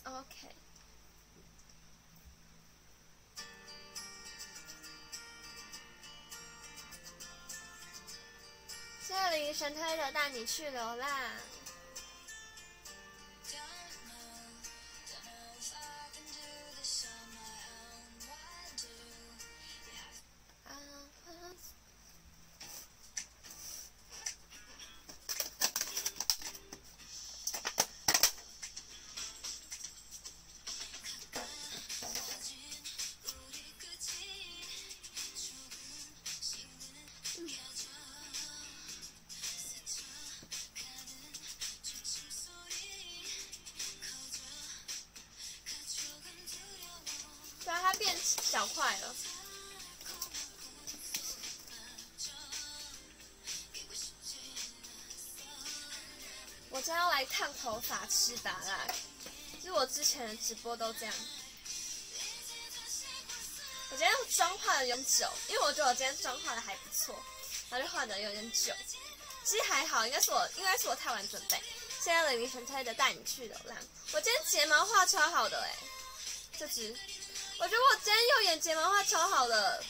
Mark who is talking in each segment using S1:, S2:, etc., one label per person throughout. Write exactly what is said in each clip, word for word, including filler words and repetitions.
S1: OK。谢谢林神推的带你去流浪。对啊，它变小块了。我今天要来烫头发吃拔蜡，就是我之前的直播都这样。我今天妆化的有点久，因为我觉得我今天妆化的还不错，然后就化的有点久。其实还好，应该是我应该是我太晚准备。现在林神推的带你去流浪，我今天睫毛画超好的哎、欸，这支。我觉得我今天右眼睫毛画超好的，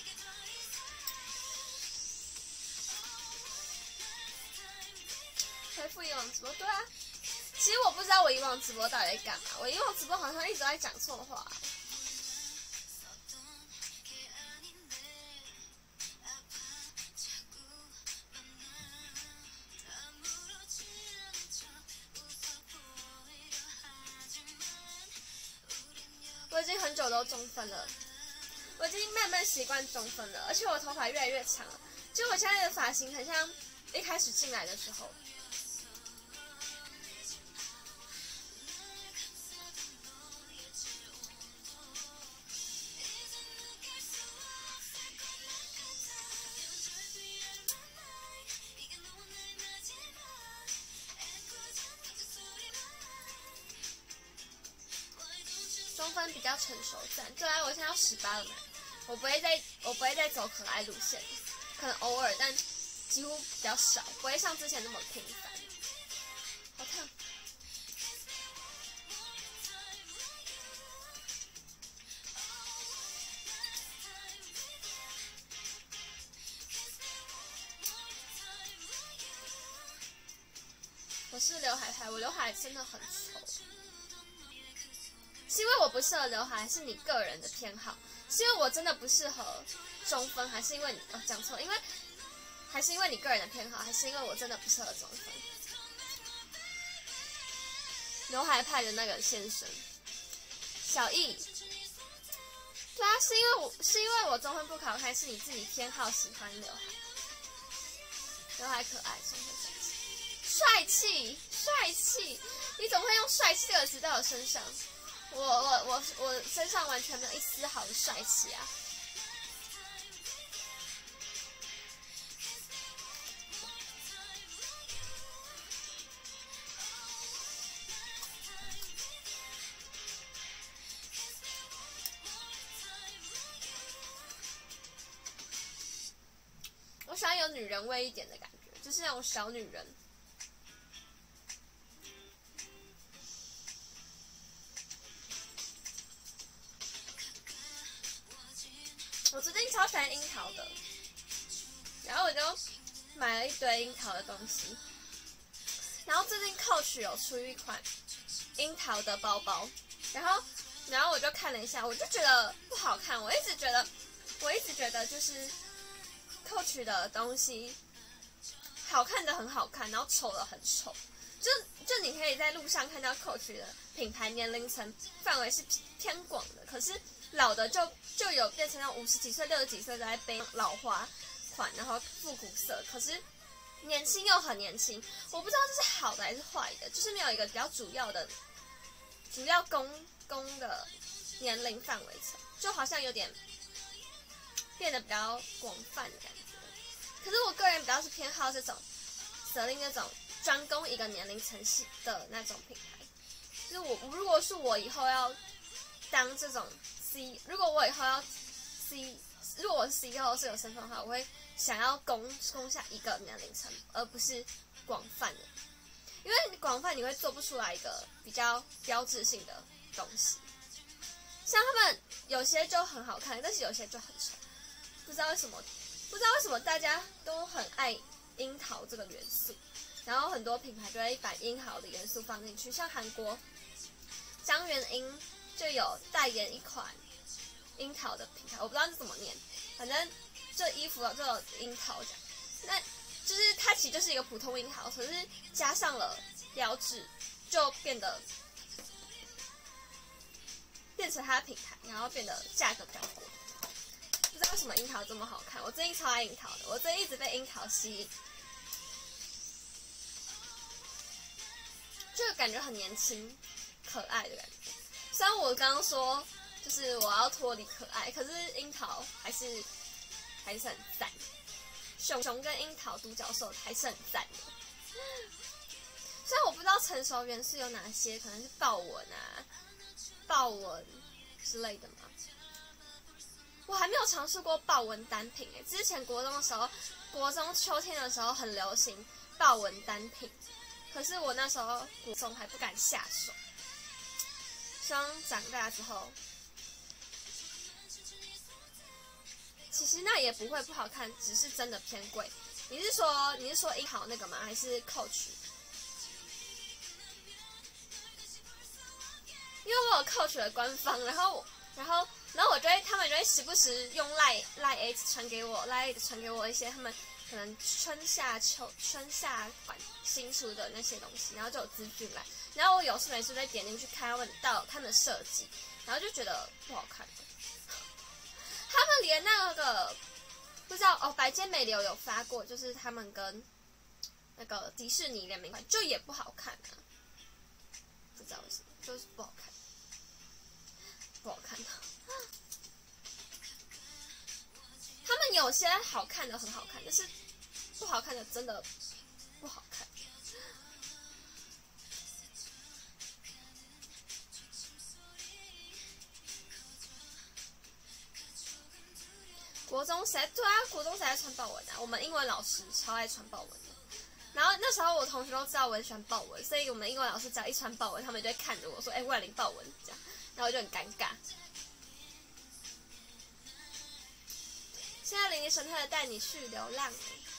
S1: 回复以往直播，对啊。其实我不知道我以往直播到底在干嘛，我以往直播好像一直在讲错话。我已经很久都中分了，我已经慢慢习惯中分了，而且我头发越来越长了。就我现在的发型很像一开始进来的时候。中分比较成熟赞，对啊，我现在要十八了嘛，我不会再我不会再走可爱路线，可能偶尔，但几乎比较少，不会像之前那么频繁。好烫！我是刘海派，我刘海真的很丑。是因为我不适合刘海，还是你个人的偏好？是因为我真的不适合中分，还是因为你哦讲错？因为还是因为你个人的偏好，还是因为我真的不适合中分？刘海派的那个先生，小易，对啊，是因为我是因为我中分不好，还是你自己偏好喜欢刘海？刘海可爱，中分帅气，帅气，你怎么会用帅气这个词在我身上？我我我我身上完全没有一丝毫的帅气啊！我喜欢有女人味一点的感觉，就是那种小女人。我最近超喜欢樱桃的，然后我就买了一堆樱桃的东西。然后最近 Coach 有出一款樱桃的包包，然后然后我就看了一下，我就觉得不好看。我一直觉得，我一直觉得就是 Coach 的东西好看的很好看，然后丑的很丑。就就你可以在路上看到 Coach 的品牌年龄层范围是偏广的，可是老的就就有变成那种五十几岁、六十几岁都在背老花款，然后复古色，可是年轻又很年轻。我不知道这是好的还是坏的，就是没有一个比较主要的、主要攻攻的年龄范围层，就好像有点变得比较广泛的感觉。可是我个人比较是偏好这种 Celine 那种专攻一个年龄层系的那种品牌。就是我如果是我以后要当这种 C， 如果我以后要 C， 如果我是 C E O 是有身份的话，我会想要攻攻下一个年龄层，而不是广泛的，因为广泛你会做不出来一个比较标志性的东西。像他们有些就很好看，但是有些就很丑，不知道为什么，不知道为什么大家都很爱樱桃这个元素，然后很多品牌就会把樱桃的元素放进去，像韩国张元英就有代言一款樱桃的品牌，我不知道是怎么念，反正这衣服就有樱桃这样，那就是它其实就是一个普通樱桃，可是加上了标志，就变得变成它的品牌，然后变得价格比较贵。不知道为什么樱桃这么好看，我最近超爱樱桃的，我最近一直被樱桃吸引，就感觉很年轻、可爱的感觉。虽然我刚刚说就是我要脱离可爱，可是樱桃还是还是很赞。熊熊跟樱桃独角兽还是很赞的。虽然我不知道成熟元素有哪些，可能是豹纹啊、豹纹之类的嘛。我还没有尝试过豹纹单品诶，之前国中的时候，国中秋天的时候很流行豹纹单品，可是我那时候国中还不敢下手。希望长大之后，其实那也不会不好看，只是真的偏贵。你是说你是说樱桃那个吗？还是 Coach？ 因为我有 Coach 的官方，然后然后然后我就会他们就会时不时用赖赖 A 传给我，赖 A 传给我一些他们可能春夏秋春夏款新出的那些东西，然后就有资讯栏，然后我有事没事就点进去看他们到他们的设计，然后就觉得不好看。他们连那个不知道哦，百间美流有发过，就是他们跟那个迪士尼联名款，就也不好看啊，不知道为什么，就是不好看，不好看的。他们有些好看的很好看，但是不好看的真的不好看。国中谁对啊？国中谁爱穿豹纹啊？我们英文老师超爱穿豹纹的。然后那时候我同学都知道我很喜欢豹纹，所以我们英文老师只要一穿豹纹，他们就会看着我说：“哎、欸，万灵豹纹。”这样，然后我就很尴尬。现在林林神特的带你去流浪。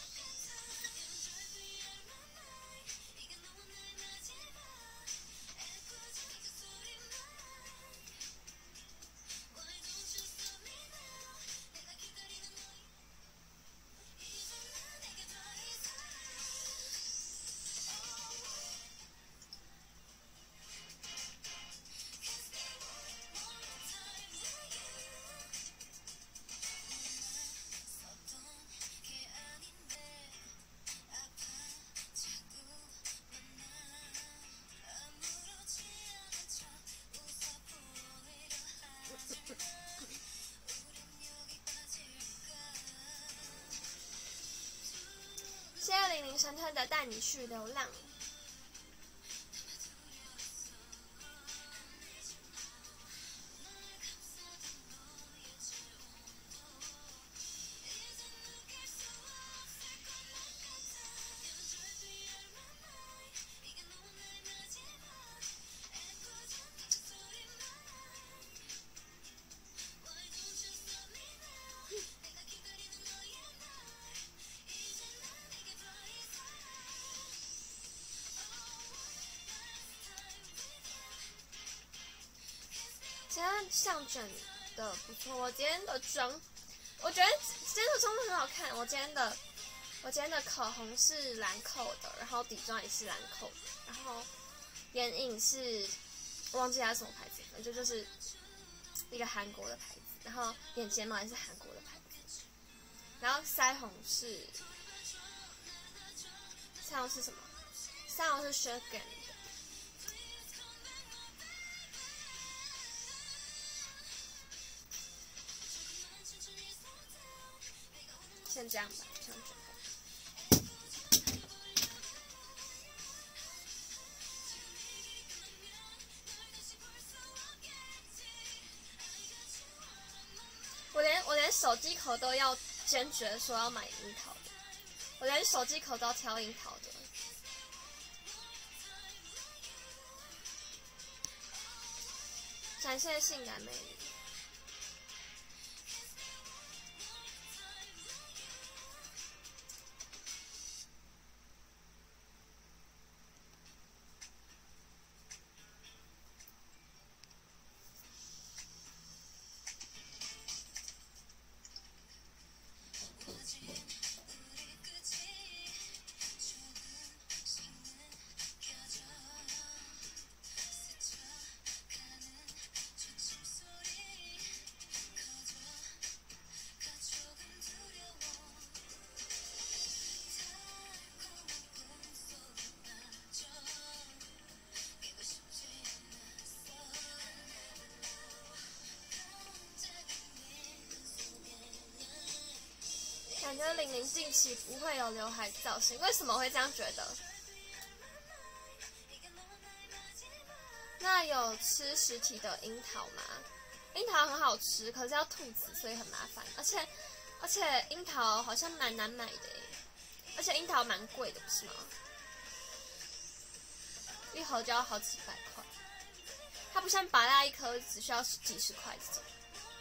S1: 谢谢零零神特的带你去流浪。今天上卷的不错，我今天的妆，我觉得今天的妆很好看。我今天的我今天的口红是兰蔻的，然后底妆也是兰蔻的，然后眼影是我忘记它是什么牌子，反正就是一个韩国的牌子，然后眼睫毛也是韩国的牌子，然后腮红是腮红是什么？腮红是 Sugar。先这样吧，这样就好。我连我连手机壳都要坚决说要买樱桃的，我连手机壳都要挑樱桃的。 弹性的性感魅力。感觉玲玲近期不会有刘海造型，为什么会这样觉得？那有吃实体的樱桃吗？樱桃很好吃，可是要吐籽，所以很麻烦。而且而且樱桃好像蛮难买的耶，而且樱桃蛮贵的，不是吗？一盒就要好几百块，它不像芭乐一颗只需要几十块这种。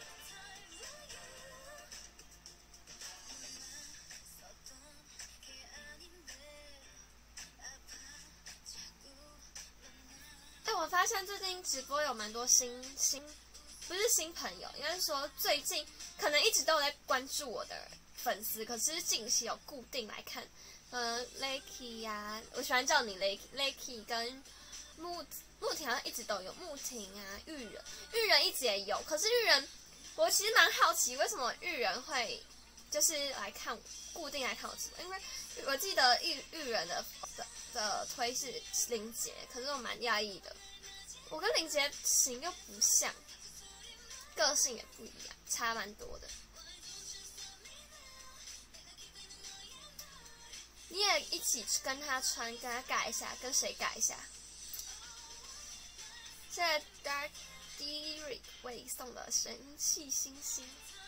S1: 我发现最近直播有蛮多新新，不是新朋友，应该是说最近可能一直都有在关注我的粉丝，可是近期有固定来看，呃 ，Lucky 呀、啊，我喜欢叫你 Lucky，Lucky 跟木木婷好像一直都有，木婷啊，玉人，玉人一直也有，可是玉人，我其实蛮好奇为什么玉人会就是来看固定来看我直播，因为我记得玉玉人的的的推是林杰，可是我蛮讶异的。我跟林杰型又不像，个性也不一样，差蛮多的。你也一起跟他穿，跟他改一下，跟谁改一下？现在 Dark Derek 为送了神器星星。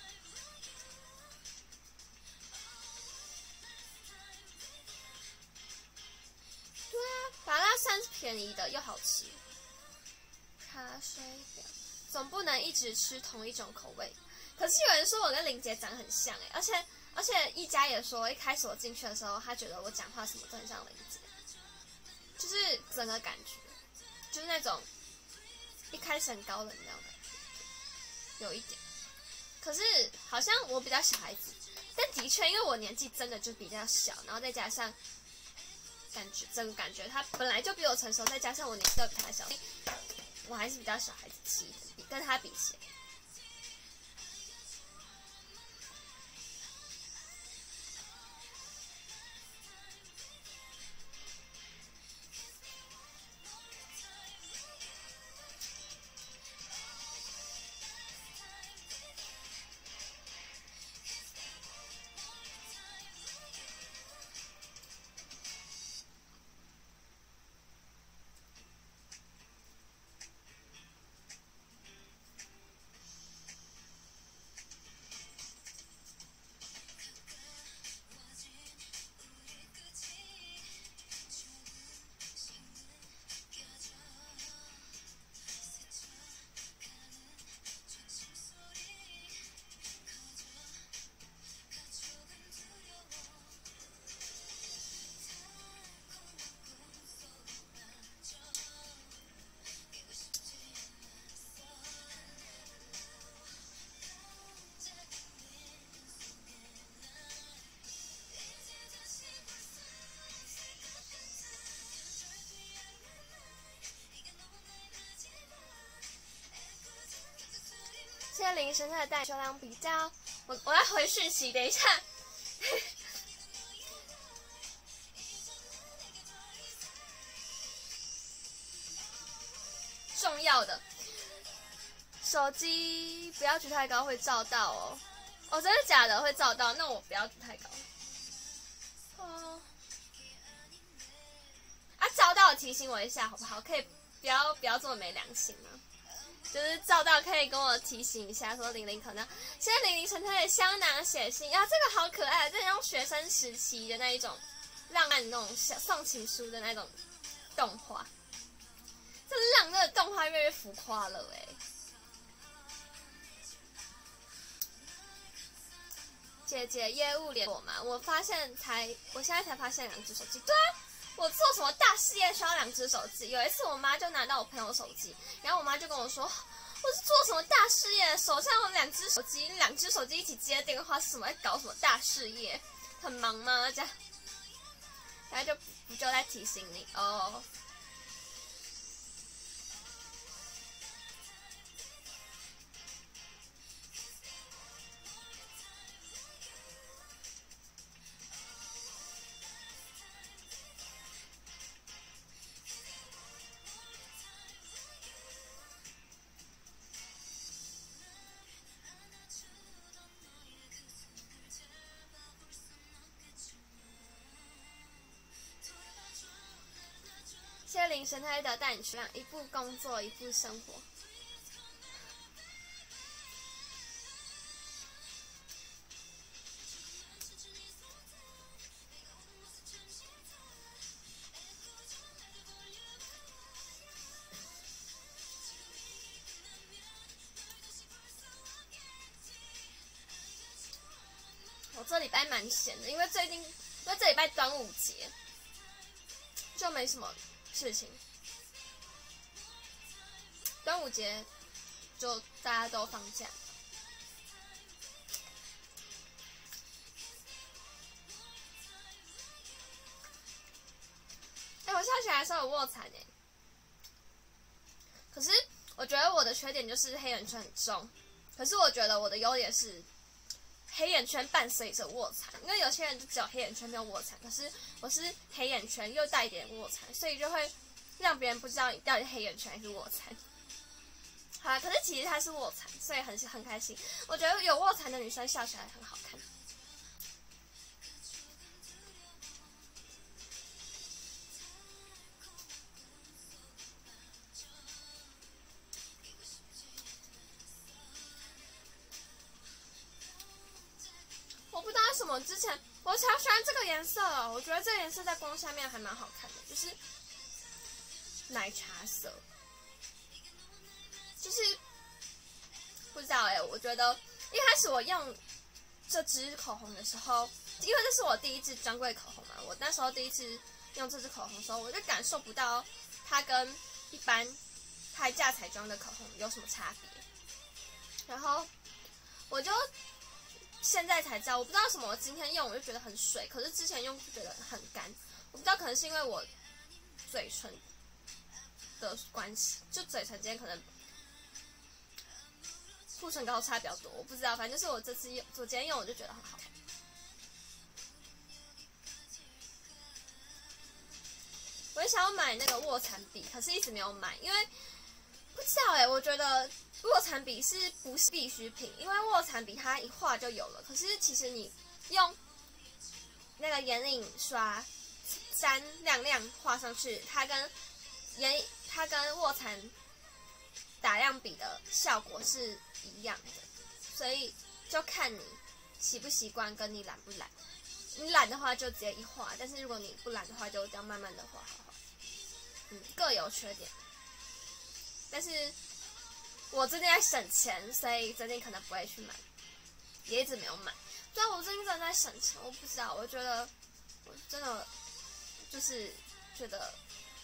S1: 对啊，麻辣算是便宜的又好吃。咖啡表总不能一直吃同一种口味。可是有人说我跟林杰长很像哎，而且而且一家也说，一开始我进去的时候，他觉得我讲话什么都很像林杰，就是整个感觉，就是那种一开始很高冷那种感觉，有一点。可是好像我比较小孩子，但的确因为我年纪真的就比较小，然后再加上感觉整个感觉他本来就比我成熟，再加上我年纪都比他小。我还是比较小孩子气的，跟他比起来。现在林生态的代销量比较，我我来回讯息，等一下。重要的，手机不要举太高会照到哦。哦，真的假的？会照到？那我不要举太高。哦。啊，照到提醒我一下好不好？可以不要不要这么没良心吗？就是照到可以跟我提醒一下，说玲玲可能现在玲玲纯粹的香囊写信啊，这个好可爱，这种学生时期的那一种浪漫那种小送情书的那种动画，这让那个动画越来越浮夸了哎、欸。 姐姐业务联络嘛，我发现才，我现在才发现两只手机。对啊，我做什么大事业需要两只手机？有一次我妈就拿到我朋友手机，然后我妈就跟我说，我是做什么大事业？手上有两只手机，两只手机一起接电话是什么？在搞什么大事业？很忙吗？这样，然后就不就在提醒你哦。谢谢林神太的带你去让一步工作一步生活。我这礼拜蛮闲的，因为最近因为这礼拜端午节，就没什么事情。端午节就大家都放假。哎、欸，我笑起来的时候有卧蚕哎，可是我觉得我的缺点就是黑眼圈很重，可是我觉得我的优点是黑眼圈伴随着卧蚕，因为有些人就只有黑眼圈没有卧蚕，可是我是黑眼圈又带一点卧蚕，所以就会让别人不知道你到底黑眼圈还是卧蚕。好啦，可是其实它是卧蚕，所以很很开心。我觉得有卧蚕的女生笑起来很好看。我不知道为什么之前我超喜欢这个颜色哦，我觉得这个颜色在光下面还蛮好看的，就是奶茶色。就是不知道哎、欸，我觉得一开始我用这支口红的时候，因为这是我第一支专柜口红嘛，我那时候第一次用这支口红的时候，我就感受不到它跟一般开架彩妆的口红有什么差别。然后我就现在才知道，我不知道什么，我今天用我就觉得很水，可是之前用就觉得很干。我不知道可能是因为我嘴唇的关系，就嘴唇间可能护唇膏差比较多，我不知道，反正就是我这次用，我今天用我就觉得很好看。我也想要买那个卧蚕笔，可是一直没有买，因为不知道哎、欸，我觉得卧蚕笔是不是必需品？因为卧蚕笔它一画就有了，可是其实你用那个眼影刷沾亮亮画上去，它跟眼它跟卧蚕打亮笔的效果是一样的，所以就看你习不习惯，跟你懒不懒。你懒的话就直接一画，但是如果你不懒的话，就这样慢慢的画好好。嗯，各有缺点。但是我最近在省钱，所以最近可能不会去买，也一直没有买。对啊，我最近真的在省钱，我不知道，我觉得我真的就是觉得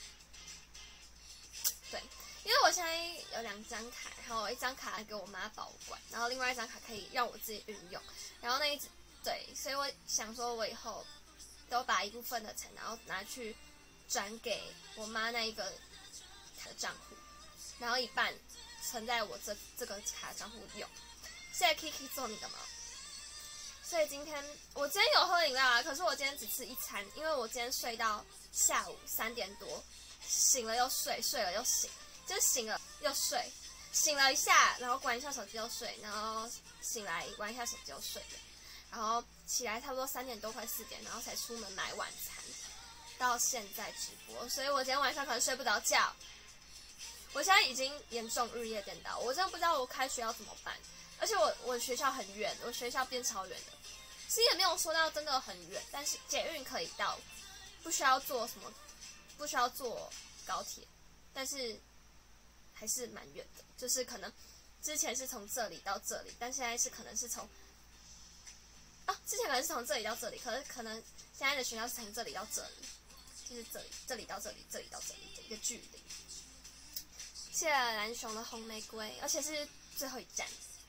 S1: 对。因为我现在有两张卡，然后一张卡给我妈保管，然后另外一张卡可以让我自己运用。然后那一对，所以我想说，我以后都把一部分的钱，然后拿去转给我妈那一个卡的账户，然后一半存在我这这个卡账户用。谢谢 Kiki 做你的猫。所以今天我今天有喝饮料啊，可是我今天只吃一餐，因为我今天睡到下午三点多，醒了又睡，睡了又醒。就醒了又睡，醒了一下，然后关一下手机又睡，然后醒来关一下手机又睡了，然后起来差不多三点多快四点，然后才出门买晚餐，到现在直播，所以我今天晚上可能睡不着觉。我现在已经严重日夜颠倒，我真的不知道我开学要怎么办，而且我我学校很远，我学校变超远的，其实也没有说到真的很远，但是捷运可以到，不需要坐什么，不需要坐高铁，但是还是蛮远的，就是可能之前是从这里到这里，但现在是可能是从，啊哦，之前可能是从这里到这里，可是可能现在的学校是从这里到这里，就是这里，这里到这里，这里到这里的一个距离。谢谢蓝熊的红玫瑰，而且是最后一站。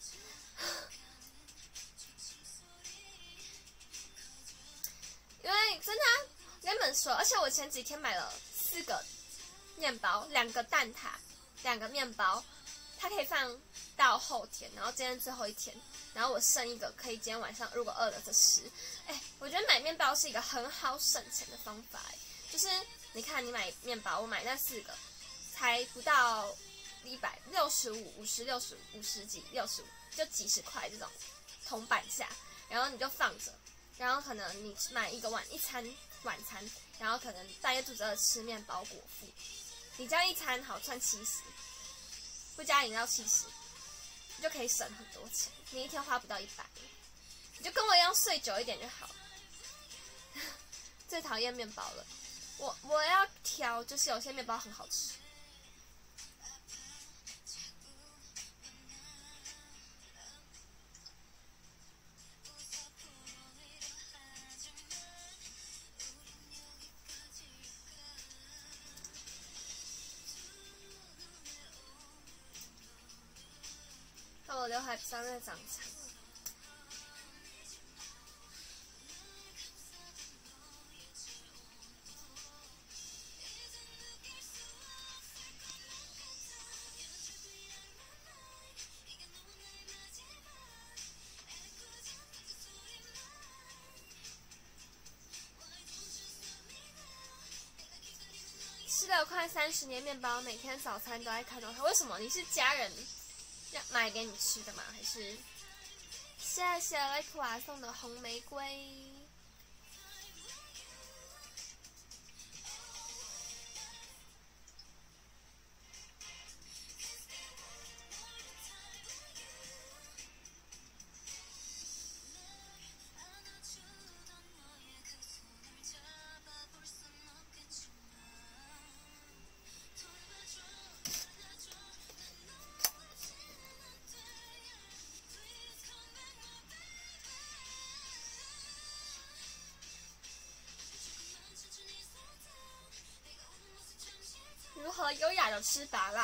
S1: 因为真的、啊，我跟你们说，而且我前几天买了四个面包，两个蛋挞，两个面包，它可以放到后天，然后今天最后一天，然后我剩一个可以今天晚上如果饿了再吃。哎，我觉得买面包是一个很好省钱的方法，就是你看你买面包，我买那四个才不到一百六十五、五十、六十五、五十几、六十五，就几十块这种铜板价，然后你就放着。然后可能你买一个晚一餐晚餐，然后可能半夜肚子饿吃面包果腹，你这样一餐好赚七十，不加饮料七十，你就可以省很多钱，你一天花不到一百，你就跟我一样睡久一点就好。最讨厌面包了，我我要挑，就是有些面包很好吃。我刘海不知道在长长。吃了快三十年面包，每天早餐都在看到它。为什么？你是家人要买给你吃的吗？还是谢谢雷克瓦送的红玫瑰？如何优雅的吃拔辣？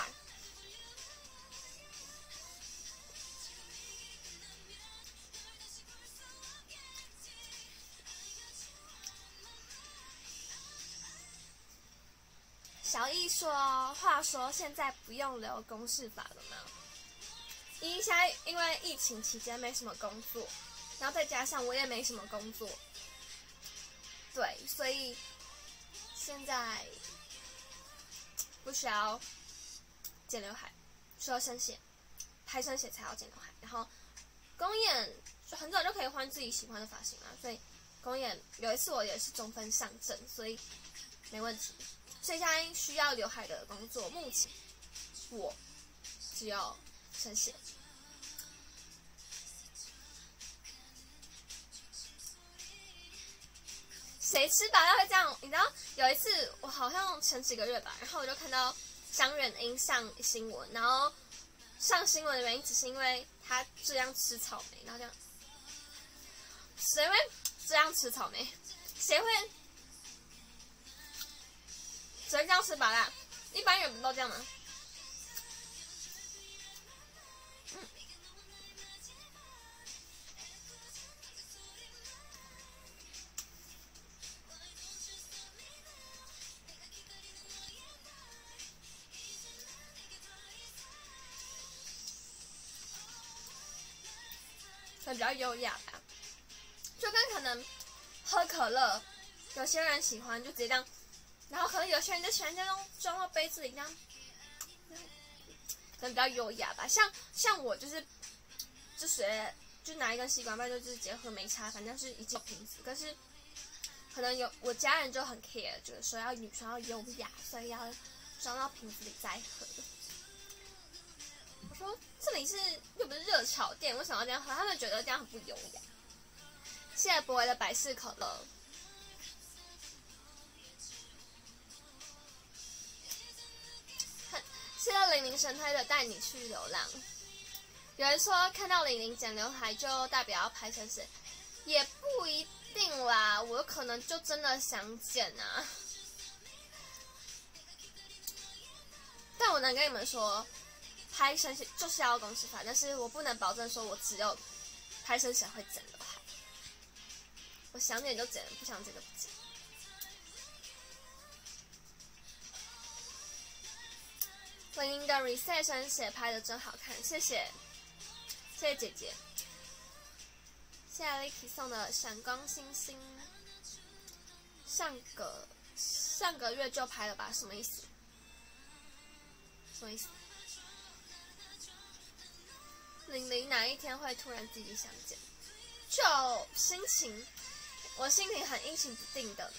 S1: 小易说：“话说现在不用留公示法了吗？一现在因为疫情期间没什么工作，然后再加上我也没什么工作，对，所以现在不需要剪刘海，需要生写，拍生写才要剪刘海。然后公演就很早就可以换自己喜欢的发型啦，所以公演有一次我也是中分上阵，所以没问题。所以现在需要刘海的工作，目前我只有生写。谁吃拔辣会这样？你知道有一次我好像前几个月吧，然后我就看到张远英上新闻，然后上新闻的原因只是因为他这样吃草莓，然后这样，谁会这样吃草莓？谁会？谁会这样吃拔辣？一般人不都这样吗？嗯。会比较优雅吧，就跟可能喝可乐，有些人喜欢就直接这样，然后可能有些人就喜欢这样装到杯子里这样，可能比较优雅吧。像像我就是就随就拿一根吸管，不然就就是直接喝没差，反正是一进瓶子。可是可能有我家人就很 care， 就是说要女生要优雅，所以要装到瓶子里再喝。我说这里是又不是热炒店，为什么要这样喝？他们觉得这样很不优雅。谢谢博维的百事可乐。谢谢玲玲神推的带你去流浪。有人说看到玲玲剪刘海就代表要拍生写， 也不一定啦，我可能就真的想剪啊。但我能跟你们说，拍生写就是要公司法，但是我不能保证说我只有拍生写会剪的拍。我想剪就剪，不想剪就不剪。文英的 reset 生写拍的真好看，谢谢，谢谢姐姐。谢谢 Licky 送的闪光星星，上个上个月就拍了吧？什么意思？什么意思？玲玲哪一天会突然自己想剪？就心情，我心情很阴晴不定的。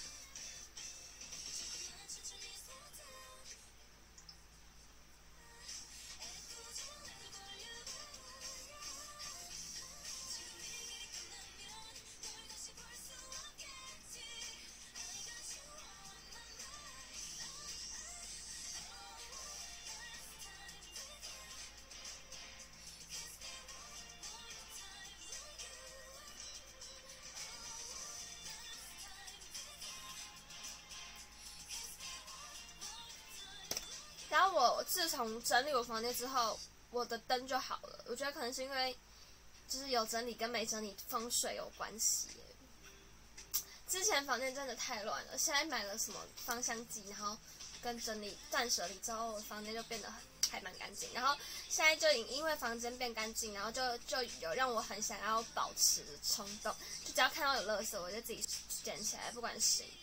S1: 然后我自从整理我房间之后，我的灯就好了。我觉得可能是因为就是有整理跟没整理风水有关系。之前房间真的太乱了，现在买了什么芳香剂，然后跟整理断舍离之后，我房间就变得很还蛮干净。然后现在就因为房间变干净，然后就就有让我很想要保持的冲动，就只要看到有垃圾，我就自己捡起来，不管是谁的。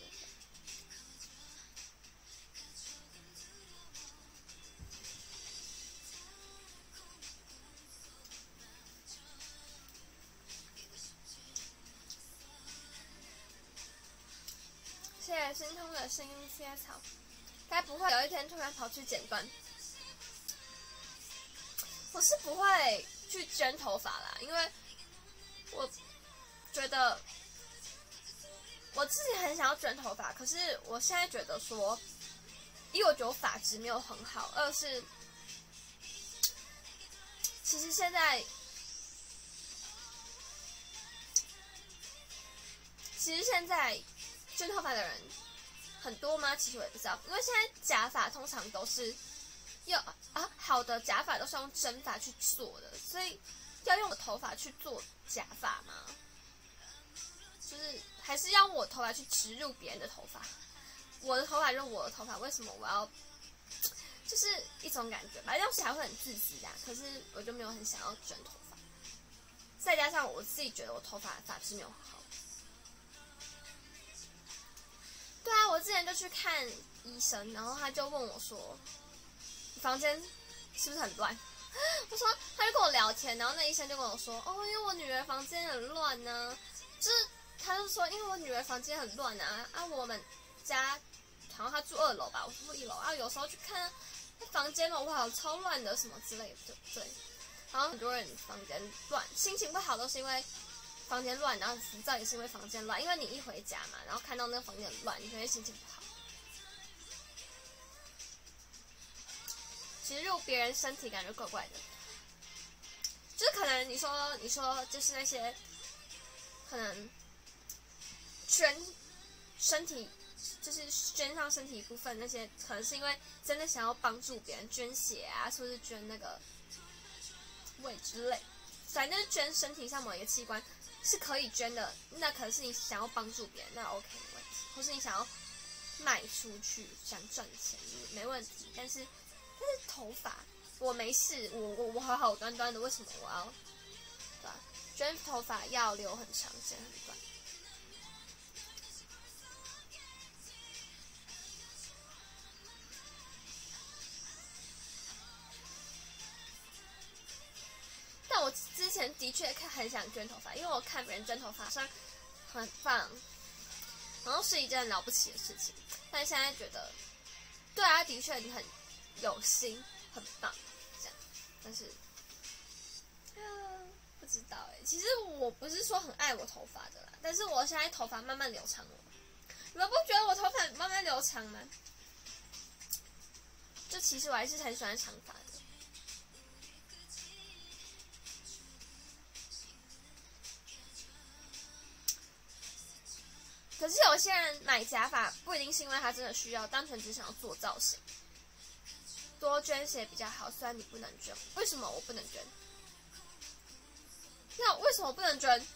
S1: 谢谢心痛的声音切草，该不会有一天突然跑去剪断？我是不会去卷头发啦，因为我觉得我自己很想要卷头发，可是我现在觉得说，一我觉得我发质没有很好，二是其实现在其实现在卷头发的人很多吗？其实我也不知道，因为现在假发通常都是要啊好的假发都是用真发去做的，所以要用我的头发去做假发吗？就是还是要我头发去植入别人的头发？我的头发就是我的头发，为什么我要？就是一种感觉吧，这样想会很自私啊。可是我就没有很想要卷头发，再加上我自己觉得我头发发质没有很好。对啊，我之前就去看医生，然后他就问我说：“你房间是不是很乱？”我说，他就跟我聊天，然后那医生就跟我说：“哦，因为我女儿房间很乱呢、啊。”就是他就说，因为我女儿房间很乱啊，啊，我们家好像他住二楼吧，我住一楼啊，有时候去看他房间嘛，哇，超乱的什么之类的，对。然后很多人房间乱，心情不好都是因为房间乱，然后浮躁也是因为房间乱，因为你一回家嘛，然后看到那个房间很乱，你就会心情不好。植入别人身体感觉怪怪的，就是可能你说你说就是那些可能捐身体，就是捐上身体一部分，那些可能是因为真的想要帮助别人，捐血啊，或是捐那个胃之类，反正捐身体上某一个器官是可以捐的，那可能是你想要帮助别人，那 OK 没问题，或是你想要卖出去想赚钱没问题，但是但是头发我没事，我我我好好端端的，为什么我要对吧？捐头发要留很长，剪很短。但我之前的确很想卷头发，因为我看别人卷头发上很棒，然后是一件了不起的事情。但现在觉得，对啊，的确你很有心，很棒，这样。但是，啊，不知道哎。其实我不是说很爱我头发的啦，但是我现在头发慢慢留长了。你们不觉得我头发慢慢留长吗？就其实我还是很喜欢长发的。 些人买假发不一定是因为他真的需要，单纯只想要做造型。多捐血比较好，虽然你不能捐，为什么我不能捐？那为什么不能捐？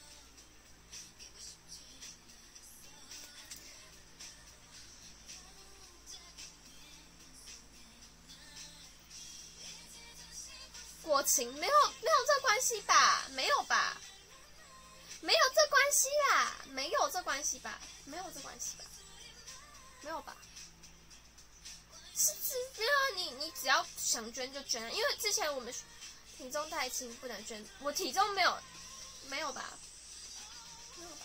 S1: 国情没有没有这关系吧？没有吧？没有这关系啦，没有这关系吧？没有这关系吧？没有吧？是是，没有你你只要想捐就捐，因为之前我们体重太轻不能捐，我体重没有没有吧？没有吧？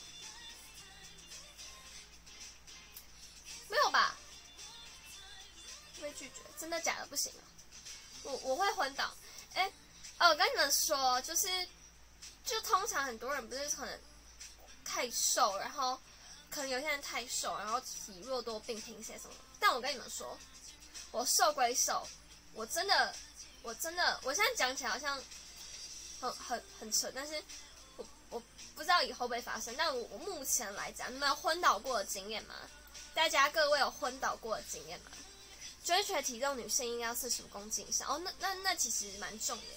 S1: 没有吧？被拒绝，真的假的？不行啊！我我会昏倒。哎，哦，我跟你们说，就是，就通常很多人不是可能太瘦，然后可能有些人太瘦，然后体弱多病贫血什么。但我跟你们说，我瘦归瘦，我真的，我真的，我现在讲起来好像很很很扯，但是我我不知道以后会发生。但我我目前来讲，你们有昏倒过的经验吗？大家各位有昏倒过的经验吗？追求体重女性应该要四十五公斤以上哦，那那那其实蛮重的，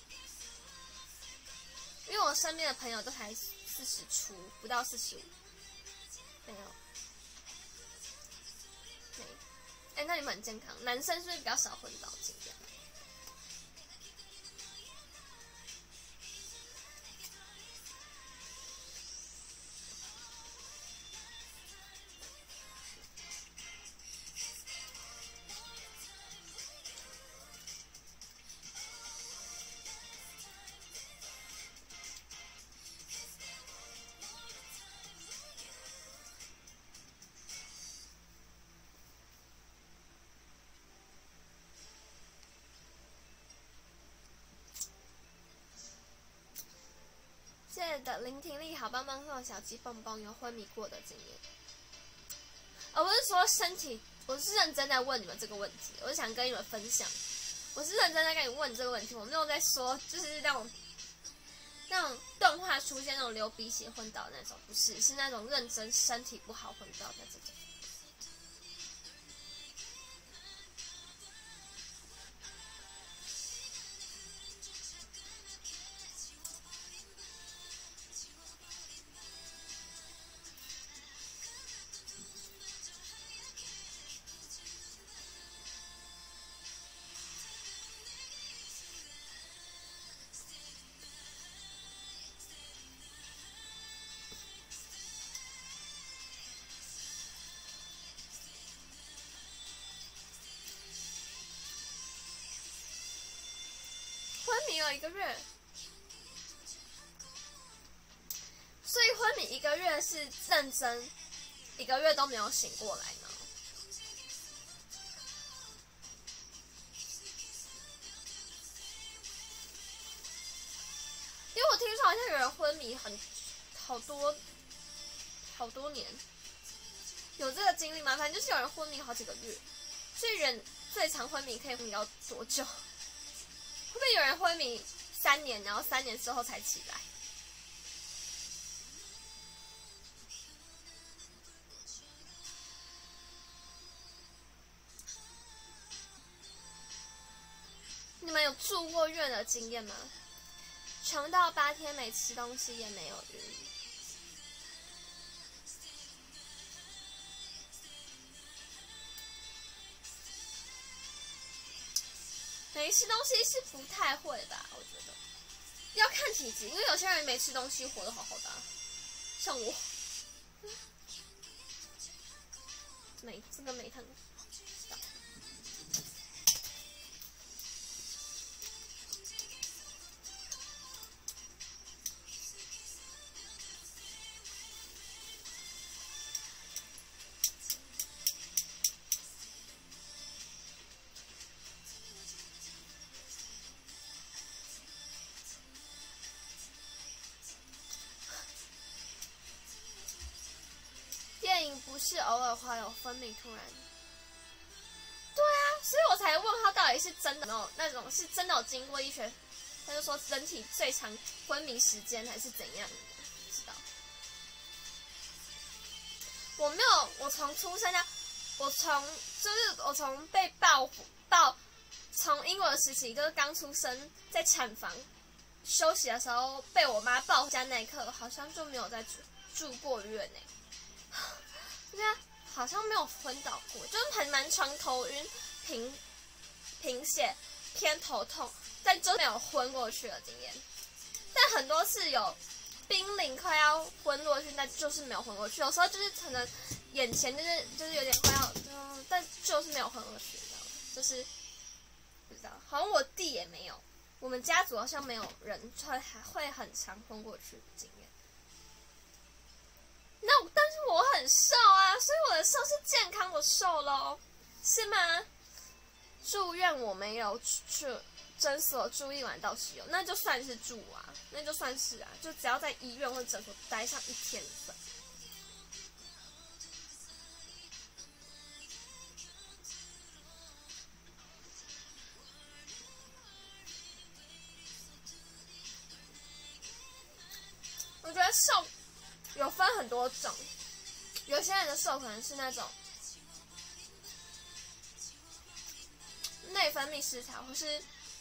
S1: 因为我身边的朋友都才四十出，不到四十五，没有，没，哎，那你们很健康，男生是不是比较少昏倒经验？谢谢的林婷丽好棒棒送小鸡蹦蹦，有昏迷过的经验。而不是说身体，我是认真在问你们这个问题，我是想跟你们分享，我是认真在跟你问这个问题，我没有在说就是那种那种动画出现那种流鼻血昏倒那种，不是，是那种认真身体不好昏倒的这种。昏迷了一个月，所以昏迷一个月是认真一个月都没有醒过来呢。因为我听说好像有人昏迷很好多好多年，有这个经历吗？反正就是有人昏迷好几个月，所以人最长昏迷可以昏迷到多久？会不会有人昏迷三年，然后三年之后才起来？你们有住过院的经验吗？穷到八天没吃东西也没有晕。没吃东西是不太会吧？我觉得要看体质，因为有些人没吃东西活得好好的、啊，像我，没这个没疼。不是偶尔会有分泌突然，对啊，所以我才问他到底是真的没有那种是真的有经过医学，他就说人体最长昏迷时间还是怎样的，不知道。 我没有，我从出生到，我从就是我从被抱抱，从婴儿时期就是刚出生在产房休息的时候被我妈抱回家那一刻，好像就没有再住住过院呢。对啊，好像没有昏倒过，就是很蛮常头晕、贫贫血、偏头痛，但就没有昏过去的经验。但很多次有濒临快要昏过去，但就是没有昏过去。有时候就是可能眼前就是就是有点快要，嗯，但就是没有昏过去，你知道吗？就是不知道，好像我弟也没有，我们家族好像没有人会还会很常昏过去的经验。那但是我很瘦啊，所以我的瘦是健康的瘦咯，是吗？住院我没有去诊所住一晚倒是有，那就算是住啊，那就算是啊，就只要在医院或者诊所待上一天算。我觉得瘦有分很多种，有些人的瘦可能是那种内分泌失调，或是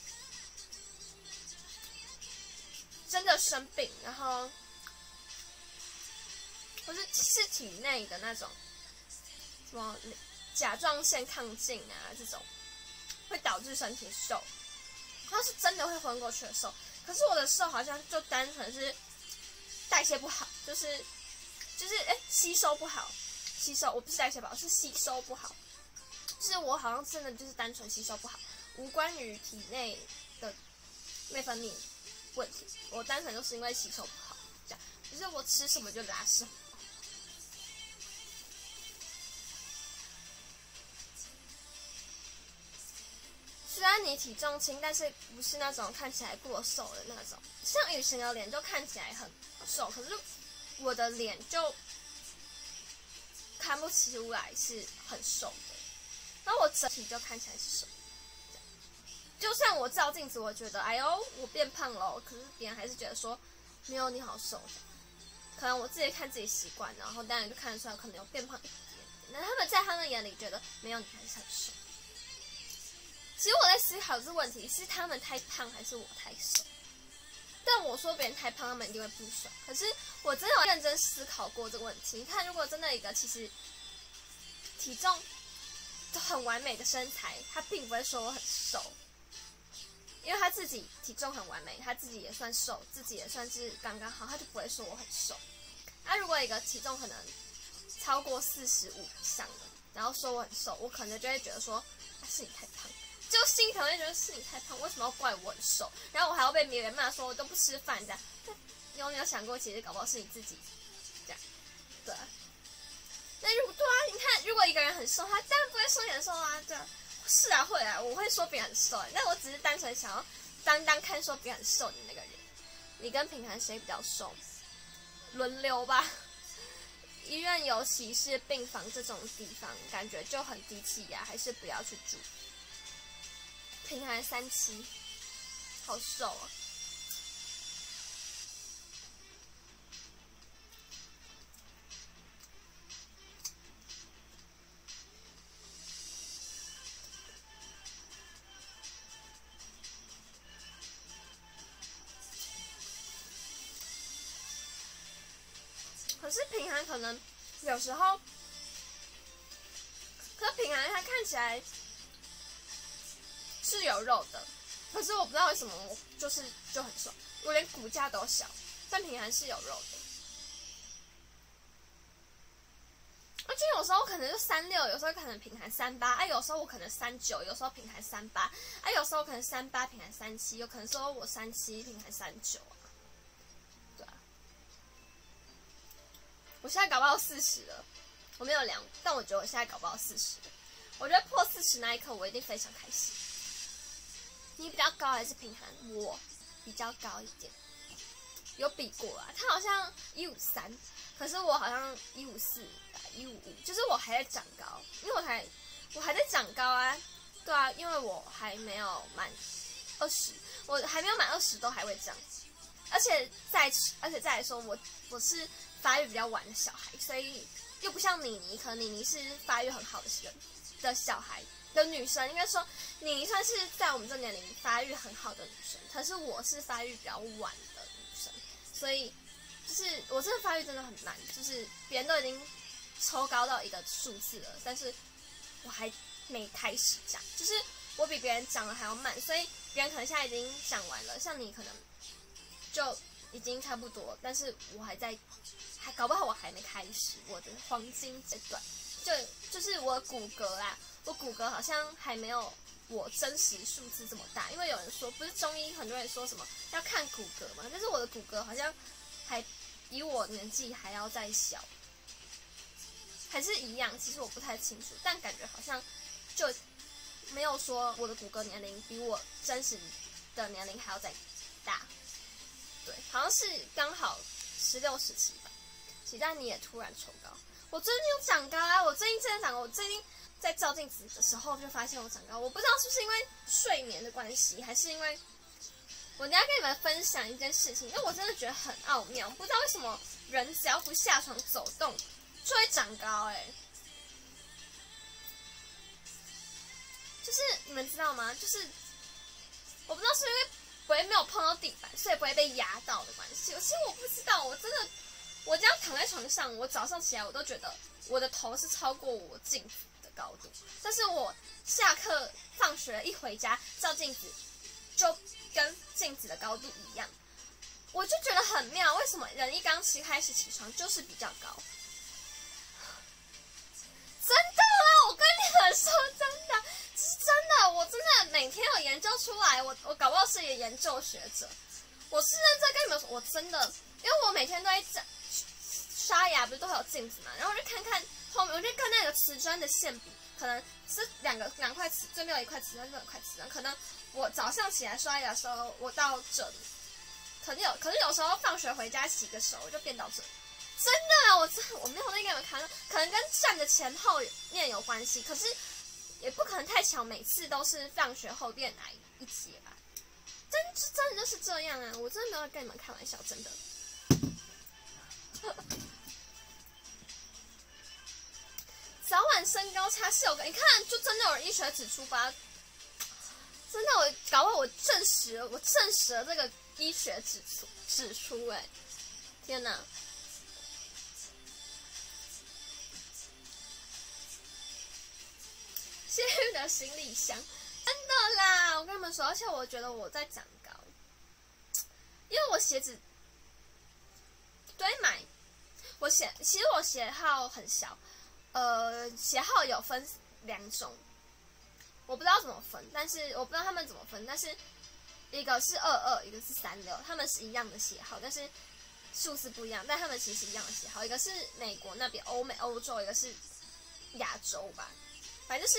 S1: 真的生病，然后或是是体内的那种什么甲状腺亢进啊，这种会导致身体瘦，它是真的会昏过去的瘦。可是我的瘦好像就单纯是代谢不好，就是就是哎吸收不好，吸收我不是代谢不好，是吸收不好。就是我好像真的就是单纯吸收不好，无关于体内的内分泌问题，我单纯就是因为吸收不好，这样，就是我吃什么就拉什么。虽然你体重轻，但是不是那种看起来过瘦的那种，像雨晴的脸就看起来很瘦，可是我的脸就看不出来是很瘦的。那我整体就看起来是瘦，就算我照镜子，我觉得哎呦我变胖了，可是别人还是觉得说没有你好瘦。可能我自己看自己习惯，然后当然就看得出来可能有变胖一点点。那他们在他们眼里觉得没有你还是很瘦。其实我在思考这个问题，是他们太胖还是我太瘦？但我说别人太胖，他们一定会不爽。可是我真的有认真思考过这个问题。你看，如果真的一个其实体重很完美的身材，他并不会说我很瘦，因为他自己体重很完美，他自己也算瘦，自己也算是刚刚好，他就不会说我很瘦。那、啊、如果一个体重可能超过四十五以上的，然后说我很瘦，我可能就会觉得说，啊、是你太胖，就心里可能会觉得是你太胖，为什么要怪我很瘦？然后我还要被别人骂说我都不吃饭这样。你有没有想过，其实搞不好是你自己这样？对。那如果对啊，你看，如果一个人很瘦，他当然不会说你很瘦啊，对啊，是啊，会啊，我会说别人很瘦，但我只是单纯想要当当看说别人很瘦的那个人。你跟平涵谁比较瘦？轮流吧。医院尤其是病房这种地方，感觉就很低气压，还是不要去住。平涵三七，好瘦啊。可是平涵可能有时候，可是平涵他看起来是有肉的，可是我不知道为什么我就是就很瘦，我连骨架都小，但平涵是有肉的。而且有时候可能就三六，有时候可能平涵三八，啊，有时候我可能三九，有时候平涵三八，啊，有时候可能三八平涵三七，有可能说我三七平涵三九啊，对啊。我现在搞不好四十了，我没有量，但我觉得我现在搞不好四十了。我觉得破四十那一刻，我一定非常开心。你比较高还是平涵？我比较高一点，有比过啊。他好像一五三，可是我好像一五四、一五五，就是我还在长高，因为我还我还在长高啊。对啊，因为我还没有满二十，我还没有满二十都还会这样。而且再而且再来说，我我是发育比较晚的小孩，所以一又不像妮妮，可能妮妮是发育很好的人的小孩的女生，应该说妮妮算是在我们这年龄发育很好的女生，可是我是发育比较晚的女生，所以就是我真的发育真的很慢，就是别人都已经抽高到一个数字了，但是我还没开始长，就是我比别人长得还要慢，所以别人可能现在已经长完了，像你可能就已经差不多，但是我还在，还搞不好我还没开始我的黄金阶段，就就是我的骨骼啦，我骨骼好像还没有我真实数字这么大，因为有人说不是中医很多人说什么要看骨骼嘛，但是我的骨骼好像还比我年纪还要再小，还是一样，其实我不太清楚，但感觉好像就没有说我的骨骼年龄比我真实的年龄还要再大，对，好像是刚好十六十七吧。期待你也突然抽高，我最近有长高啊！我最近真的长高，我最近在照镜子的时候就发现我长高，我不知道是不是因为睡眠的关系，还是因为我等一下跟你们分享一件事情，因为我真的觉得很奥妙，不知道为什么人只要不下床走动就会长高哎、欸，就是你们知道吗？就是我不知道是因为不会没有碰到地板，所以不会被压到的关系。其实我不知道，我真的，我这样躺在床上，我早上起来我都觉得我的头是超过我镜子的高度，但是我下课放学一回家照镜子，就跟镜子的高度一样，我就觉得很妙。为什么人一刚起开始起床就是比较高？真的啊！我跟你们说真的，是真的，我真的每天有研究出来，我我搞不好是一个研究学者。我是认真跟你们说，我真的，因为我每天都在刷牙，不是都会有镜子嘛，然后我就看看后面，我就跟那个瓷砖的线比，可能是两个两块瓷，这边有一块瓷砖，这边有一块瓷砖，可能我早上起来刷牙的时候，我到这里，可能有，可是有时候放学回家洗个手，我就变到这里。真的啊，我真我没有在给你们看，可能跟站的前后面有关系，可是也不可能太巧，每次都是放学后变矮一截吧。真真的就是这样啊，我真的没有跟你们开玩笑，真的。早晚身高差是有个，你看，就真的有人医学指出吧？真的，我搞不好我证实了，我证实了这个医学指出指出、欸，哎，天哪！谢玉的行李箱，真的啦！我跟你们说，而且我觉得我在长高，因为我鞋子对买，我鞋其实我鞋号很小，呃，鞋号有分两种，我不知道怎么分，但是我不知道他们怎么分，但是一个是二二，一个是三六，他们是一样的鞋号，但是数字不一样，但他们其实一样的鞋号，一个是美国那边欧美欧洲，一个是亚洲吧。反正就是，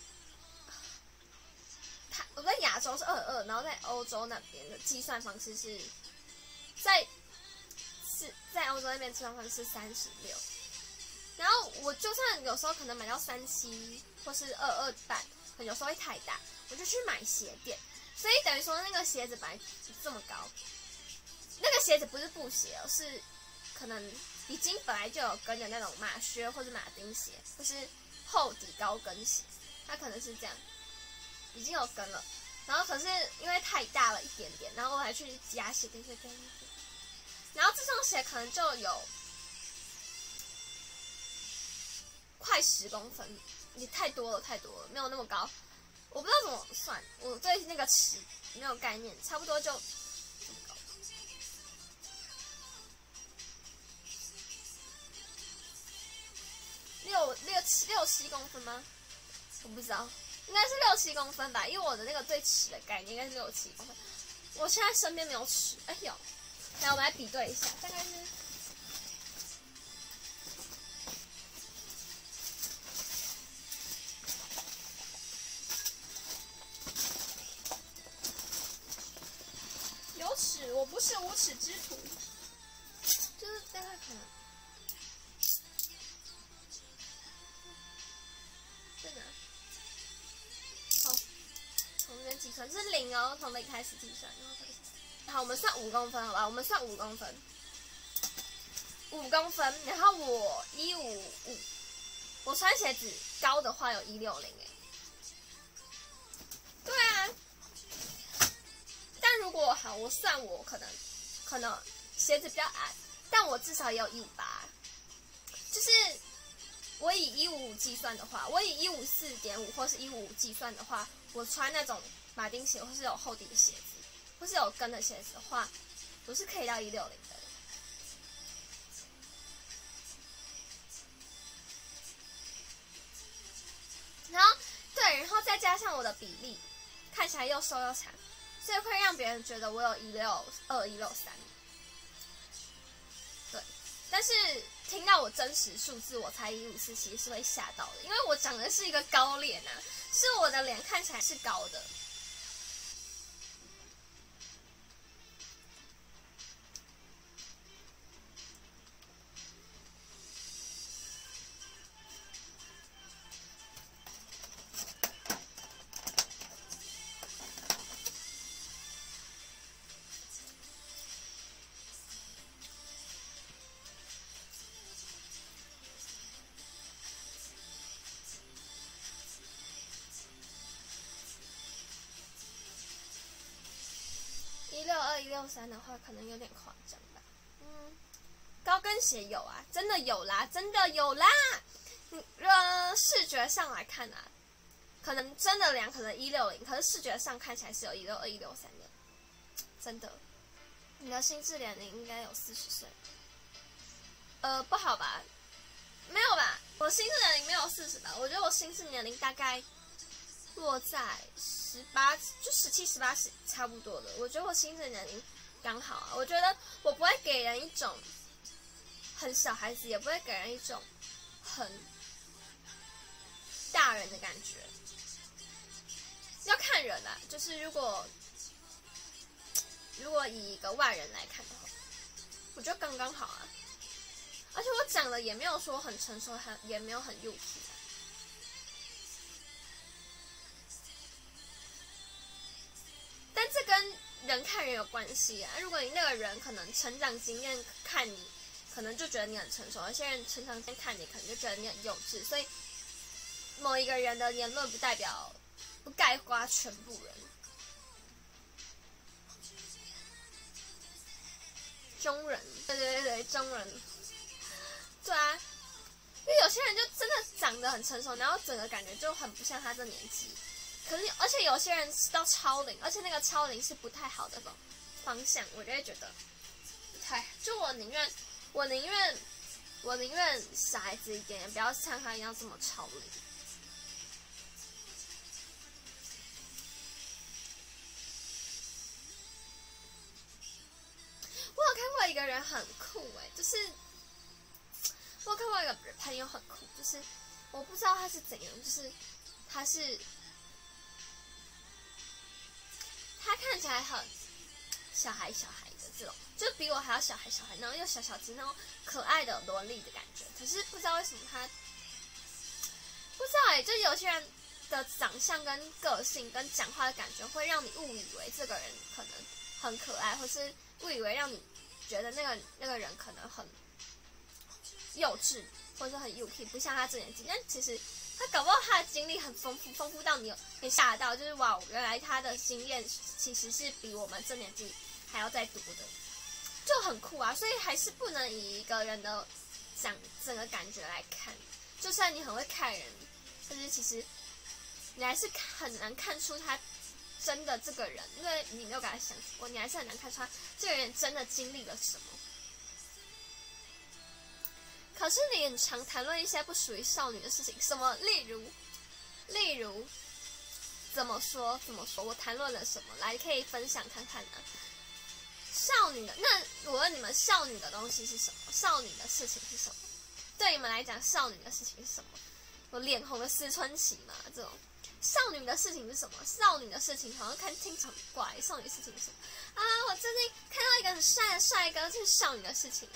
S1: 它我在亚洲是二二，然后在欧洲那边的计算方式是，在是在欧洲那边计算方式是三十六，然后我就算有时候可能买到三七或是二二半，可能有时候会太大，我就去买鞋垫，所以等于说那个鞋子本来这么高，那个鞋子不是布鞋，是可能已经本来就有跟的那种马靴或是马丁鞋，或是厚底高跟鞋，它可能是这样，已经有跟了，然后可是因为太大了一点点，然后我还去加鞋跟鞋跟鞋，然后这双鞋可能就有快十公分，也太多了太多了，没有那么高，我不知道怎么算，我对那个尺没有概念，差不多就这么高，六六七六七公分吗？我不知道，应该是六七公分吧，因为我的那个对尺的概念应该是六七公分。我现在身边没有尺，哎有，来我们来比对一下，大概是有尺，我不是无耻之徒，就是大概可能在哪？好，从这边计算，这是零哦，从零开始计算，然后开始。好，我们算五公分，好吧？我们算五公分。五五公分，然后我一五五，我穿鞋子高的话有一六零哎。对啊，但如果好，我算我可能可能鞋子比较矮，但我至少也有一五八，就是我以一五五计算的话，我以一五四点五或是一五五计算的话，我穿那种马丁鞋或是有厚底的鞋子，或是有跟的鞋子的话，我是可以到一六零的。然后对，然后再加上我的比例，看起来又瘦又长，所以会让别人觉得我有一六二、一六三。对，但是听到我真实数字我才一五四，其实是会吓到的，因为我长得是一个高脸啊，是我的脸看起来是高的。一六二、一六三的话，可能有点夸张吧。嗯，高跟鞋有啊，真的有啦，真的有啦。嗯，呃，视觉上来看啊，可能真的量可能一六零，可是视觉上看起来是有一六二、一六三的，真的。你的心智年龄应该有四十岁。呃，不好吧？没有吧？我心智年龄没有四十吧？我觉得我心智年龄大概落在十八，就十七、十八是差不多的。我觉得我心智年龄刚好啊。我觉得我不会给人一种很小孩子，也不会给人一种很大人的感觉。要看人啦、啊，就是如果如果以一个外人来看的话，我觉得刚刚好啊。而且我长得也没有说很成熟，很也没有很幼稚啊。但这跟人看人有关系啊。如果你那个人可能成长经验看你，可能就觉得你很成熟；有些人成长经验看你，可能就觉得你很幼稚。所以某一个人的言论不代表不概括全部人。中人，对对对对，中人。对啊，因为有些人就真的长得很成熟，然后整个感觉就很不像他这年纪。可是，而且有些人到超龄，而且那个超龄是不太好的方向，我就会觉得不太。就我宁愿，我宁愿，我宁愿小孩子一点，也不要像他一样这么超龄。我有看过一个人很酷哎、欸，就是。我看过一个朋友很酷，就是我不知道他是怎样，就是他是他看起来很小孩小孩的这种，就比我还要小孩小孩，然后又小小只那种可爱的萝莉的感觉。可是不知道为什么他不知道哎、欸，就有些人的长相跟个性跟讲话的感觉，会让你误以为这个人可能很可爱，或是误以为让你觉得那个那个人可能很幼稚，或者很幼稚，不像他这年纪。但其实他搞不好他的经历很丰富，丰富到你有被吓到，就是哇，原来他的经验其实是比我们这年纪还要再多的，就很酷啊。所以还是不能以一个人的讲整个感觉来看，就算你很会看人，但是其实你还是很难看出他真的这个人，因为你没有跟他相处过，你还是很难看出他这个人真的经历了什么。可是你很常谈论一些不属于少女的事情，什么例如，例如，怎么说怎么说？我谈论了什么？来，可以分享看看呢？少女的，那我问你们，少女的东西是什么？少女的事情是什么？对你们来讲，少女的事情是什么？我脸红的思春期嘛，这种少女的事情是什么？少女的事情好像看听起来很怪，少女的事情是什么啊？我最近看到一个很帅的帅哥，这是少女的事情。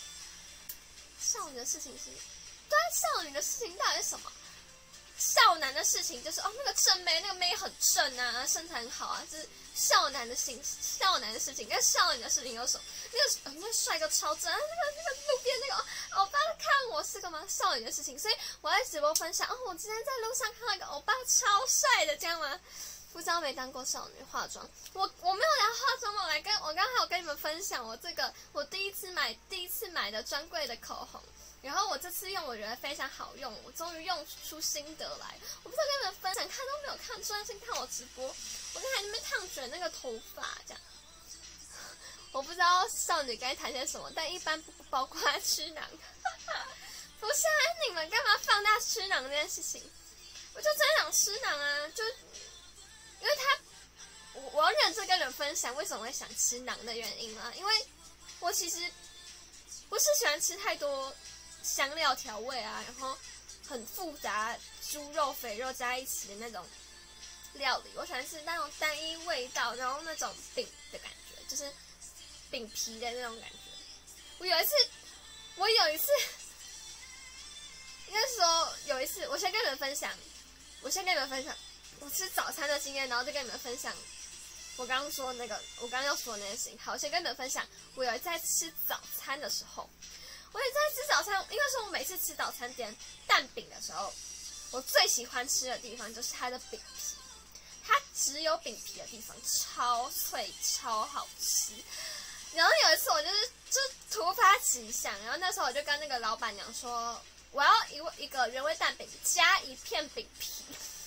S1: 少女的事情是，对啊，少女的事情到底是什么？少男的的事情就是哦，那个正妹，那个妹很正啊，身材很好啊，就是少男的性少男的事情，跟少女的事情有什么？那个、呃、那个帅哥超正啊，那个那个路边那个欧巴看我是个吗？少女的事情，所以我在直播分享哦，我今天在路上看到一个欧巴超帅的，这样吗？不知道没当过少女化妆，我我没有聊化妆，我来跟我刚刚还有跟你们分享我这个我第一次买第一次买的专柜的口红。然后我这次用，我觉得非常好用，我终于用出心得来。我不知道跟你们分享，看都没有看，专心看我直播，我刚才那边烫卷那个头发，这样。我不知道少女该谈些什么，但一般不包括吃囊。不是啊，你们干嘛放大吃囊这件事情？我就真想吃囊啊，就因为他，我我要认真跟你们分享为什么会想吃囊的原因啊，因为我其实不是喜欢吃太多香料调味啊，然后很复杂猪肉肥肉加一起的那种料理，我喜欢吃那种单一味道，然后那种饼的感觉，就是饼皮的那种感觉。我有一次，我有一次，应该说有一次，我先跟你们分享，我先跟你们分享我吃早餐的经验，然后再跟你们分享我刚刚说那个，我刚刚要说的那件事情。好，我先跟你们分享，我有一次在吃早餐的时候。我也在吃早餐，应该说我每次吃早餐点蛋饼的时候，我最喜欢吃的地方就是它的饼皮，它只有饼皮的地方超脆超好吃。然后有一次我就是就突发奇想，然后那时候我就跟那个老板娘说，我要一一个原味蛋饼加一片饼皮，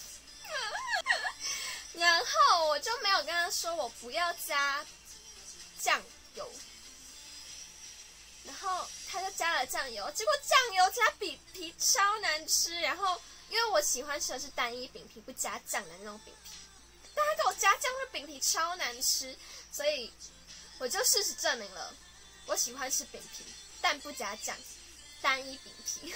S1: 然后我就没有跟他说我不要加酱油。然后他就加了酱油，结果酱油加饼皮超难吃。然后因为我喜欢吃的是单一饼皮不加酱的那种饼皮，但他给我加酱，那饼皮超难吃，所以我就事实证明了，我喜欢吃饼皮，但不加酱，单一饼皮。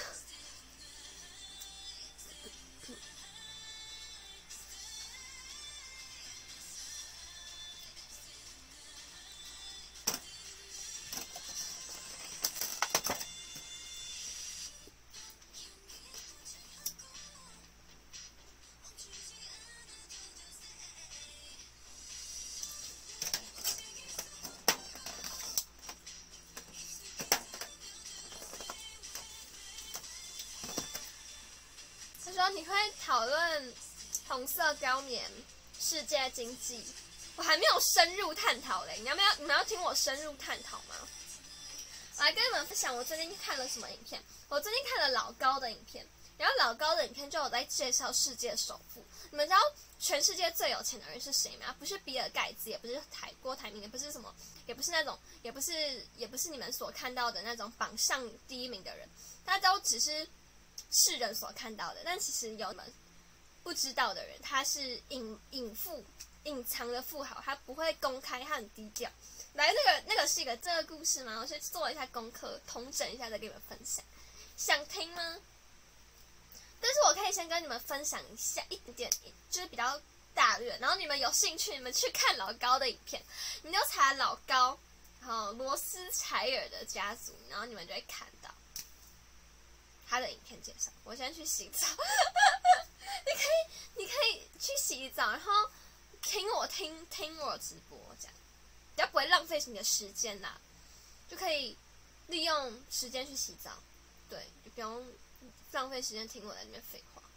S1: 说你会讨论红色高棉、世界经济，我还没有深入探讨嘞。你要不要？你们要听我深入探讨吗？我来跟你们分享我最近看了什么影片。我最近看了老高的影片，然后老高的影片就有在介绍世界首富。你们知道全世界最有钱的人是谁吗？不是比尔盖茨，也不是台郭台铭，也不是什么，也不是那种，也不是，也不是你们所看到的那种榜上第一名的人，大家都只是世人所看到的，但其实有你们不知道的人，他是隐隐富、隐藏的富豪，他不会公开，他很低调。来，那个那个是一个这个故事吗？我去做一下功课，统整一下再跟你们分享。想听吗？但是我可以先跟你们分享一下一点点，就是比较大略，然后你们有兴趣，你们去看老高的影片，你就查老高，然后罗斯柴尔的家族，然后你们就会看到他的影片介绍。我先去洗澡，你可以，你可以去洗澡，然后听我听听我直播，这样比较不会浪费你的时间啦，就可以利用时间去洗澡，对，就不用浪费时间听我在那边废话。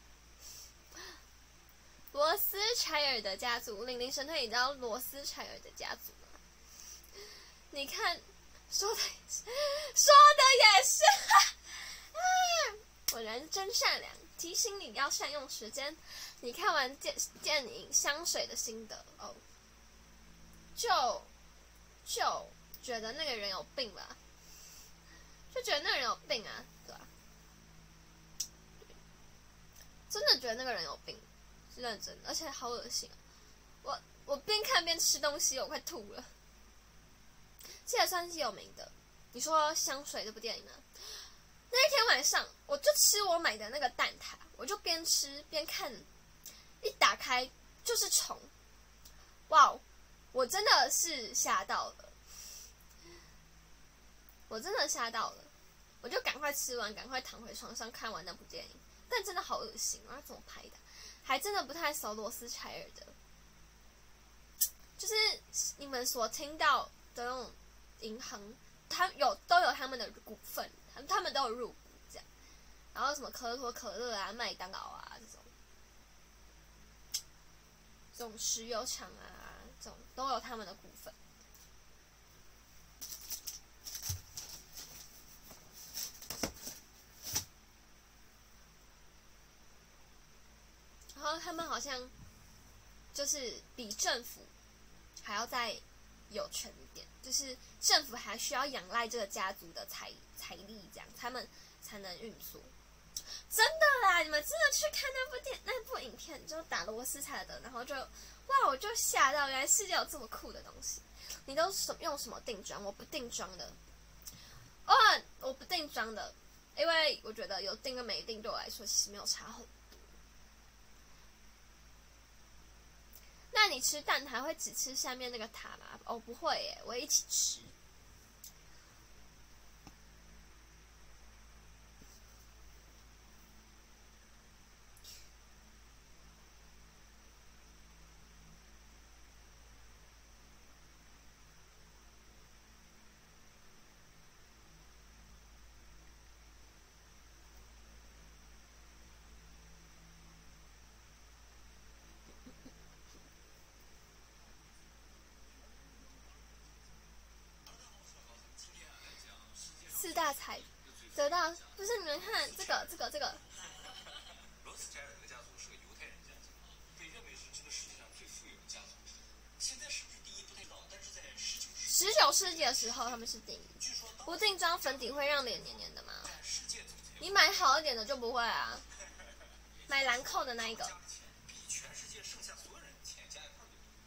S1: 罗斯柴尔的家族，零零神推，你知道罗斯柴尔的家族吗？你看，说的也是，说的也是，我人真善良，提醒你要善用时间。你看完电电影《香水》的心得哦，就就觉得那个人有病吧，就觉得那个人有病啊，对吧、啊？真的觉得那个人有病，是认真的，而且好恶心啊！我我边看边吃东西，我快吐了。这也算是有名的。你说《香水》这部电影呢？那一天晚上，我就吃我买的那个蛋挞，我就边吃边看，一打开就是虫，哇！我真的是吓到了，我真的吓到了，我就赶快吃完，赶快躺回床上看完那部电影。 但真的好恶心啊！怎么拍的？还真的不太熟罗斯柴尔的，就是你们所听到的那种银行，他有都有他们的股份，他们他们都有入股这样，然后什么可口可乐啊、麦当劳啊这种，这种石油厂啊，这种都有他们的股份。然后他们好像就是比政府还要再有权一点，就是政府还需要仰赖这个家族的财财力，这样他们才能运作。真的啦，你们真的去看那部电那部影片，就打罗斯柴尔德，然后就哇，我就吓到，原来世界有这么酷的东西。你都什用什么定妆？我不定妆的，哦，我不定妆的，因为我觉得有定跟没定对我来说其实没有差很多。那你吃蛋挞会只吃下面那个塔吗？哦，不会耶，我一起吃。四大财得到不是你们看这个这个这个。
S2: 罗斯柴尔德家族是个犹太人家族，被认为是这个世界上最富有的家族。现在是不是第一不太知道，但是在十九世
S1: 十九世纪的时候他们是第一。不定妆粉底会让脸黏黏的吗？你买好一点的就不会啊，买兰蔻的那一个。
S2: 比全世界剩下所有人钱加一块都多。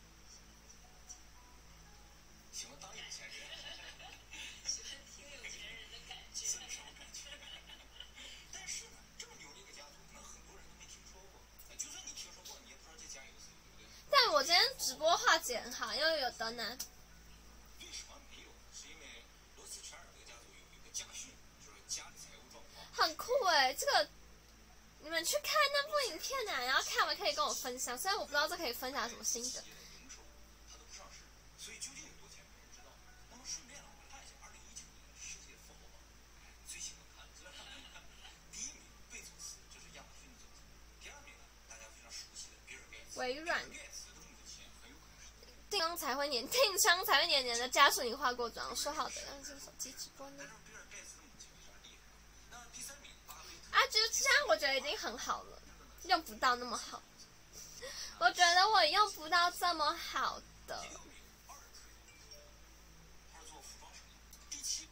S2: 喜欢当有钱人，
S3: 喜欢听有钱人的感觉。
S2: 什么感觉？但是呢，这么牛的一个家族，可能很多人都没听说过。就算你听说过，你也不知道这家有谁，对不对？
S1: 但我今天直播画质很好，因为有灯啊。
S2: 为什么没有？是因为罗斯柴尔德家族有一个家训，就是家里财务状况
S1: 很酷哎、欸，这个你们去看那部影片啊，然后看完可以跟我分享。虽然我不知道这可以分享什么心得。
S2: 营收它都不上市，所以究竟有多钱没人知道。那么顺便我们看一下二零一九年世界富豪榜，最喜欢看的第一名贝佐斯，这是亚马逊的总裁；第二名呢，大家非常熟悉的比尔盖茨。
S1: 微软。
S2: 盖茨的目前很有可能是
S1: 定妆才会黏，定妆才会黏黏的。家属你化过妆，说好的，让这个手机直播呢？
S2: 比尔盖茨的母亲非常厉害。那第三名巴菲特。
S1: 啊，就这样，我觉得已经很好了，用不到那么好。我觉得我用不到这么好的。
S2: 第六名阿尔特他是做服装生意。第七。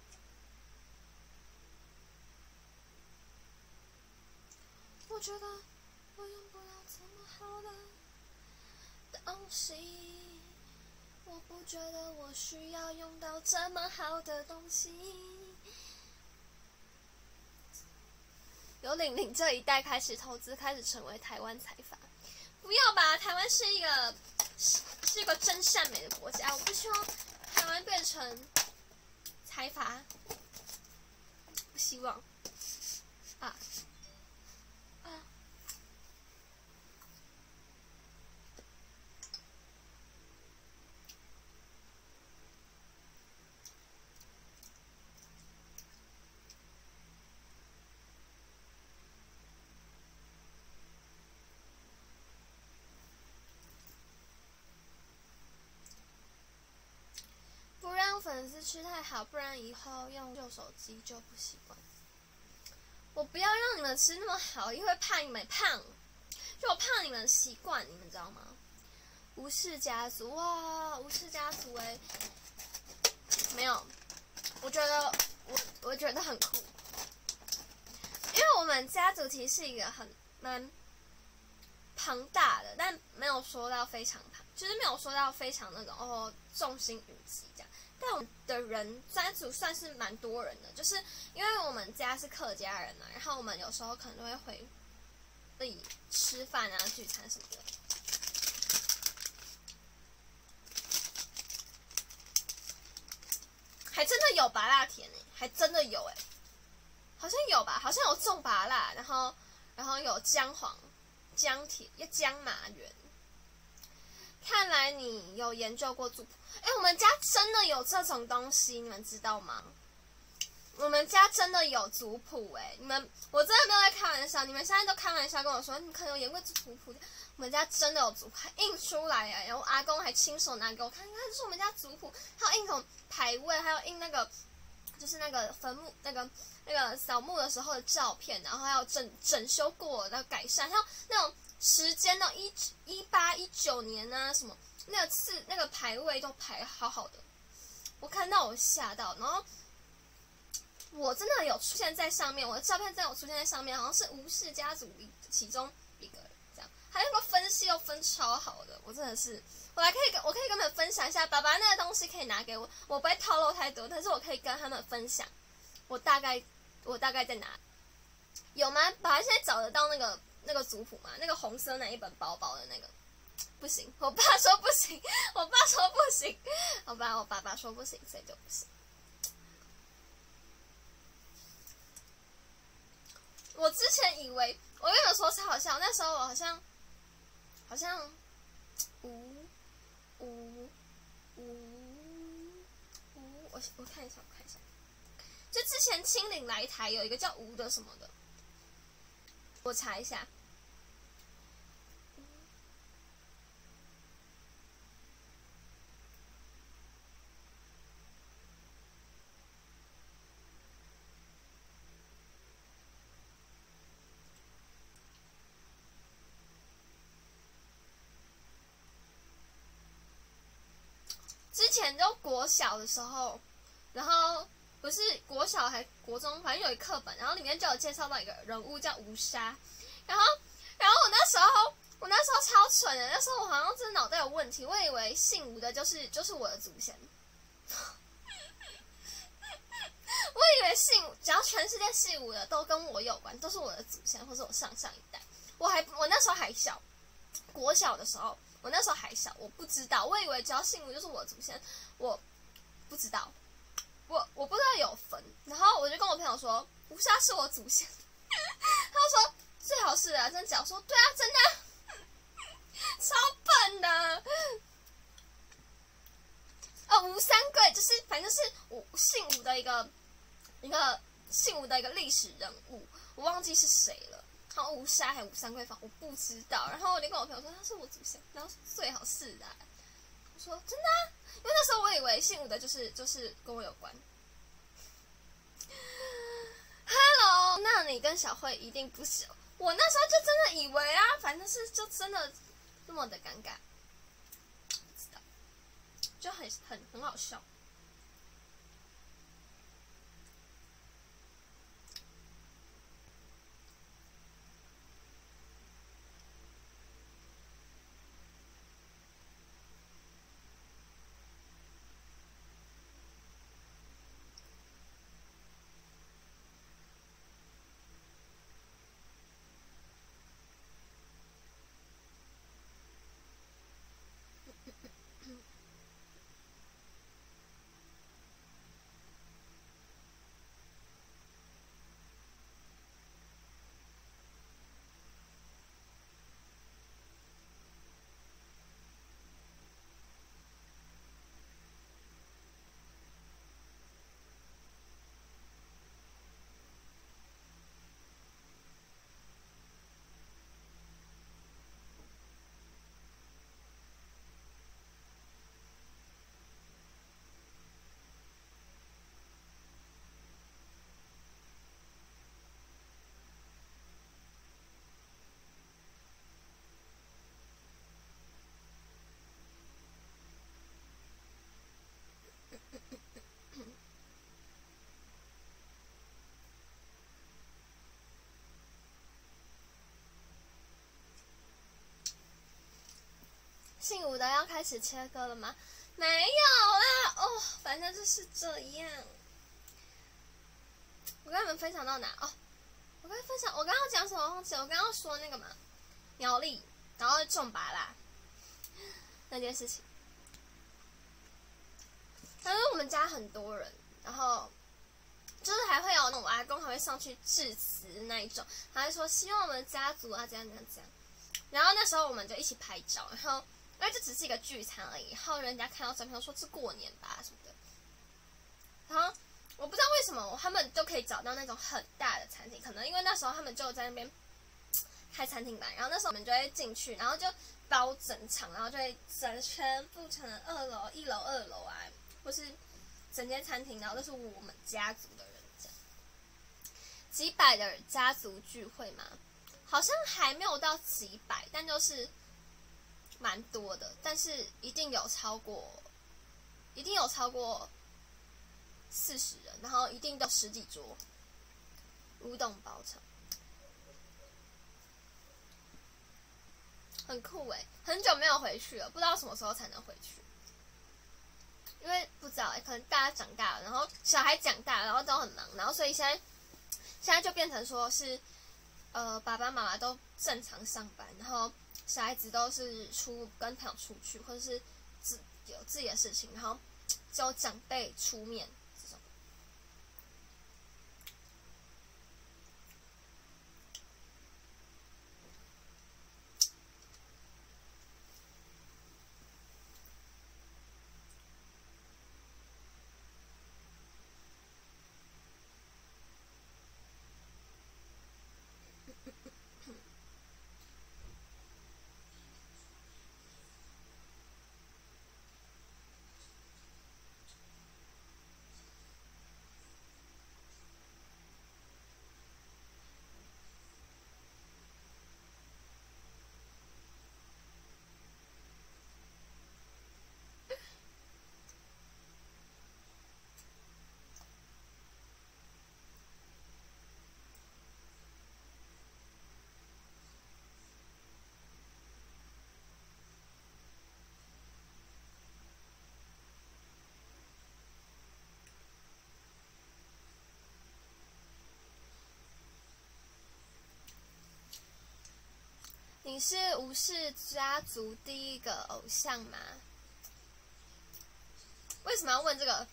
S1: 我觉得我用不到这么好的东西，我不觉得我需要用到这么好的东西。由领领这一代开始投资，开始成为台湾财阀。不要吧，台湾是一个是是一个真善美的国家，我不希望台湾变成财阀，不希望啊啊！不让粉丝吃太好，不然以后用旧手机就不习惯。我不要让你们吃那么好，因为怕你们胖，就我怕你们习惯，你们知道吗？吴氏家族哇，吴氏家族哎，没有，我觉得我我觉得很酷，因为我们家族其实是一个很蛮庞大的，但没有说到非常庞，就是没有说到非常那种哦众星云集这样。但我们的人家族算是蛮多人的，就是因为我们家是客家人嘛，然后我们有时候可能都会回自己吃饭啊、聚餐什么的。还真的有芭乐甜诶，还真的有诶，好像有吧，好像有种芭乐，然后然后有姜黄、姜铁、姜麻园。看来你有研究过族谱，哎，我们家真的有这种东西，你们知道吗？我们家真的有族谱，哎，你们我真的没有在开玩笑，你们现在都开玩笑跟我说，你可能有研过族谱，我们家真的有族谱，还印出来哎，然后阿公还亲手拿给我看，看这是我们家族谱，还有印种牌位，还有印那个就是那个坟墓那个那个扫墓的时候的照片，然后还有整整修过的改善，还有那种。时间呢，一一八一九年啊，什么那个次那个排位都排好好的，我看到我吓到，然后我真的有出现在上面，我的照片真的有出现在上面，好像是吴氏家族其中一个这样，还有个分析又分超好的，我真的是，我来可以跟我可以跟他们分享一下，爸爸那个东西可以拿给我，我不会透露太多，但是我可以跟他们分享，我大概我大概在哪有吗？爸爸现在找得到那个。那个族谱嘛，那个红色那一本薄薄的那个，不行，我爸说不行，我爸说不行，好吧，我爸爸说不行，所以就不行。我之前以为，我跟你们说超好笑，那时候我好像，好像五五五五，我我看一下，我看一下，就之前清领来台有一个叫吴的什么的，我查一下。之前就国小的时候，然后不是国小还国中，反正有一课本，然后里面就有介绍到一个人物叫吴沙，然后然后我那时候我那时候超蠢的，那时候我好像真的脑袋有问题，我以为姓吴的就是就是我的祖先，我以为姓只要全世界姓吴的都跟我有关，都是我的祖先或是我上上一代，我还我那时候还小，国小的时候。我那时候还小，我不知道，我以为只要姓吴就是我的祖先，我不知道，我我不知道有分，然后我就跟我朋友说，吴沙是我祖先，他就说最好是啊，真的假？我说对啊，真的、啊，超笨的。哦，吴三桂就是反正是吴姓吴的一个一个姓吴的一个历史人物，我忘记是谁了。然后吴沙还有吴三桂坊，我不知道。然后我就跟我朋友说他是我祖先，然后最好是的、啊。我说真的、啊，因为那时候我以为姓吴的就是就是跟我有关。Hello， 那你跟小慧一定不是。我那时候就真的以为啊，反正是就真的那么的尴尬，不知道，就很很很好笑。姓吴的要开始切割了吗？没有啦，哦，反正就是这样。我跟你们分享到哪？哦，我跟分享，我刚刚讲什么忘记了？我刚刚说那个嘛，苗栗，然后种拔啦那件事情。但是我们家很多人，然后就是还会有那种我阿公还会上去致辞那一种，他会说希望我们家族啊怎样怎样怎样。然后那时候我们就一起拍照，然后因为这只是一个聚餐而已，然后人家看到照片说是过年吧什么的。然后我不知道为什么他们都可以找到那种很大的餐厅，可能因为那时候他们就在那边开餐厅吧。然后那时候我们就会进去，然后就包整场，然后就会整全部成二楼、一楼、二楼啊，或是整间餐厅，然后都是我们家族的人这样。几百的家族聚会嘛，好像还没有到几百，但就是蛮多的，但是一定有超过，一定有超过四十人，然后一定都十几桌，乌冬包场，很酷哎！很久没有回去了，不知道什么时候才能回去，因为不知道哎，可能大家长大了，然后小孩长大了，然后都很忙，然后所以现在现在就变成说是，呃，爸爸妈妈都正常上班，然后小孩子都是出跟朋友出去，或者是自有自己的事情，然后只有长辈出面这种。你是吴氏家族第一个偶像吗？为什么要问这个？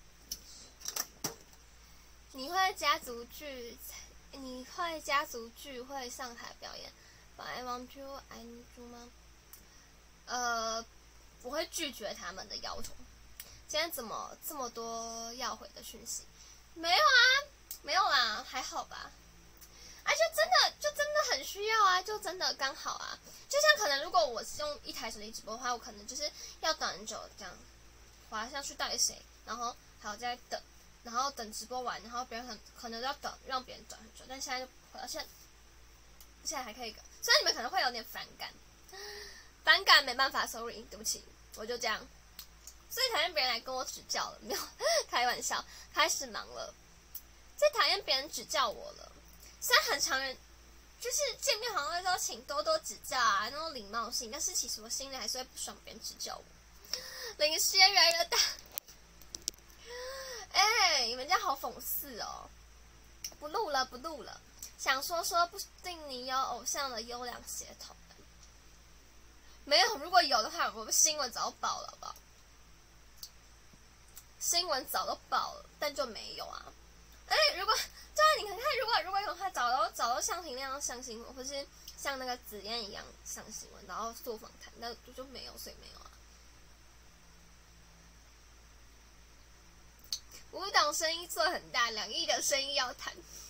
S1: 你会家族聚，你会家族聚会上台表演 ？I want you, I need you 吗？呃，我会拒绝他们的要求。今天怎么这么多要回的讯息？没有啊，没有啦，还好吧。啊，就真的就真的很需要啊，就真的刚好啊。就像可能如果我是用一台手机直播的话，我可能就是要等很久这样，滑下去到底谁，然后还有在等，然后等直播完，然后别人很可能要等让别人等很久，但现在就不会，而且现在还可以，虽然你们可能会有点反感，反感没办法 ，sorry， 对不起，我就这样。最讨厌别人来跟我指教了，没有开玩笑，开始忙了。最讨厌别人指教我了。虽然很常人就是见面好像会说请多多指教啊，那种礼貌性，但是其实我心里还是会不爽别人指教我。零食越来越大，哎、欸，你们家好讽刺哦！不录了，不录了。想说说，不定你有偶像的优良血统。没有，如果有的话，我们新闻早就报了，好不好？新闻早都报了，但就没有啊。哎，如果对啊，你看看，如果如果有的话，早都早都像婷那样上新闻，或是像那个紫嫣一样上新闻，然后做访谈，那就就没有，所以没有啊。舞蹈生意做很大，两亿的生意要谈。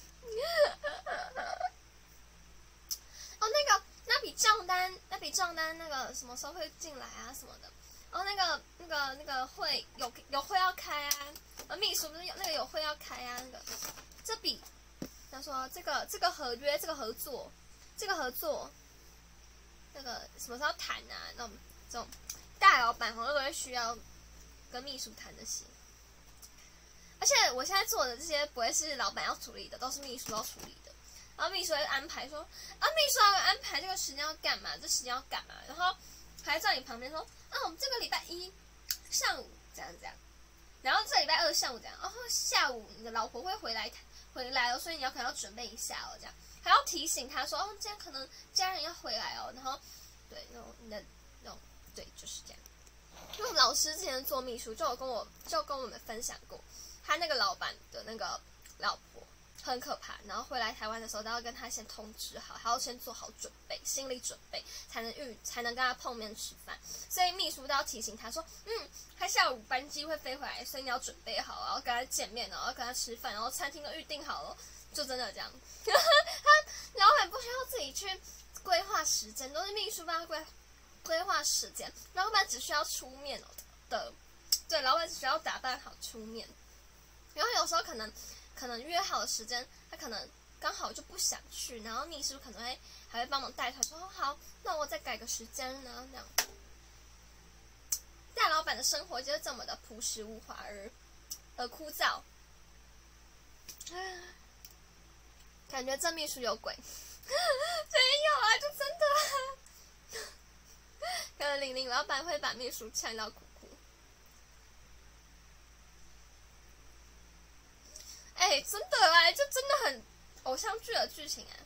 S1: 哦，那个那笔账单，那笔账单那个什么时候会进来啊什么的？哦，那个那个那个会有有会要开啊，呃，秘书不是有那个有会要开啊，那个这笔他说这个这个合约这个合作这个合作那个什么时候谈啊？那种这种大老板好像都会需要跟秘书谈这些，而且我现在做的这些不会是老板要处理的，都是秘书要处理的。然后秘书会安排说，啊，秘书要安排这个时间要干嘛，这时间要干嘛，然后还在你旁边说，啊，我们这个礼拜一上午这样这样，然后这礼拜二上午这样，然后下午你的老婆会回来回来了，所以你要可能要准备一下哦，这样还要提醒他说，哦，今天可能家人要回来哦，然后对那种你的那种对就是这样。因为我们老师之前做秘书，就有跟我就跟我们分享过，他那个老板的那个老婆，很可怕。然后回来台湾的时候，都要跟他先通知好，还要先做好准备，心理准备，才能遇才能跟他碰面吃饭。所以秘书都要提醒他说，嗯，他下午班机会飞回来，所以你要准备好，然后跟他见面，然后跟他吃饭，然后餐厅都预定好了，就真的这样。他老板不需要自己去规划时间，都是秘书帮他规规划时间，老板只需要出面的，对，老板只需要打扮好出面。然后有时候可能可能约好的时间，他可能刚好就不想去，然后秘书可能会还会帮忙带团说，哦好，那我再改个时间呢，这样。大老板的生活就是这么的朴实无华而而枯燥，感觉这秘书有鬼。没有啊，就真的、啊。可能玲玲老板会把秘书呛到哭哭。哎、欸，真的哎，就真的很偶像剧的剧情哎。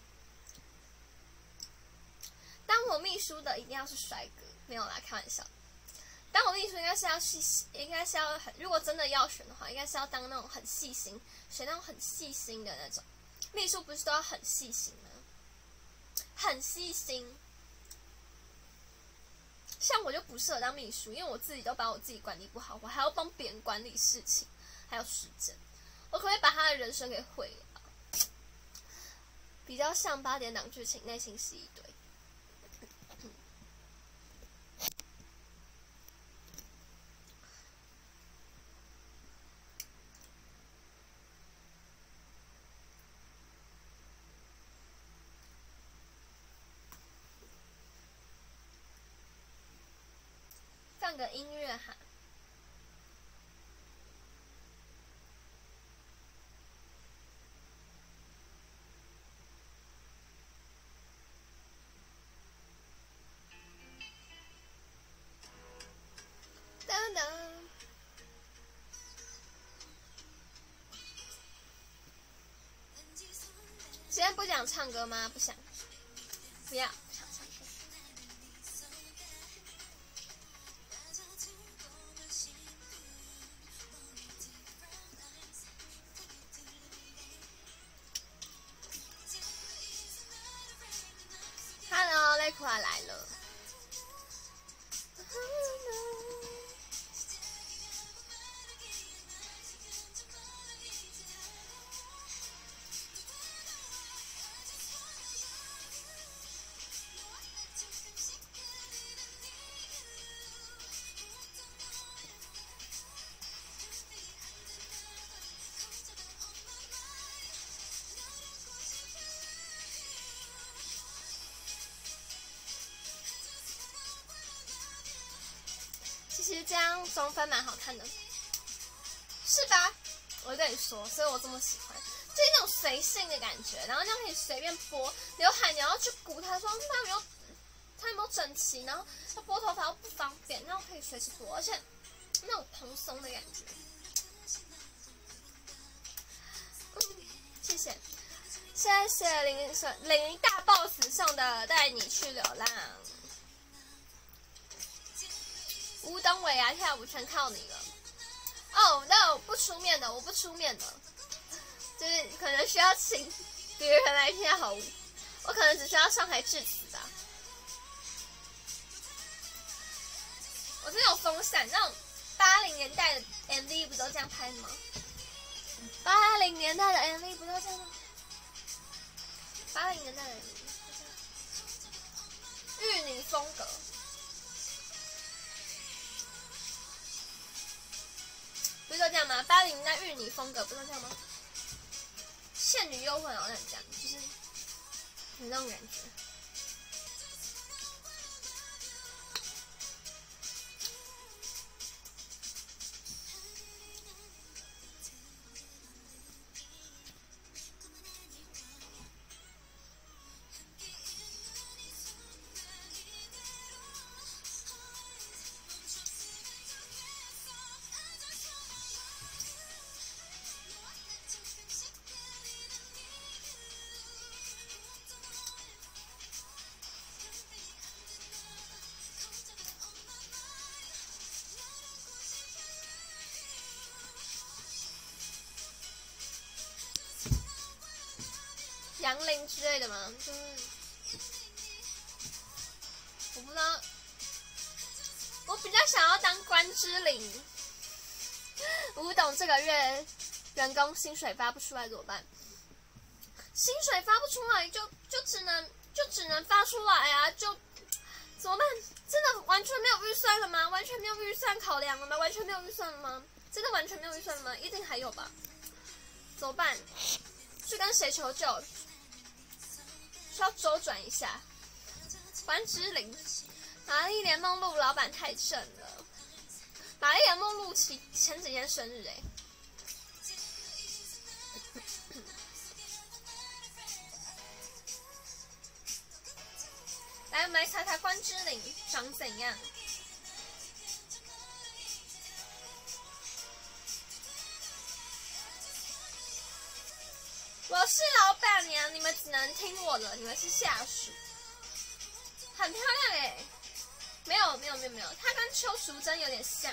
S1: 当我秘书的一定要是帅哥，没有啦，开玩笑。当我秘书应该是要细，应该是要很，如果真的要选的话，应该是要当那种很细心，选那种很细心的那种。秘书不是都要很细心吗？很细心。像我就不适合当秘书，因为我自己都把我自己管理不好，我还要帮别人管理事情，还有时间。我可不可以把他的人生给毁了？比较像八点档剧情，内心戏一堆。放个音乐哈。噔噔。今天不讲唱歌吗？不想，不要，不想唱歌。Hello， 雷库拉来了。其实这样中分蛮好看的，是吧？我跟你说，所以我这么喜欢，就是那种随性的感觉，然后这样可以随便拨刘海，你要去鼓它，说它有没有它有没有整齐，然后它拨头发又不方便，然后可以随时拨，而且那种蓬松的感觉。嗯，谢谢，谢谢零零零零大 boss 送的带你去流浪。吴东伟啊，跳舞全靠你了。哦，那我不出面的，我不出面的，就是可能需要请别人来跳舞，我可能只需要上台致辞吧。我真有风扇，那种八零年代的 M V 不都这样拍的吗？八零年代的 M V 不都这样吗？八零年代的 M V， 玉女风格。不是都这样吗？八零年代玉女风格不是都这样吗？倩女幽魂好像这样，就是有那种感觉。 杨林之类的吗？就是我不知道，我比较想要当关之琳。吴董这个月员工薪水发不出来怎么办？薪水发不出来就就只能就只能发出来啊，就怎么办？真的完全没有预算了吗？完全没有预算考量了吗？完全没有预算了吗？真的完全没有预算了吗？一定还有吧？怎么办？去跟谁求救？需要周转一下。关之琳，玛丽莲梦露老板太正了。玛丽莲梦露前前几天生日哎。来，我们来猜猜关之琳长怎样？我是老板娘，你们只能听我的，你们是下属。很漂亮哎，没有没有没有没有，她跟邱淑贞有点像。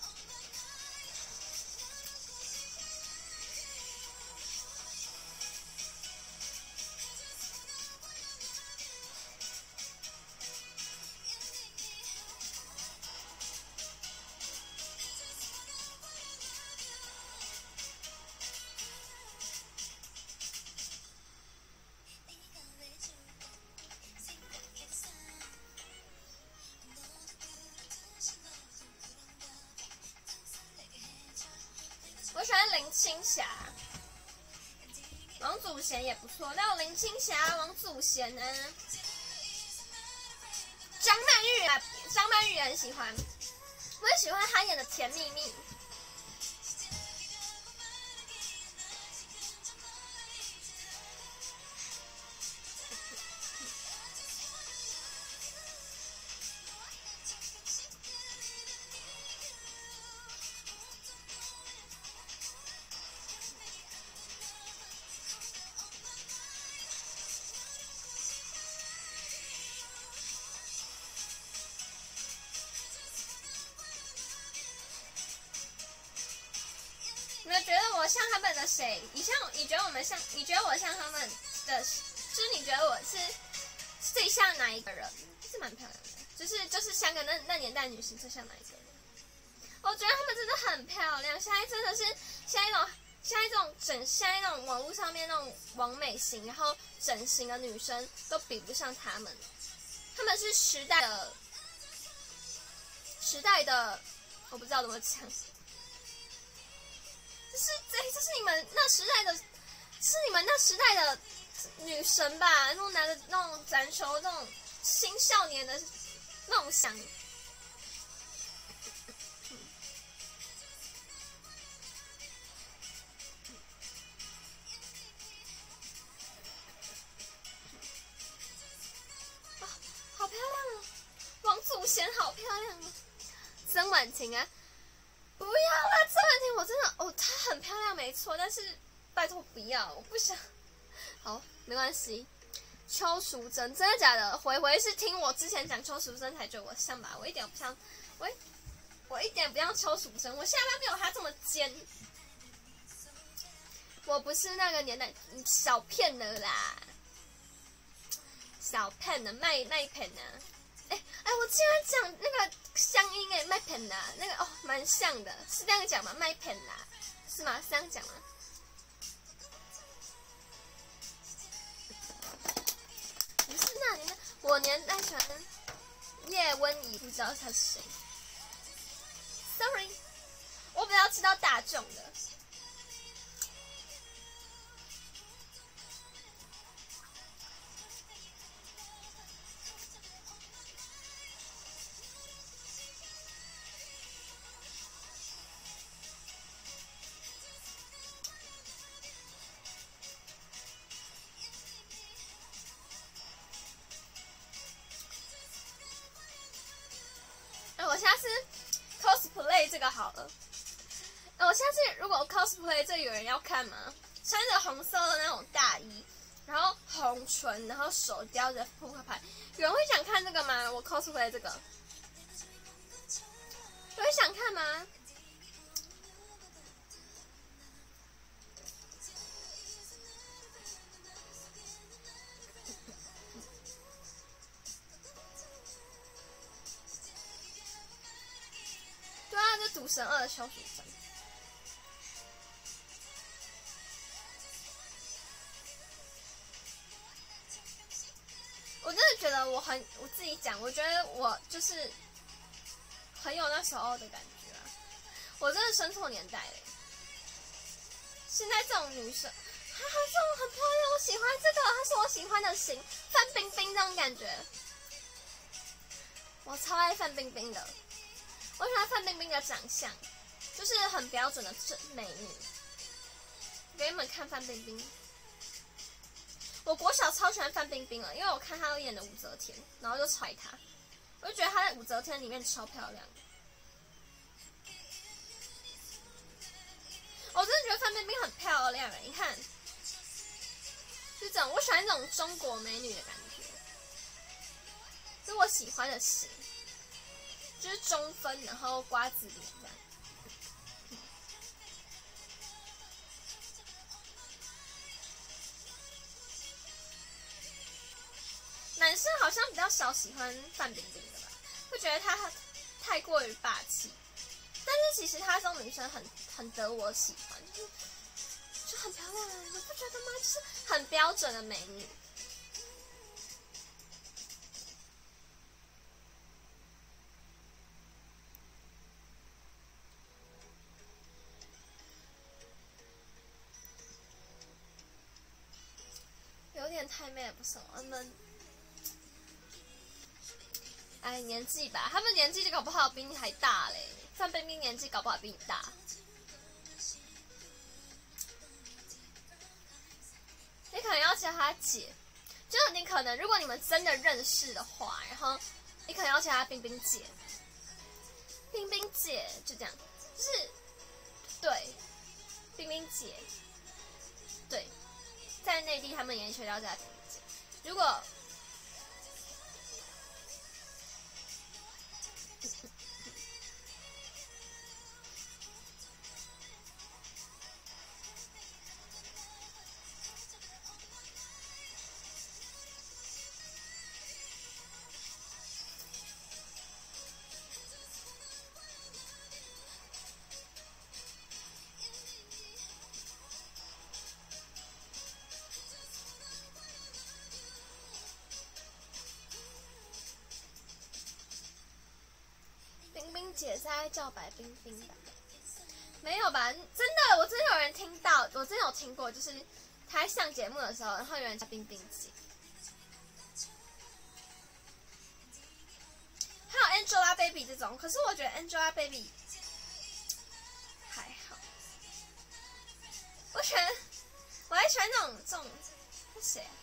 S1: 我喜欢林青霞，王祖贤也不错。那有林青霞、王祖贤呢？张曼玉啊，张曼玉也很喜欢，我也喜欢她演的《甜蜜蜜》。你们觉得我像他们的谁？你像你觉得我们像？你觉得我像他们的？就是你觉得我是最像哪一个人？是蛮漂亮的，就是就是香港那那年代女星最像哪一个人？我觉得他们真的很漂亮。现在真的是现在那种现在这种整现在那种网络上面那种网美型，然后整形的女生都比不上他们。他们是时代的时代的，我不知道怎么讲。这是这这是你们那时代的，是你们那时代的女神吧？那种拿着那种篮球那种青少年的梦想。啊，好漂亮哦！王祖贤好漂亮哦！曾婉婷啊。不要了，曾婉婷，我真的哦，她很漂亮，没错，但是拜托不要，我不想。好，没关系。邱淑贞，真的假的？回回是听我之前讲邱淑贞才觉得我像吧？我一点也不像，我我一点不像邱淑贞，我下巴没有她这么尖。我不是那个年代小片的啦，小片的卖卖片的。哎哎，我竟然讲那个乡音哎，麦片啦，那个哦，蛮像的，是这样讲吗？麦片啦，是吗？是这样讲吗？不是那年代，我年代喜欢叶温仪，不知道他是谁。Sorry， 我比较知道大众的。我下次 cosplay 这个好了。我下次如果 cosplay 这有人要看吗？穿着红色的那种大衣，然后红唇，然后手叼着扑克牌，有人会想看这个吗？我 cosplay 这个，有人想看吗？ 是《赌神二》的邱淑贞。我真的觉得我很，我自己讲，我觉得我就是很有那时候的感觉啊！我真的生错年代嘞。现在这种女生，哈哈，这种很漂亮，我喜欢这个，她是我喜欢的型，范冰冰这种感觉，我超爱范冰冰的。我喜欢范冰冰的长相，就是很标准的美女。给你们看范冰冰。我国小超喜欢范冰冰了，因为我看她演的武则天，然后就揣她，我就觉得她在武则天里面超漂亮。我真的觉得范冰冰很漂亮哎，你看，就这种我喜欢这种中国美女的感觉，是我喜欢的型，就是中分，然后瓜子脸这样。男生好像比较少喜欢范冰冰的吧，会觉得她太过于霸气。但是其实她这种女生很很得我喜欢，就是就很漂亮，你不觉得吗？就是很标准的美女。有点太妹了，不是我们。哎，年纪吧，他们年纪就搞不好比你还大嘞。范冰冰年纪搞不好比你大。你可能要叫她姐，就是你可能如果你们真的认识的话，然后你可能要叫她冰冰姐，冰冰姐就这样，就是对，冰冰姐，对，在内地他们也学到叫她冰冰姐。如果姐在叫白冰冰吧？没有吧？真的，我真的有人听到，我真的有听过，就是他在上节目的时候，然后有人叫冰冰姐，还有 Angelababy 这种，可是我觉得 Angelababy 还好，我喜欢，我还喜欢那种这种，是谁啊？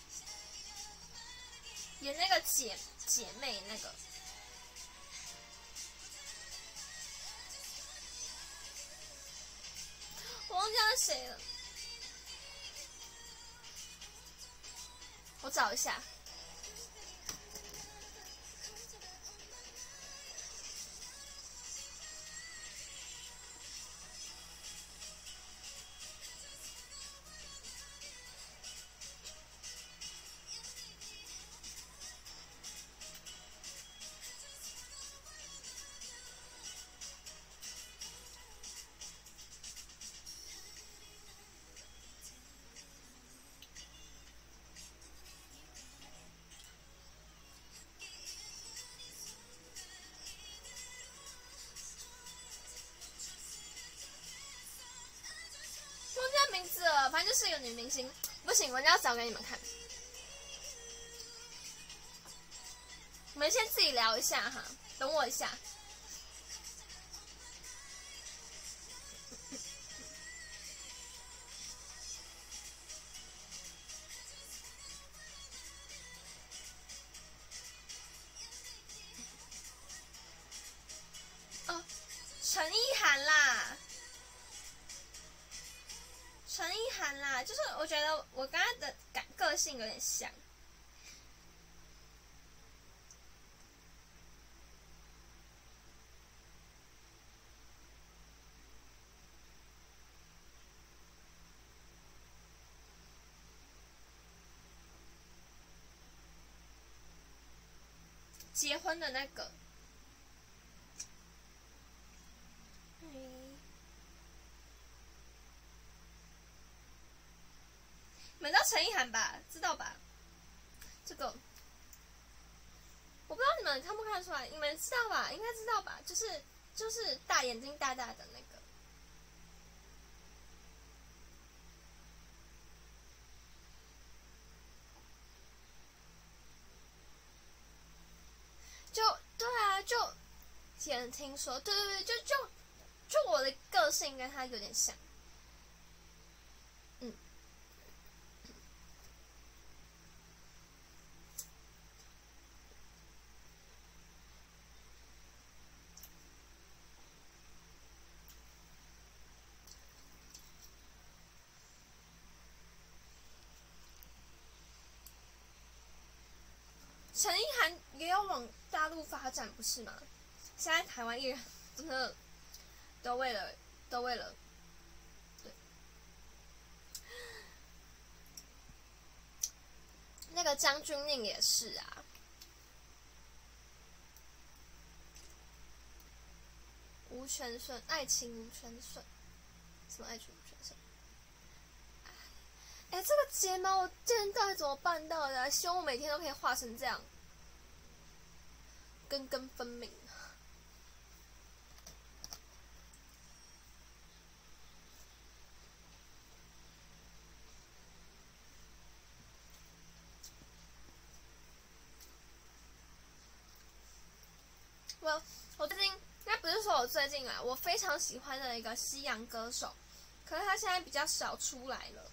S1: 演那个姐姐妹那个。我忘记他是谁了，我找一下。名字了，反正就是一个女明星，不行，我要找给你们看。你们先自己聊一下哈，等我一下。哦，陈意涵啦。陈意涵啦，就是我觉得我跟她的感个性有点像。结婚的那个， 你们知道陈意涵吧？知道吧？这个我不知道你们看不看得出来，你们知道吧？应该知道吧？就是就是大眼睛大大的那个。就对啊，就有人听说，对对对，就就就我的个性跟他有点像。嗯。陈意涵也要往大陆发展，不是吗？现在台湾艺人真的都为了都为了，对，那个张钧甯也是啊。吴全顺，爱情吴全顺，什么爱情吴全顺？哎，这个睫毛我今天到底怎么办到的、啊？希望我每天都可以画成这样，根根分明。我我最近，应该不是说我最近啊，我非常喜欢的一个西洋歌手，可是他现在比较少出来了。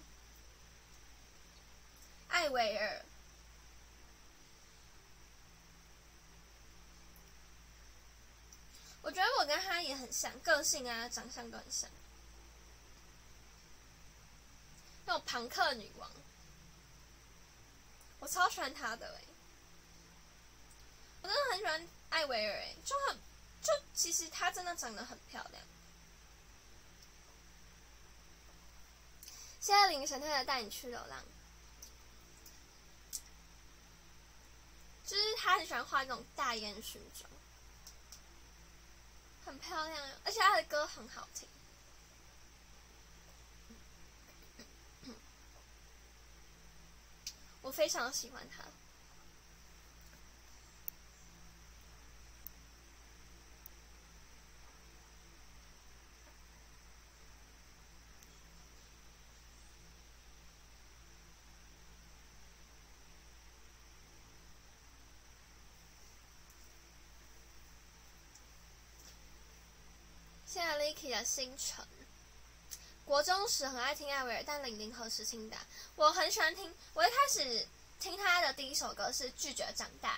S1: 艾薇儿，我觉得我跟他也很像，个性啊、长相都很像。那种朋克女王，我超喜欢她的哎、欸，我真的很喜欢艾薇儿哎、欸，就很就其实她真的长得很漂亮。现在凌晨他在带你去流浪，就是他很喜欢画那种大烟熏妆，很漂亮，而且他的歌很好听。我非常喜欢他。现在 Licky 的星辰，国中时很爱听艾薇儿，但零零后时听的，我很喜欢听。我一开始听他的第一首歌是《拒绝长大》，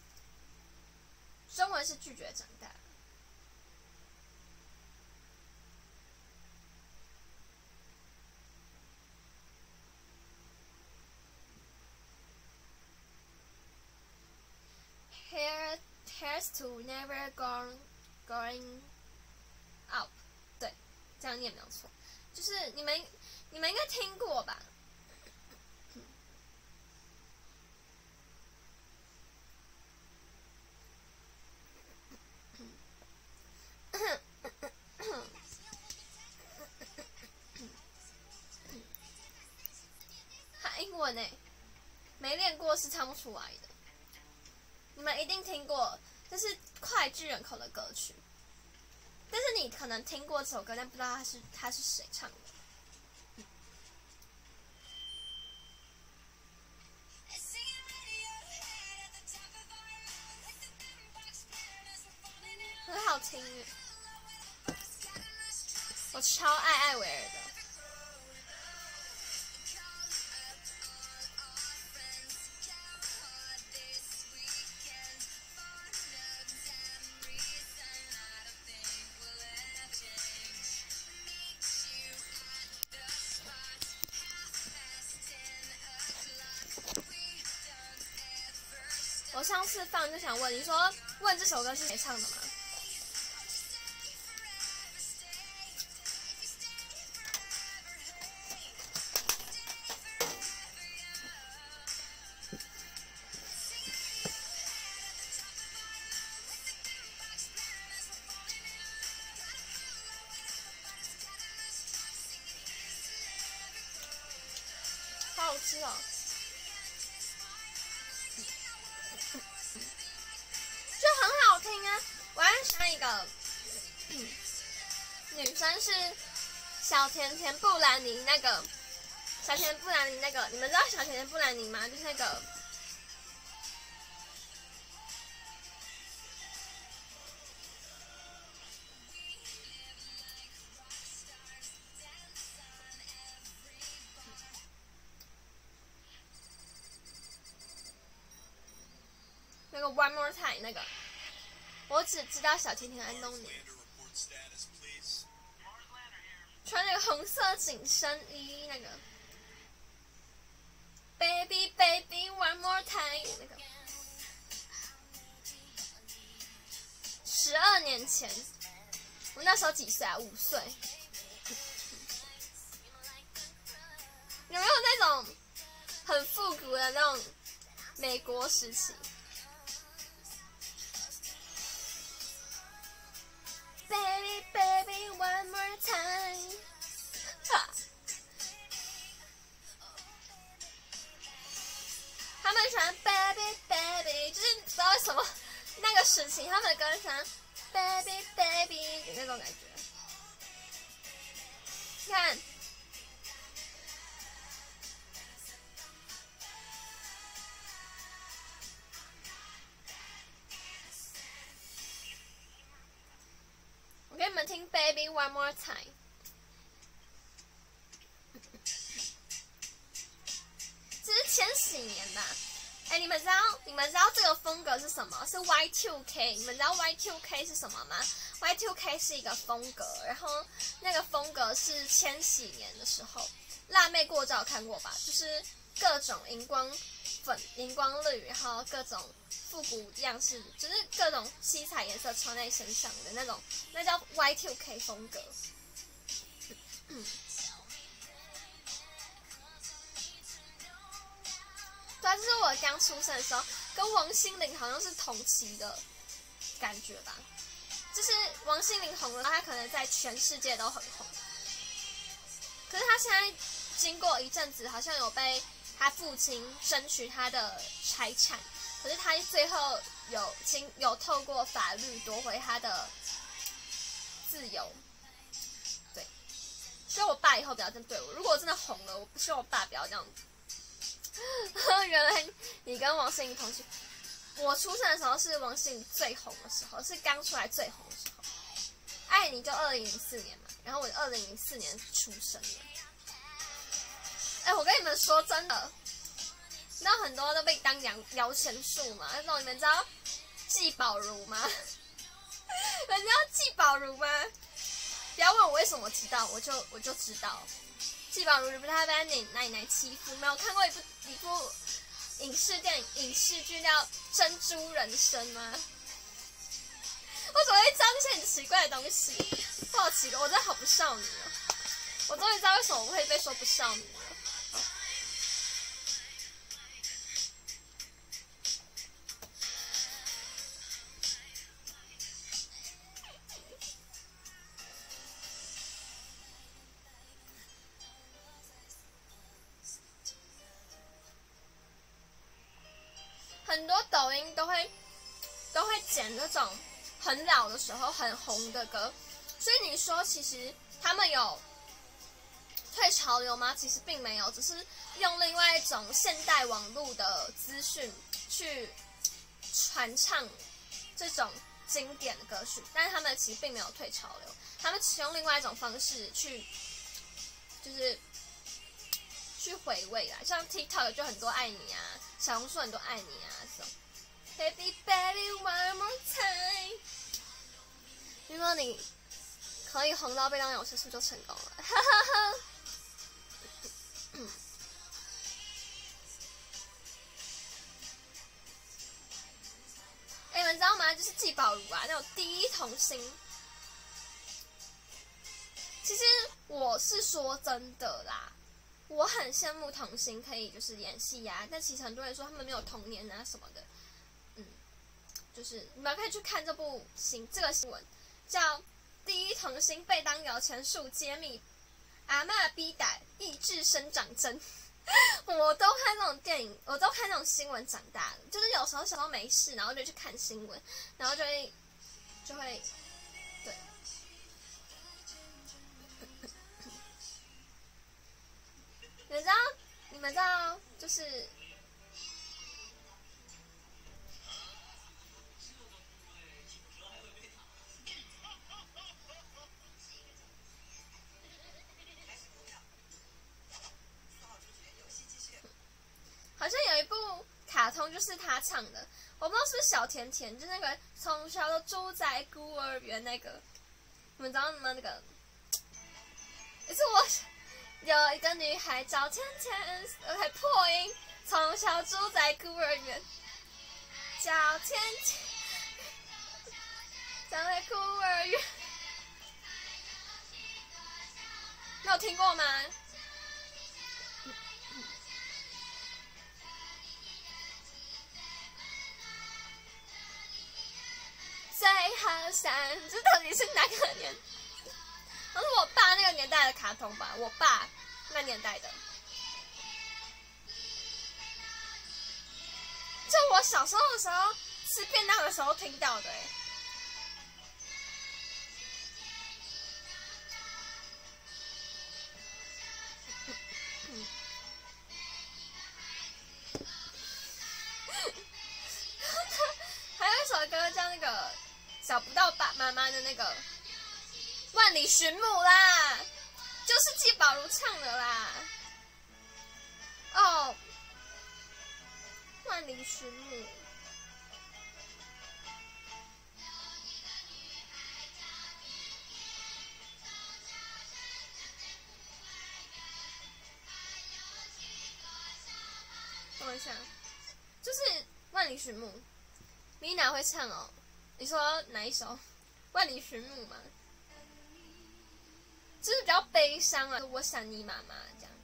S1: 中文是《拒绝长大》。Hair hairs to never going going up， 对，这样念没有错，就是你们你们应该听过吧？他英文哎，没练过是唱不出来的。你们一定听过，这是脍炙人口的歌曲，但是你可能听过这首歌，但不知道他是他是谁唱的。很好听，我超爱艾薇儿的。我上次放就想问你说，问这首歌是谁唱的吗？ 吃哦。就很好听啊！我还喜欢一个、嗯、女生是小甜甜布兰妮，那个小甜甜布兰妮那个，你们知道小甜甜布兰妮吗？就是那个那个 One More Time 那个，我只知道小甜甜 I know 你。穿那个红色紧身衣那个 Baby Baby One More Time 那个，十二年前，我那时候几岁啊？五岁。有没有那种很复古的那种美国时期？Baby, baby, one more time 他们喜欢 baby, baby， 就是不知道为什么那个时期他们的歌喜欢 baby, baby 的那种感觉。你看，我给你们听 Baby One More Time。这是千禧年呐、啊，哎，你们知道你们知道这个风格是什么？是 Y 二 K。你们知道 Y 二 K 是什么吗 ？Y 二 K 是一个风格，然后那个风格是千禧年的时候，辣妹过招看过吧？就是各种荧光粉、荧光绿，然后各种复古样式，就是各种七彩颜色穿在身上的那种，那叫 Y 二 K 风格。嗯对啊，就是我刚出生的时候，跟王心凌好像是同期的感觉吧。就是王心凌红了，她可能在全世界都很红。可是她现在经过一阵子，好像有被她父亲争取她的财产，可是她最后有经有透过法律夺回她的自由。对，希望我爸以后不要这样对我。如果我真的红了，我不希望我爸不要这样子。原来你跟王心凌同期，我出生的时候是王心凌最红的时候，是刚出来最红的时候。爱你就二零零四年嘛，然后我二零零四年出生的。哎，我跟你们说真的，你知道很多都被当摇摇钱树嘛？那种你们知道季宝如吗？你们知道季宝如吗？不要问我为什么知道，我就我就知道。季宝如不是他被奶奶奶欺负吗？我看过一部一部影视电影影视剧叫《珍珠人生》吗？我怎么会知道这些很奇怪的东西？我好奇怪，我真的好不少女哦！我终于知道为什么我会被说不少女了。很多抖音都会都会剪那种很老的时候很红的歌，所以你说其实他们有退潮流吗？其实并没有，只是用另外一种现代网络的资讯去传唱这种经典的歌曲，但是他们其实并没有退潮流，他们只用另外一种方式去就是去回味啦，像 TikTok 就很多爱你啊，小红书很多爱你啊这种。Baby baby one more time， 如果你可以红到被当有声书就成功了，哈哈哈。哎，你们知道吗？就是季宝如啊，那种第一童星。其实我是说真的啦。我很羡慕童星可以就是演戏呀、啊，但其实很多人说他们没有童年啊什么的，嗯，就是你们可以去看这部新这个新闻，叫《第一童星被当摇钱树揭秘阿嬷逼打抑制生长针》， 我都看那种电影，我都看那种新闻长大的。就是有时候小时候没事，然后就去看新闻，然后就会就会对。你们知道？你们知道？就是好像有一部卡通，就是他唱的，我不知道是不是小甜甜，就是那个从小都住在孤儿院那个，你们知道吗？那个也是我有一个女孩叫甜甜，我还破音，从小住在孤儿院，叫甜甜，长在孤儿院，你有听过吗？最后山，这到底是哪个年？好像是我爸那个年代的卡通吧，我爸那年代的。就我小时候的时候吃便当的时候听到的、欸，还有一首歌叫那个找不到爸妈妈的那个万里寻母啦，就是季宝如唱的啦。哦，万里寻母。等一下，就是万里寻母。米娜会唱哦，你说哪一首？《万里寻母》吗？就是比较悲伤啊，我想你妈妈这样。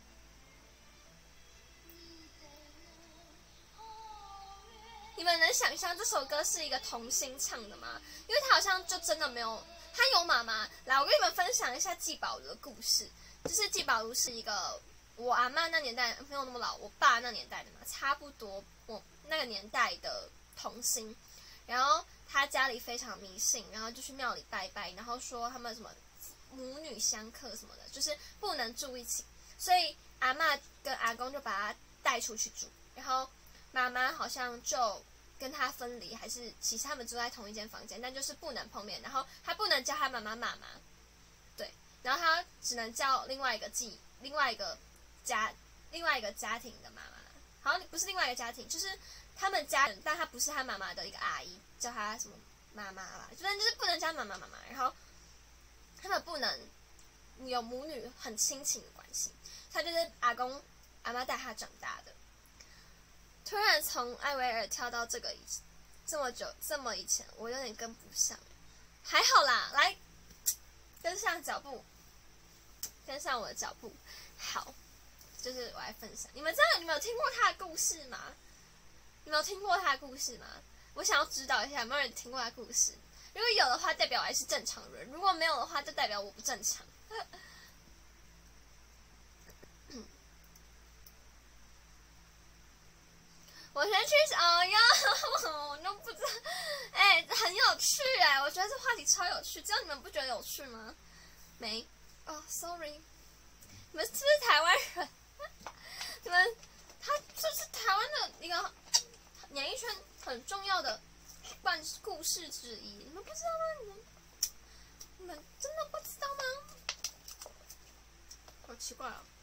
S1: 你们能想象这首歌是一个童星唱的吗？因为他好像就真的没有，他有妈妈。来，我跟你们分享一下季宝如的故事。就是季宝如是一个我阿嬷那年代没有那么老，我爸那年代的嘛，差不多我那个年代的童星。然后他家里非常迷信，然后就去庙里拜拜，然后说他们什么母女相克什么的，就是不能住一起，所以阿嬷跟阿公就把他带出去住，然后妈妈好像就跟他分离，还是其实他们住在同一间房间，但就是不能碰面，然后他不能叫他妈妈妈妈，对，然后他只能叫另外一个继另外一个家另外一个家庭的妈妈，好像不是另外一个家庭，就是他们家人，但他不是他妈妈的一个阿姨，叫他什么妈妈啦，反正就是不能叫妈妈妈妈，然后他们不能有母女很亲情的关系，他就是阿公阿妈带他长大的。突然从艾薇儿跳到这个这么久这么以前，我有点跟不上，还好啦，来跟上脚步，跟上我的脚步。好，就是我来分享，你们知道你们有听过他的故事吗？你们有听过他的故事吗？我想要知道一下有没有人听过他的故事。如果有的话，代表我还是正常人；如果没有的话，就代表我不正常。我先去哦哟，我都不知道，哎、欸，很有趣哎，我觉得这话题超有趣，只有你们不觉得有趣吗？没，哦 ，sorry， 你们是不是台湾人？你们，他这是台湾的一个演艺圈很重要的半故事之一，你们不知道吗？你们，你们真的不知道吗？好奇怪啊！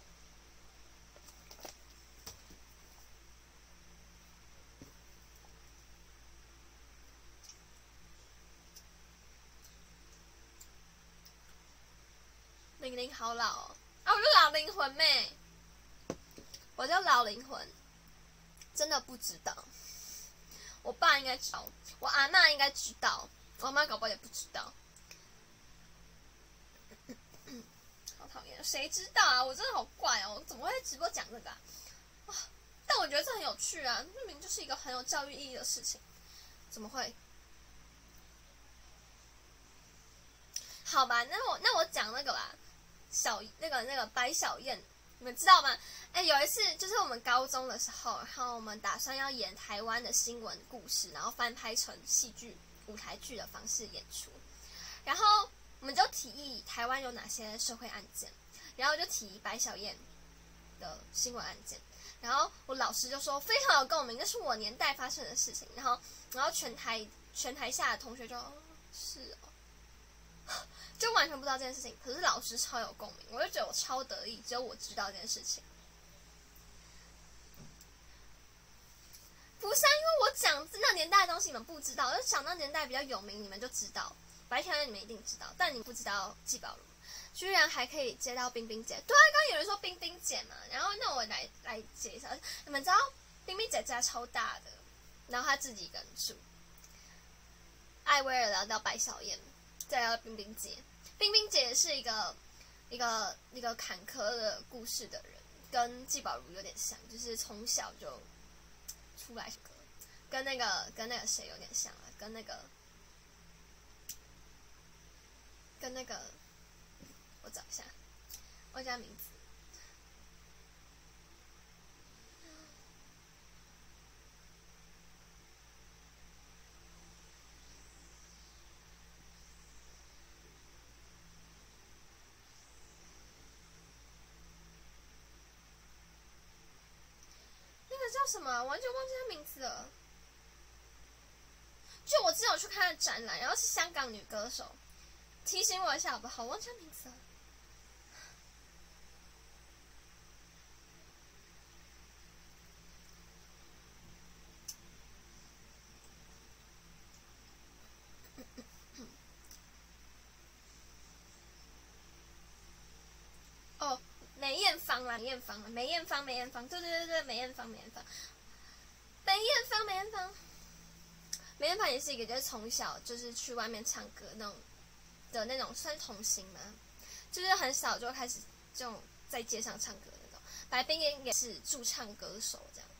S1: 玲玲好老哦，啊，我就老灵魂妹，我叫老灵魂，真的不知道。我爸应该知道，我阿嬷应该知道，我妈搞不好也不知道。好讨厌，谁知道啊？我真的好怪哦，我怎么会在直播讲这个啊？啊但我觉得这很有趣啊，明明就是一个很有教育意义的事情，怎么会？好吧，那我那我讲那个啦。小那个那个白小燕， 你们知道吗？哎，有一次就是我们高中的时候，然后我们打算要演台湾的新闻故事，然后翻拍成戏剧、舞台剧的方式演出。然后我们就提议台湾有哪些社会案件，然后就提白小燕的新闻案件。然后我老师就说非常有共鸣，那是我年代发生的事情。然后，然后全台全台下的同学就、哦、是哦，就完全不知道这件事情。可是老师超有共鸣，我就觉得我超得意，只有我知道这件事情。不是啊，因为我讲那年代的东西你们不知道，我就讲那年代比较有名，你们就知道。白小燕你们一定知道，但你不知道季宝如。居然还可以接到冰冰姐，对啊，刚刚有人说冰冰姐嘛，然后那我来来接一下，你们知道冰冰姐家超大的，然后她自己一个人住。艾薇儿聊到白小燕，再聊到冰冰姐，冰冰姐是一个一个一个坎坷的故事的人，跟季宝如有点像，就是从小就出来，跟那个跟那个谁有点像啊，跟那个跟那个。我找一下，我叫名字。那个叫什么？完全忘记他名字了。就我之前有去看展览，然后是香港女歌手，提醒我一下好不好？我忘记他名字了。哦，梅艳芳啦，梅艳芳啦，梅艳芳，梅艳芳，对对对对，梅艳芳，梅艳芳，梅艳芳，梅艳芳，梅艳芳也是一个，就是从小就是去外面唱歌那种的那种，算童星吗？就是很小就开始这种在街上唱歌的那种。白冰冰也是驻唱歌手这样。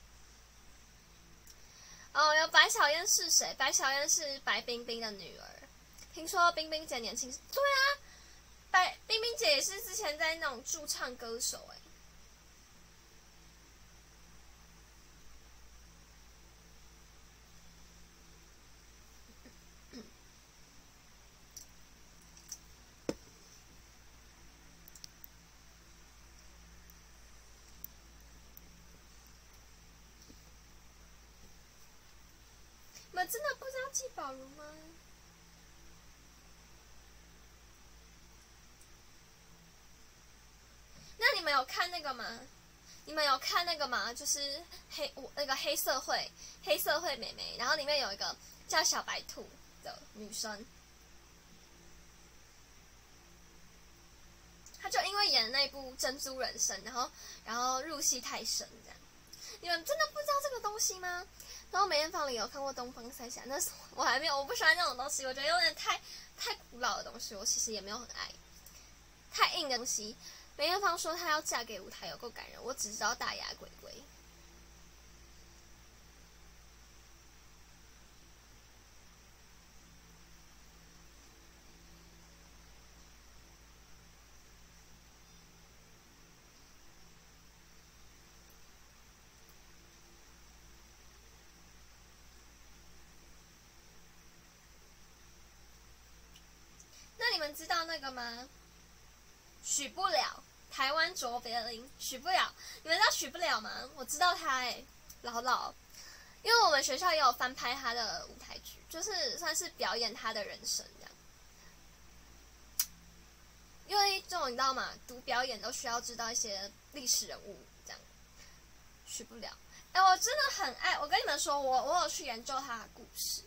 S1: 哦，有白小燕是谁？白小燕是白冰冰的女儿。听说冰冰姐年轻，对啊，白冰冰姐也是之前在那种驻唱歌手哎。你们真的不知道季宝如吗？那你们有看那个吗？你们有看那个吗？就是黑那个黑社会黑社会妹妹，然后里面有一个叫小白兔的女生，她就因为演那部《珍珠人生》，然后然后入戏太深这样。你们真的不知道这个东西吗？然后梅艳芳里有看过《东方三侠》，那是我还没有，我不喜欢那种东西，我觉得有点太太古老的东西，我其实也没有很爱。太硬的东西，梅艳芳说她要嫁给舞台，有够感人。我只知道大牙鬼鬼。那你们知道那个吗？许不了，台湾卓别林，许不了。你们知道许不了吗？我知道他哎、欸，老老，因为我们学校也有翻拍他的舞台剧，就是算是表演他的人生这样。因为这种你知道吗？读表演都需要知道一些历史人物这样。许不了，哎，我真的很爱。我跟你们说，我我有去研究他的故事。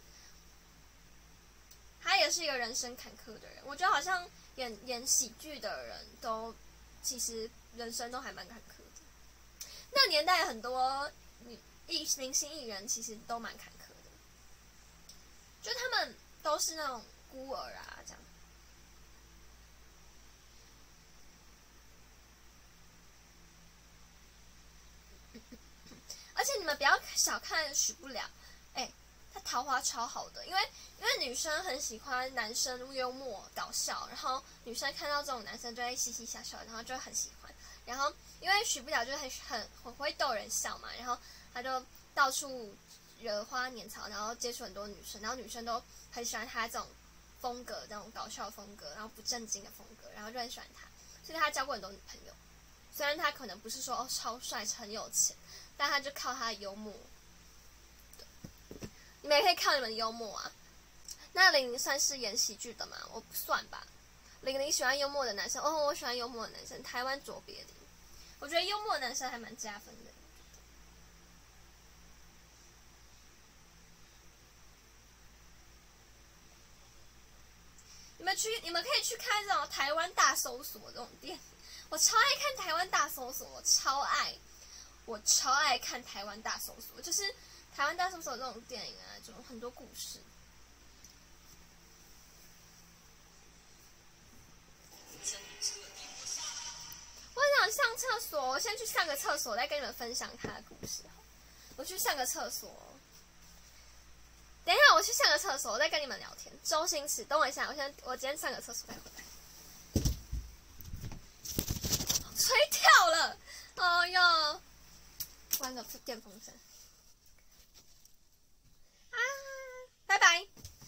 S1: 他也是一个人生坎坷的人，我觉得好像演演喜剧的人都其实人生都还蛮坎坷的。那年代很多艺明星艺人其实都蛮坎坷的，就他们都是那种孤儿啊这样。而且你们不要小看许不了，哎，他桃花超好的，因为因为女生很喜欢男生幽默搞笑，然后女生看到这种男生就会嘻嘻笑笑，然后就会很喜欢。 然后因为许不了就是很很很会逗人笑嘛，然后他就到处惹花拈草，然后接触很多女生，然后女生都很喜欢他这种风格，这种搞笑风格，然后不正经的风格，然后就很喜欢他，所以他交过很多女朋友。虽然他可能不是说哦超帅很有钱，但他就靠他的幽默。你们也可以靠你们的幽默啊。那玲玲算是演喜剧的吗？我不算吧。玲玲喜欢幽默的男生，哦，我喜欢幽默的男生。台湾卓别林，我觉得幽默的男生还蛮加分的。你们去，你们可以去看这种台湾大搜索这种电影，我超爱看台湾大搜索，我超爱，我超爱看台湾大搜索，就是台湾大搜索这种电影啊，这种很多故事。我很想上厕所，我先去上个厕所，再跟你们分享他的故事。我去上个厕所，等一下我去上个厕所，我再跟你们聊天。周星驰，等我一下，我先我今天上个厕所再回来。吹跳了，哦哟，关个电风扇。啊，拜拜。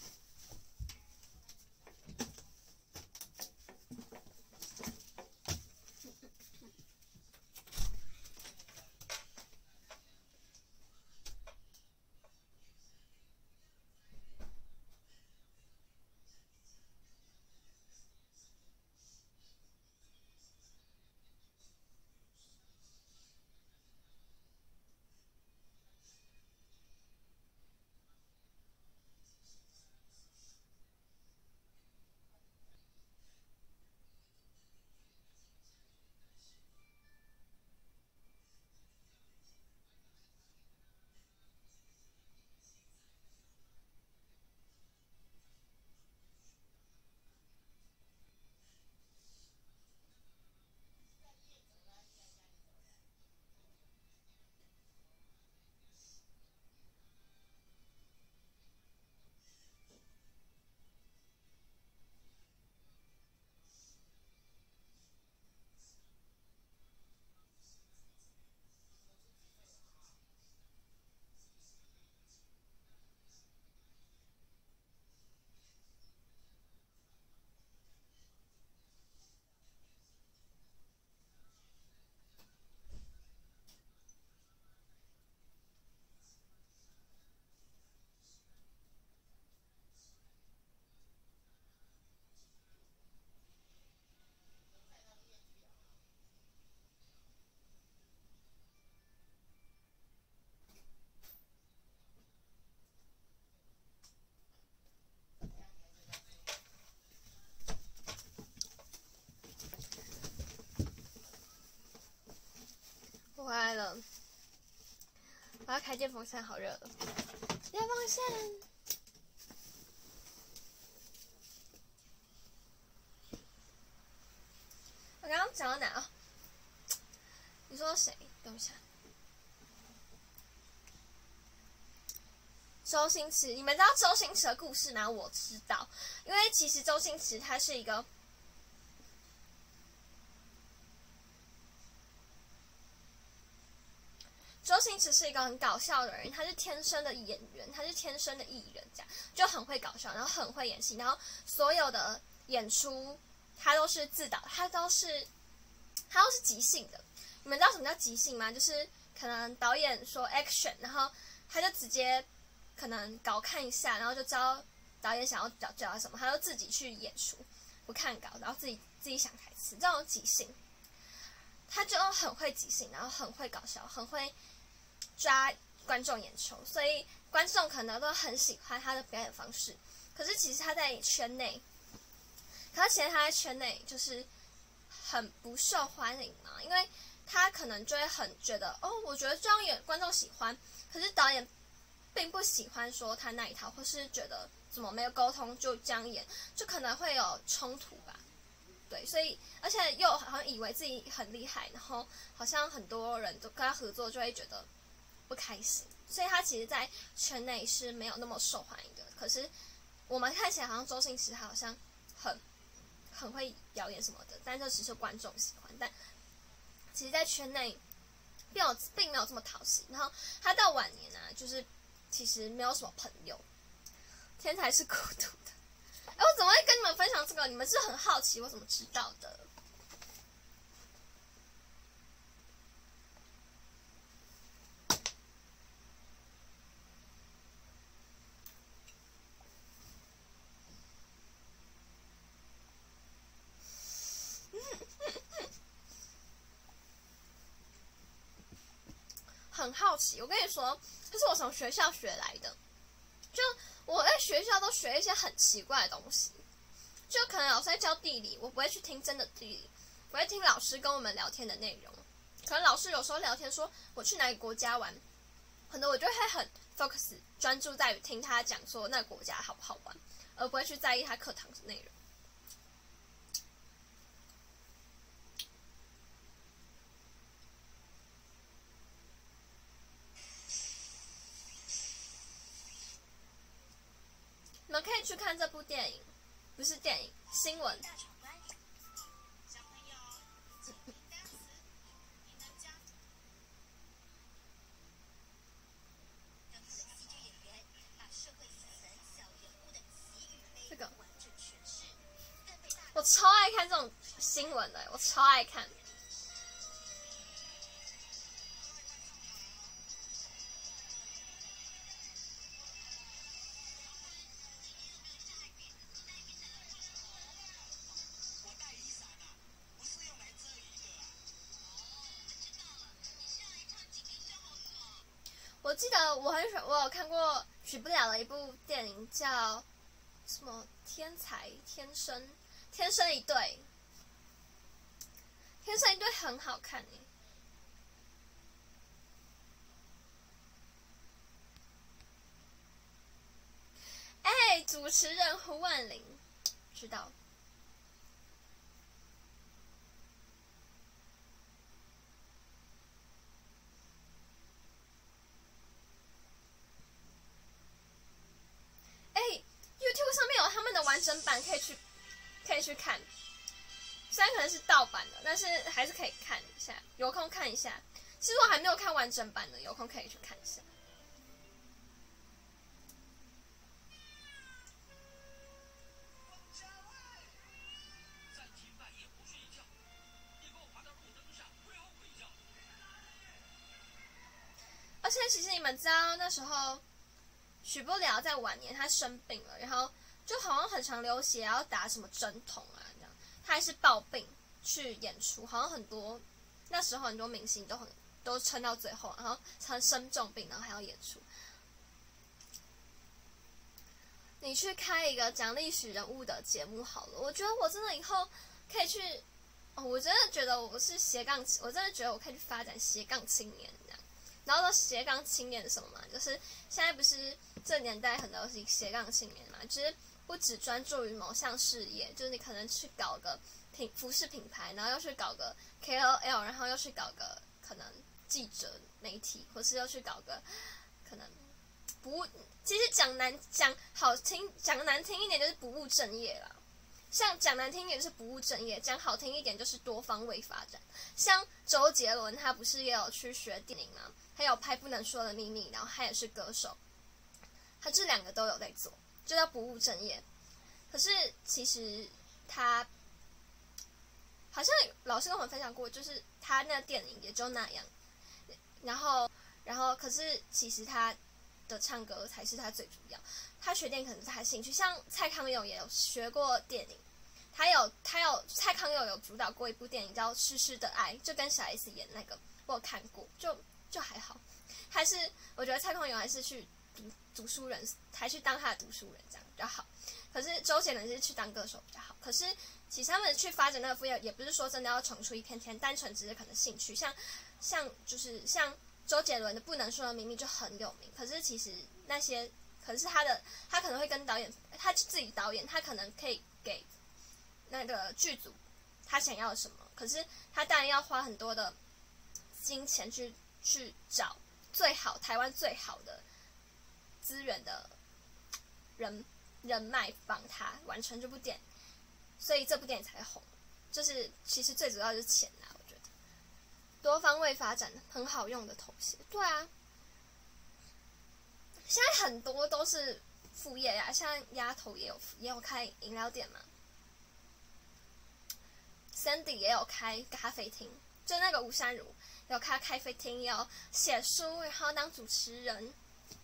S1: 我回来了，我要开电风扇，好热了。电风扇。我刚刚讲到哪啊？你说谁？等一下。周星驰，你们知道周星驰的故事吗？我知道，因为其实周星驰他是一个。周星驰是一个很搞笑的人，他是天生的演员，他是天生的艺人，这样就很会搞笑，然后很会演戏，然后所有的演出他都是自导，他都是他都是即兴的。你们知道什么叫即兴吗？就是可能导演说 action， 然后他就直接可能稿看一下，然后就知道导演想要表表达什么，他就自己去演出，不看稿，然后自己自己想台词，这种即兴。他就很会即兴，然后很会搞笑，很会抓观众眼球，所以观众可能都很喜欢他的表演方式。可是其实他在圈内，可是其实他在圈内就是很不受欢迎嘛，因为他可能就会很觉得哦，我觉得这样演观众喜欢，可是导演并不喜欢说他那一套，或是觉得怎么没有沟通就这样演，就可能会有冲突吧。对，所以而且又好像以为自己很厉害，然后好像很多人都跟他合作就会觉得不开心，所以他其实在圈内是没有那么受欢迎的。可是我们看起来好像周星驰他好像很很会表演什么的，但这只是观众喜欢。但其实在圈内并有并没有这么讨喜。然后他到晚年啊，就是其实没有什么朋友，天才是孤独的。哎，我怎么会跟你们分享这个？你们是很好奇我怎么知道的？很好奇，我跟你说，这是我从学校学来的。就我在学校都学一些很奇怪的东西，就可能老师在教地理，我不会去听真的地理，我会听老师跟我们聊天的内容。可能老师有时候聊天说我去哪个国家玩，可能我就会很 focus 专注在于听他讲说那个国家好不好玩，而不会去在意他课堂的内容。你们可以去看这部电影，不是电影，新闻。
S3: 小朋友，请听单词，你能将当出的戏剧演员把社会底层小人物的喜与悲
S1: 这个
S3: 完整诠释，更被大
S1: 我超爱看这种新闻的，我超爱看。
S2: 我带雨伞啊，不是用来遮雨的啊。
S1: 我记得我很喜欢，我有看过许不了的一部电影叫什么《天才天生天生一对》，天生一对很好看耶。哎，主持人胡婉玲，知道。哎 ，YouTube 上面有他们的完整版，可以去可以去看。虽然可能是盗版的，但是还是可以看一下，有空看一下。其实我还没有看完整版的，有空可以去看一下。
S2: 三更半夜不睡觉，你给我爬到路灯上，不要睡觉。
S1: 而且其实你们知道那时候许不了在晚年他生病了，然后就好像很常流血，然后打什么针筒啊这样，他还是抱病去演出，好像很多那时候很多明星都很都撑到最后，然后常生重病，然后还要演出。你去开一个讲历史人物的节目好了，我觉得我真的以后可以去，哦，我真的觉得我是斜杠，我真的觉得我可以去发展斜杠青年这样。然后说斜杠青年是什么嘛？就是现在不是这年代很流行斜杠青年嘛，就是不只专注于某项事业，就是你可能去搞个品服饰品牌，然后又去搞个 K O L， 然后又去搞个可能记者媒体，或是又去搞个可能不务，其实讲难讲好听，讲难听一点就是不务正业啦。像讲难听一点就是不务正业，讲好听一点就是多方位发展。像周杰伦他不是也有去学电影吗？他有拍《不能说的秘密》，然后他也是歌手，他这两个都有在做，就叫不务正业。可是其实他好像老师跟我们分享过，就是他那电影也就那样，然后然后可是其实他的唱歌才是他最主要。他学电影可能是他兴趣，像蔡康永也有学过电影，他有他有蔡康永有主导过一部电影叫《痴痴的爱》，就跟小 S 演那个，我有看过，就就还好。还是我觉得蔡康永还是去读读书人，还去当他的读书人这样比较好。可是周杰伦是去当歌手比较好。可是其实他们去发展那个副业，也不是说真的要闯出一片天，单纯只是可能兴趣。像像就是像周杰伦的《不能说的秘密》就很有名，可是其实那些。可是他的他可能会跟导演，他自己导演，他可能可以给那个剧组他想要什么，可是他当然要花很多的金钱去去找最好台湾最好的资源的人人脉帮他完成这部电影，所以这部电影才红。就是其实最主要就是钱啦，我觉得。 多方位发展很好用的头衔。对啊，现在很多都是副业呀、啊，像丫头也有也有开饮料店嘛 ，Sandy 也有开咖啡厅，就那个吴珊如有开咖啡厅，有写书，然后当主持人。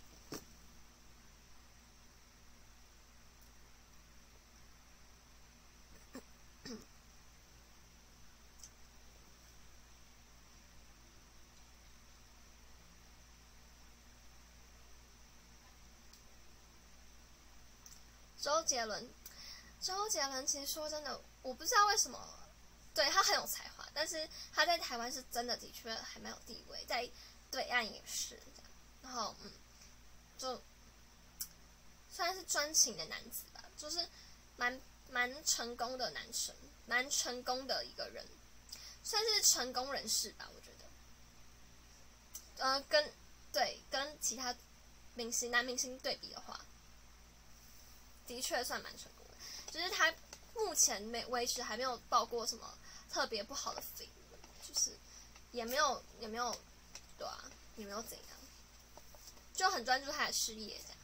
S1: 周杰伦，周杰伦其实说真的，我不知道为什么，对他很有才华，但是他在台湾是真的的确还蛮有地位，在对岸也是这样。然后嗯，就算是专情的男子吧，就是蛮蛮成功的男生，蛮成功的一个人，算是成功人士吧，我觉得。呃，跟对跟其他明星男明星对比的话。的确算蛮成功的，就是他目前没为止还没有爆过什么特别不好的绯闻，就是也没有也没有，对啊，也没有怎样，就很专注他的事业这样。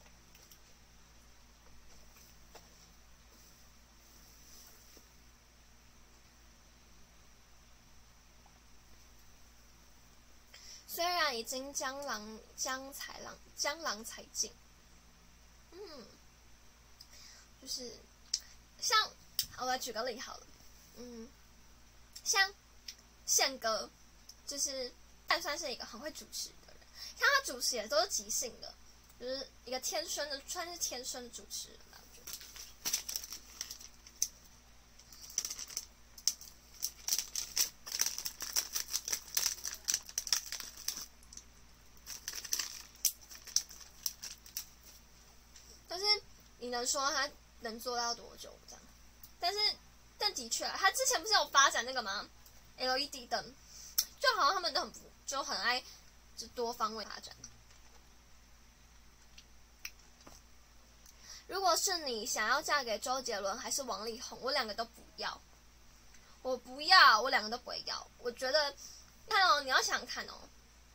S1: 虽然已经江郎江才郎江郎才尽，嗯。就是像，我来举个例好了，嗯，像宪哥，就是但算是一个很会主持的人，像他主持也都是即兴的，就是一个天生的，算是天生的主持人吧，我觉得。但是你能说他能做到多久这样？但是，但的确，他之前不是有发展那个吗 ？L E D 灯，就好像他们都很就很爱就多方位发展。如果是你想要嫁给周杰伦还是王力宏，我两个都不要，我不要，我两个都不会要。我觉得，看哦，你要想看哦，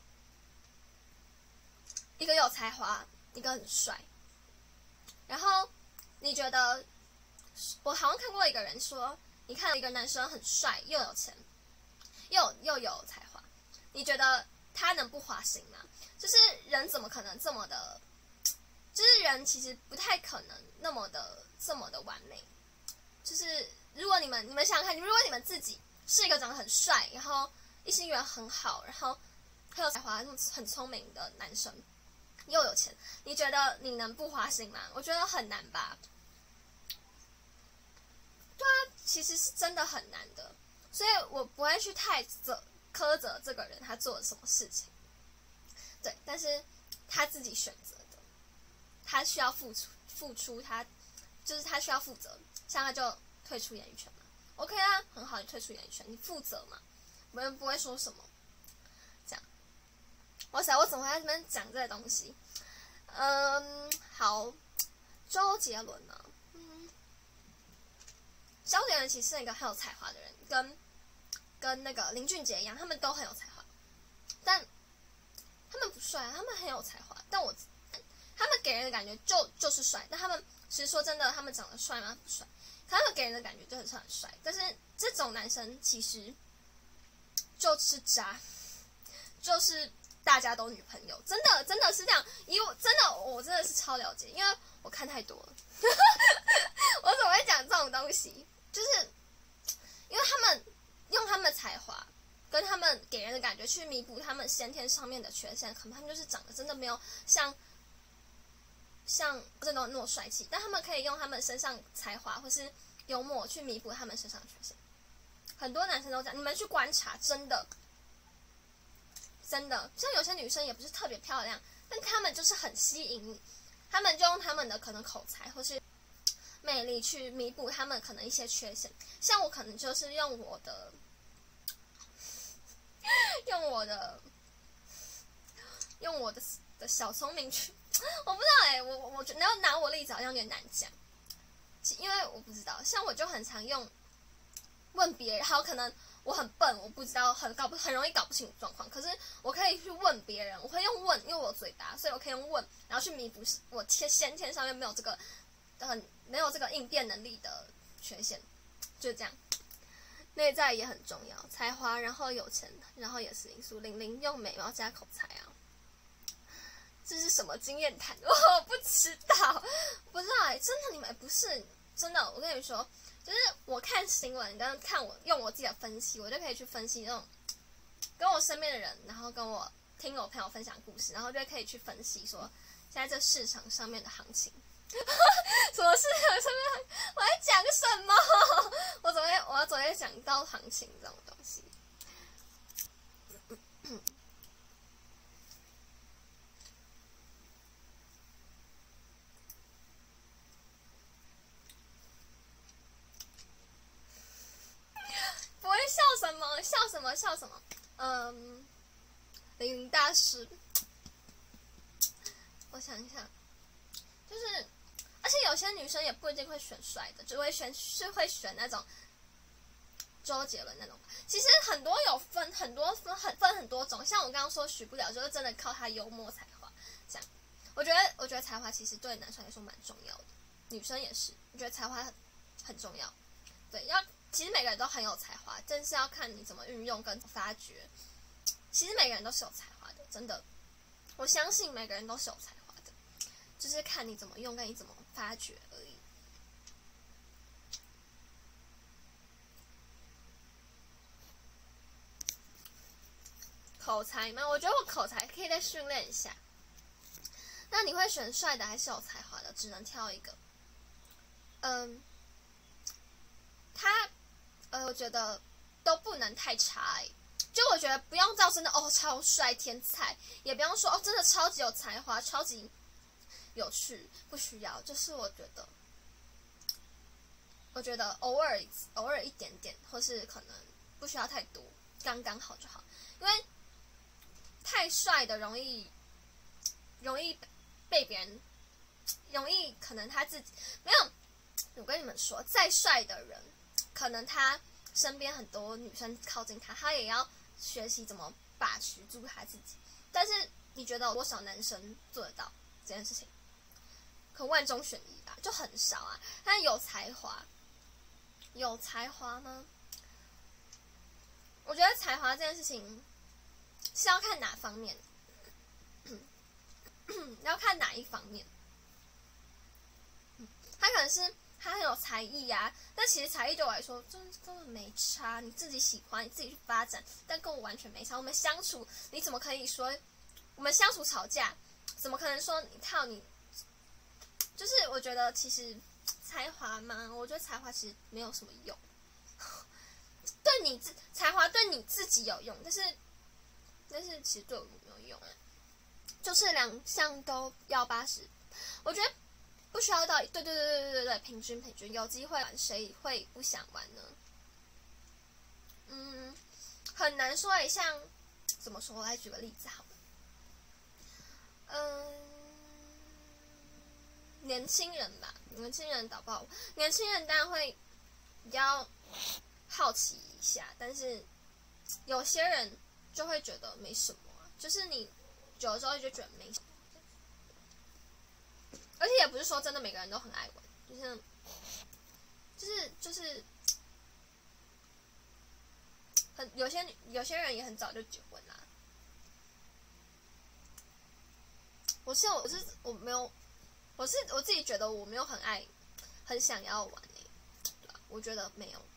S1: 一个有才华，一个很帅，然后。你觉得，我好像看过一个人说，你看一个男生很帅，又有钱，又又有才华，你觉得他能不花心吗？就是人怎么可能这么的，就是人其实不太可能那么的这么的完美。就是如果你们你们想想看，如果你们自己是一个长得很帅，然后异性缘很好，然后很有才华、很聪明的男生。又有钱，你觉得你能不花心吗？我觉得很难吧。对啊，其实是真的很难的，所以我不会去太责苛责这个人他做了什么事情。对，但是他自己选择的，他需要付出付出他，就是他需要负责。像他就退出演艺圈嘛 ，OK 啊，很好，你退出演艺圈，你负责嘛，我们不会说什么。哇塞，我怎么会在这边讲这些东西？嗯，好，周杰伦呢？嗯，周杰伦其实是一个很有才华的人，跟跟那个林俊杰一样，他们都很有才华，但他们不帅，他们很有才华，但我他们给人的感觉就就是帅，但他们其实说真的，他们长得帅吗？不帅，可他们给人的感觉就很很帅，但是这种男生其实就是渣，就是。大家都女朋友，真的真的是这样。因为真的我真的是超了解，因为我看太多了。我怎么会讲这种东西？就是因为他们用他们的才华跟他们给人的感觉去弥补他们先天上面的缺陷，可能他们就是长得真的没有像像这种那么帅气，但他们可以用他们身上才华或是幽默去弥补他们身上的缺陷。很多男生都这样，你们去观察，真的。真的，像有些女生也不是特别漂亮，但她们就是很吸引你，她们就用她们的可能口才或是魅力去弥补她们可能一些缺陷。像我可能就是用我的，用我的，用我的的小聪明去，我不知道哎、欸，我我觉得要拿我例子好像有点难讲，因为我不知道，像我就很常用问别人，好可能。 我很笨，我不知道，很搞不很容易搞不清楚状况。可是我可以去问别人，我会用问，因为我有嘴巴，所以我可以用问，然后去弥补我天先天上面没有这个很没有这个应变能力的缺陷，就这样。内在也很重要，才华，然后有钱，然后也是因素。玲玲用美貌加口才啊，这是什么经验谈？我不知道，不知道哎、欸，真的你们不是真的，我跟你们说。就是我看新闻跟看我用我自己的分析，我就可以去分析那种跟我身边的人，然后跟我听我朋友分享故事，然后就可以去分析说现在这市场上面的行情，什么市场上面我在讲什么？我昨天我昨天讲到行情这种东西。不会笑什么？笑什么？笑什么？嗯，玲玲大师，我想一想，就是，而且有些女生也不一定会选帅的，就会选是会选那种周杰伦那种。其实很多有分很多分很分很多种，像我刚刚说许不了，就是真的靠他幽默才华这样。我觉得我觉得才华其实对男生来说蛮重要的，女生也是，我觉得才华很很重要。对，要。其实每个人都很有才华，但是要看你怎么运用跟发掘。其实每个人都是有才华的，真的，我相信每个人都是有才华的，就是看你怎么用跟你怎么发掘而已。口才吗？我觉得我口才可以再训练一下。那你会选帅的还是有才华的？只能挑一个。嗯，他。呃，我觉得都不能太差哎、欸，就我觉得不用到真的哦超帅天才，也不用说哦真的超级有才华、超级有趣，不需要。就是我觉得，我觉得偶尔偶尔一点点，或是可能不需要太多，刚刚好就好。因为太帅的容易容易被别人，容易可能他自己没有。我跟你们说，再帅的人。可能他身边很多女生靠近他，他也要学习怎么把持住他自己。但是你觉得有多少男生做得到这件事情？可万中选一吧，就很少啊。但有才华，有才华吗？我觉得才华这件事情是要看哪方面，要看哪一方面。他可能是。他很有才艺啊，但其实才艺对我来说真根本没差，你自己喜欢，你自己去发展，但跟我完全没差。我们相处，你怎么可以说我们相处吵架，怎么可能说你靠你？就是我觉得其实才华嘛，我觉得才华其实没有什么用，对你自才华对你自己有用，但是但是其实对我没有用啊，就是两项都要八十，我觉得。不需要到对对对对对对对平均平均，有机会玩谁会不想玩呢？嗯，很难说诶，像怎么说？我来举个例子好了。嗯，年轻人吧，年轻人搞不好，年轻人当然会比较好奇一下，但是有些人就会觉得没什么、啊，就是你久了之后就觉得没什么。而且也不是说真的每个人都很爱玩，就是就是就是很有些有些人也很早就结婚啦。我是我是我没有，我是我自己觉得我没有很爱，很想要玩诶、欸，对吧？我觉得没有，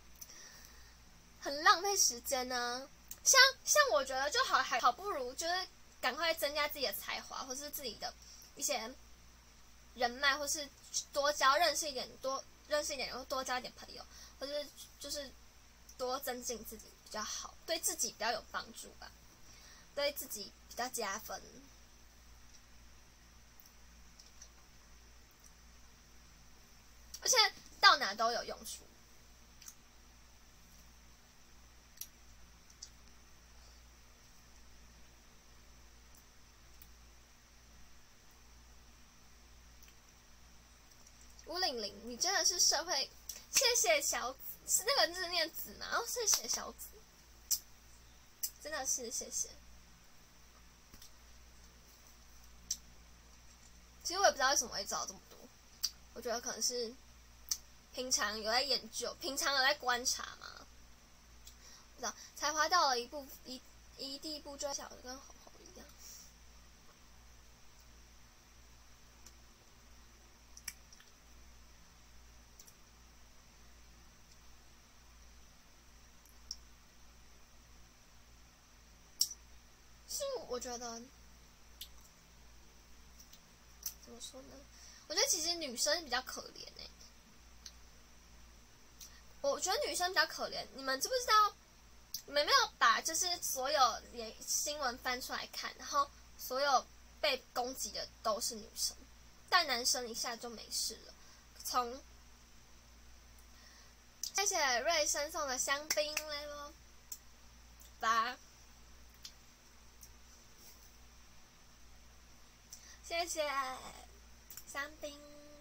S1: 很浪费时间呢、啊。像像我觉得就好还好不如就是赶快增加自己的才华，或是自己的一些。人脉，或是多交认识一点，多认识一点，然后多交一点朋友，或是就是多增进自己比较好，对自己比较有帮助吧，对自己比较加分。而且到哪都有用处。吴玲玲，你真的是社会，谢谢小紫， 是那个字念子嘛？哦，谢谢小子，真的是谢谢。其实我也不知道为什么会知道这么多，我觉得可能是平常有在研究，平常有在观察嘛。不知道，才华到了一步一一地步，就小的跟猴猴一样。是我觉得。怎么说呢？我觉得其实女生比较可怜哎、欸。我觉得女生比较可怜，你们知不知道？你们没有把就是所有连新闻翻出来看，然后所有被攻击的都是女生，但男生一下就没事了。从谢谢瑞生送的香槟来咯，吧。谢谢香槟，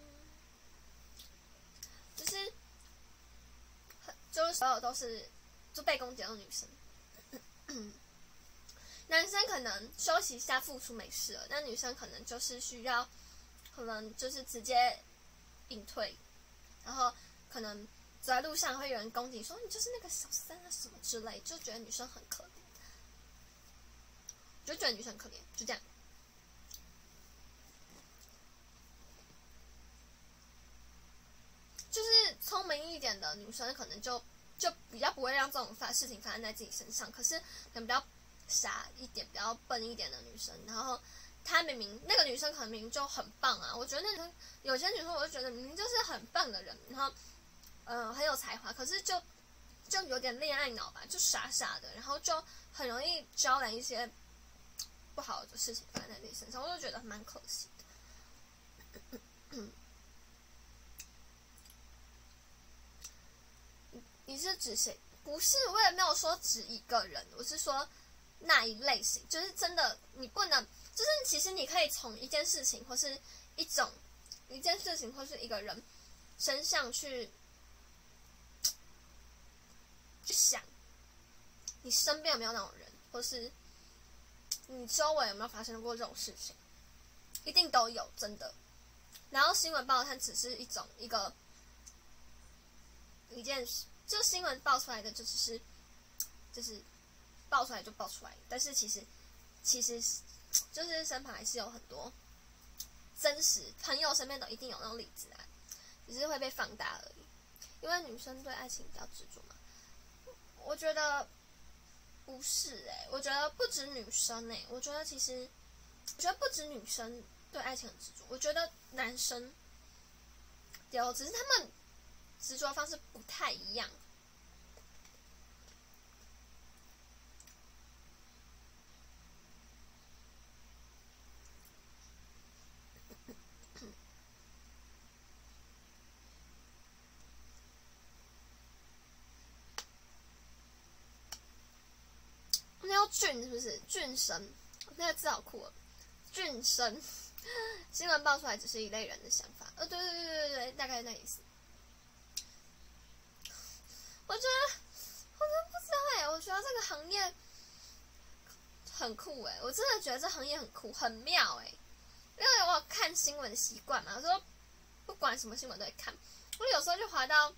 S1: 就是就是所有都是就被攻击的女生，男生可能休息一下付出没事了，但女生可能就是需要，可能就是直接隐退，然后可能走在路上会有人攻击说你就是那个小三啊什么之类，就觉得女生很可怜，就觉得女生很可怜，就这样。就是聪明一点的女生，可能就就比较不会让这种发事情发生在自己身上。可是可能比较傻一点、比较笨一点的女生，然后她明明那个女生可能明明就很棒啊，我觉得那女生有些女生我就觉得明明就是很棒的人，然后嗯、呃、很有才华，可是就就有点恋爱脑吧，就傻傻的，然后就很容易招来一些不好的事情发生在自己身上，我就觉得蛮可惜的。你是指谁？不是，我也没有说指一个人，我是说那一类型，就是真的你不能，就是其实你可以从一件事情或是一种一件事情或是一个人身上去去想，你身边有没有那种人，或是你周围有没有发生过这种事情，一定都有，真的。然后新闻报它只是一种一个一件事。就新闻爆出来的就只是，就是爆出来就爆出来，但是其实其实就是身旁还是有很多真实朋友身边都一定有那种例子啊，只是会被放大而已。因为女生对爱情比较执着嘛，我觉得不是哎、欸，我觉得不止女生哎、欸，我觉得其实我觉得不止女生对爱情很执着，我觉得男生有，只是他们执着的方式不太一样。那叫俊是不是？俊生，那个字好酷哦。俊生，新闻爆出来只是一类人的想法。呃，对对对对对，大概那意思。我觉得，我真的不知道哎、欸，我觉得这个行业很酷哎、欸，我真的觉得这行业很酷，很妙哎、欸。因为我有看新闻习惯嘛，有时候不管什么新闻都会看。我有时候就滑到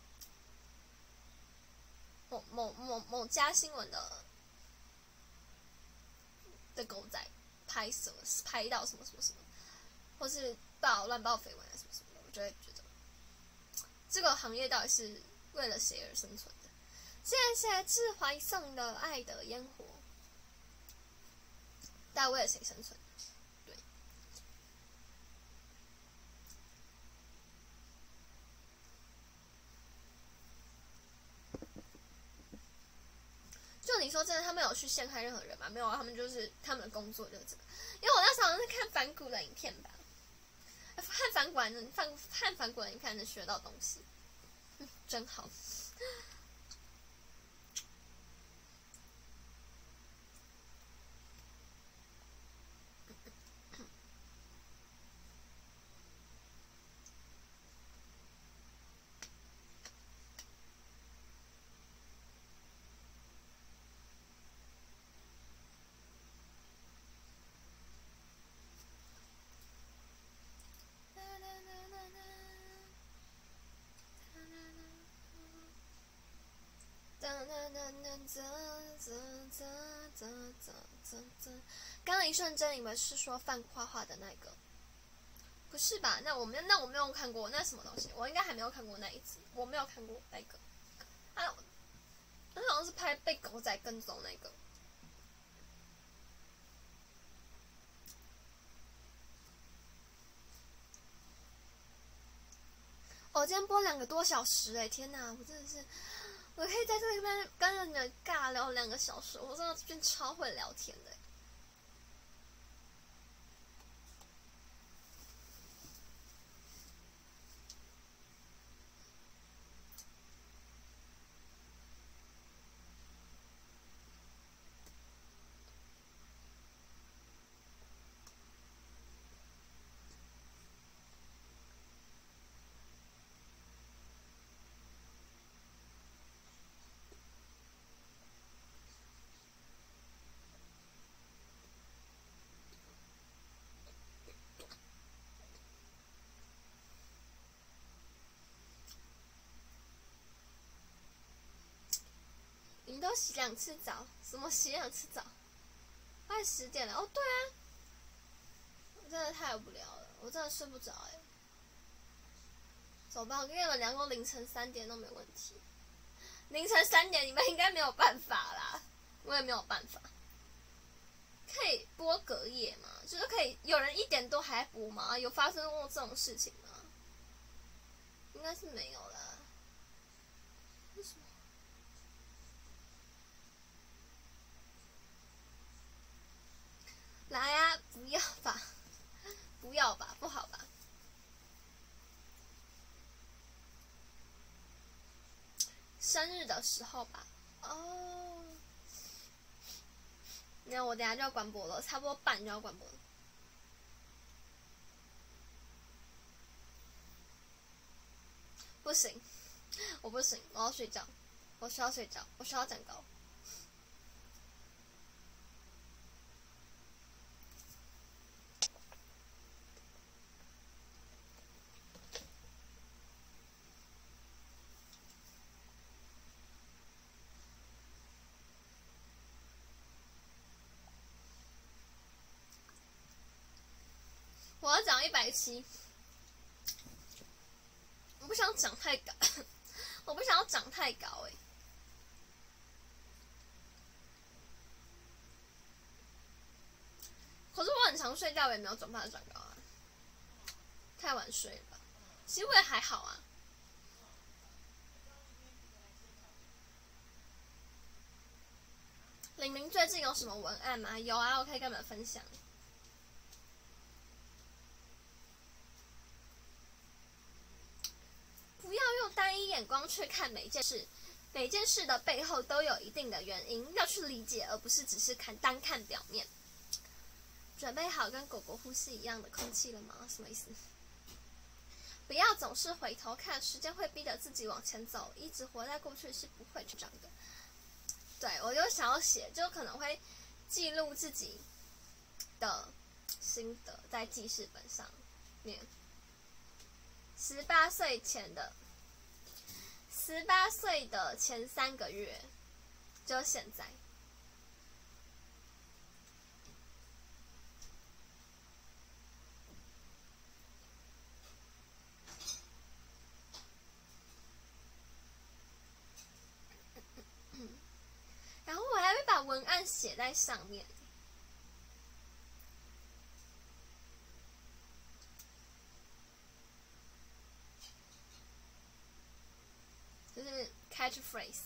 S1: 某某某某家新闻的。的狗仔拍什么拍到什么什么什么，或是报乱报绯闻啊什么什么的，我就会觉得这个行业到底是为了谁而生存的？谢谢志怀送的爱的烟火，到底为了谁生存？对，就你说真的，他们有去陷害任何人吗？没有啊，他们就是他们的工作就是这个。因为我那时候好像是看反骨的影片吧，看反骨能看看反骨的影片能学到东西，嗯，真好。 刚刚一瞬间，你们是说范画画的那个？不是吧？那我没那我没有看过，那什么东西？我应该还没有看过那一集，我没有看过那个。他他好像是拍被狗仔跟踪那个。我、哦、今天播两个多小时哎、欸，天哪！我真的是，我可以在这里边跟着你们尬聊两个小时，我真的变超会聊天的、欸。你都洗两次澡？什么洗两次澡？快十点了哦，对啊，我真的太无聊了，我真的睡不着哎、欸。走吧，我跟你们聊过凌晨三点都没问题。凌晨三点你们应该没有办法啦，我也没有办法。可以播隔夜吗？就是可以有人一点多还播吗？有发生过这种事情吗？应该是没有啦。为什么？来啊！不要吧，不要吧，不好吧？生日的时候吧。哦，那我等下就要关播了，差不多半就要关播了。不行，我不行，我要睡觉，我需要睡觉，我需要长高。我要长一百七，我不想长太高，我不想要长太高哎、欸。可是我很常睡觉，也没有长发长高啊，太晚睡了吧？其实我也还好啊。玲玲最近有什么文案吗？有啊，我可以跟你们分享。不要用单一眼光去看每件事，每件事的背后都有一定的原因，要去理解，而不是只是看单看表面。准备好跟狗狗呼吸一样的空气了吗？什么意思？不要总是回头看，时间会逼着自己往前走，一直活在过去是不会成长的。对，我就想要写，就可能会记录自己的心得在记事本上面。十八岁前的，十八岁的前三个月，就现在。然后我还会把文案写在上面。就是 catchphrase。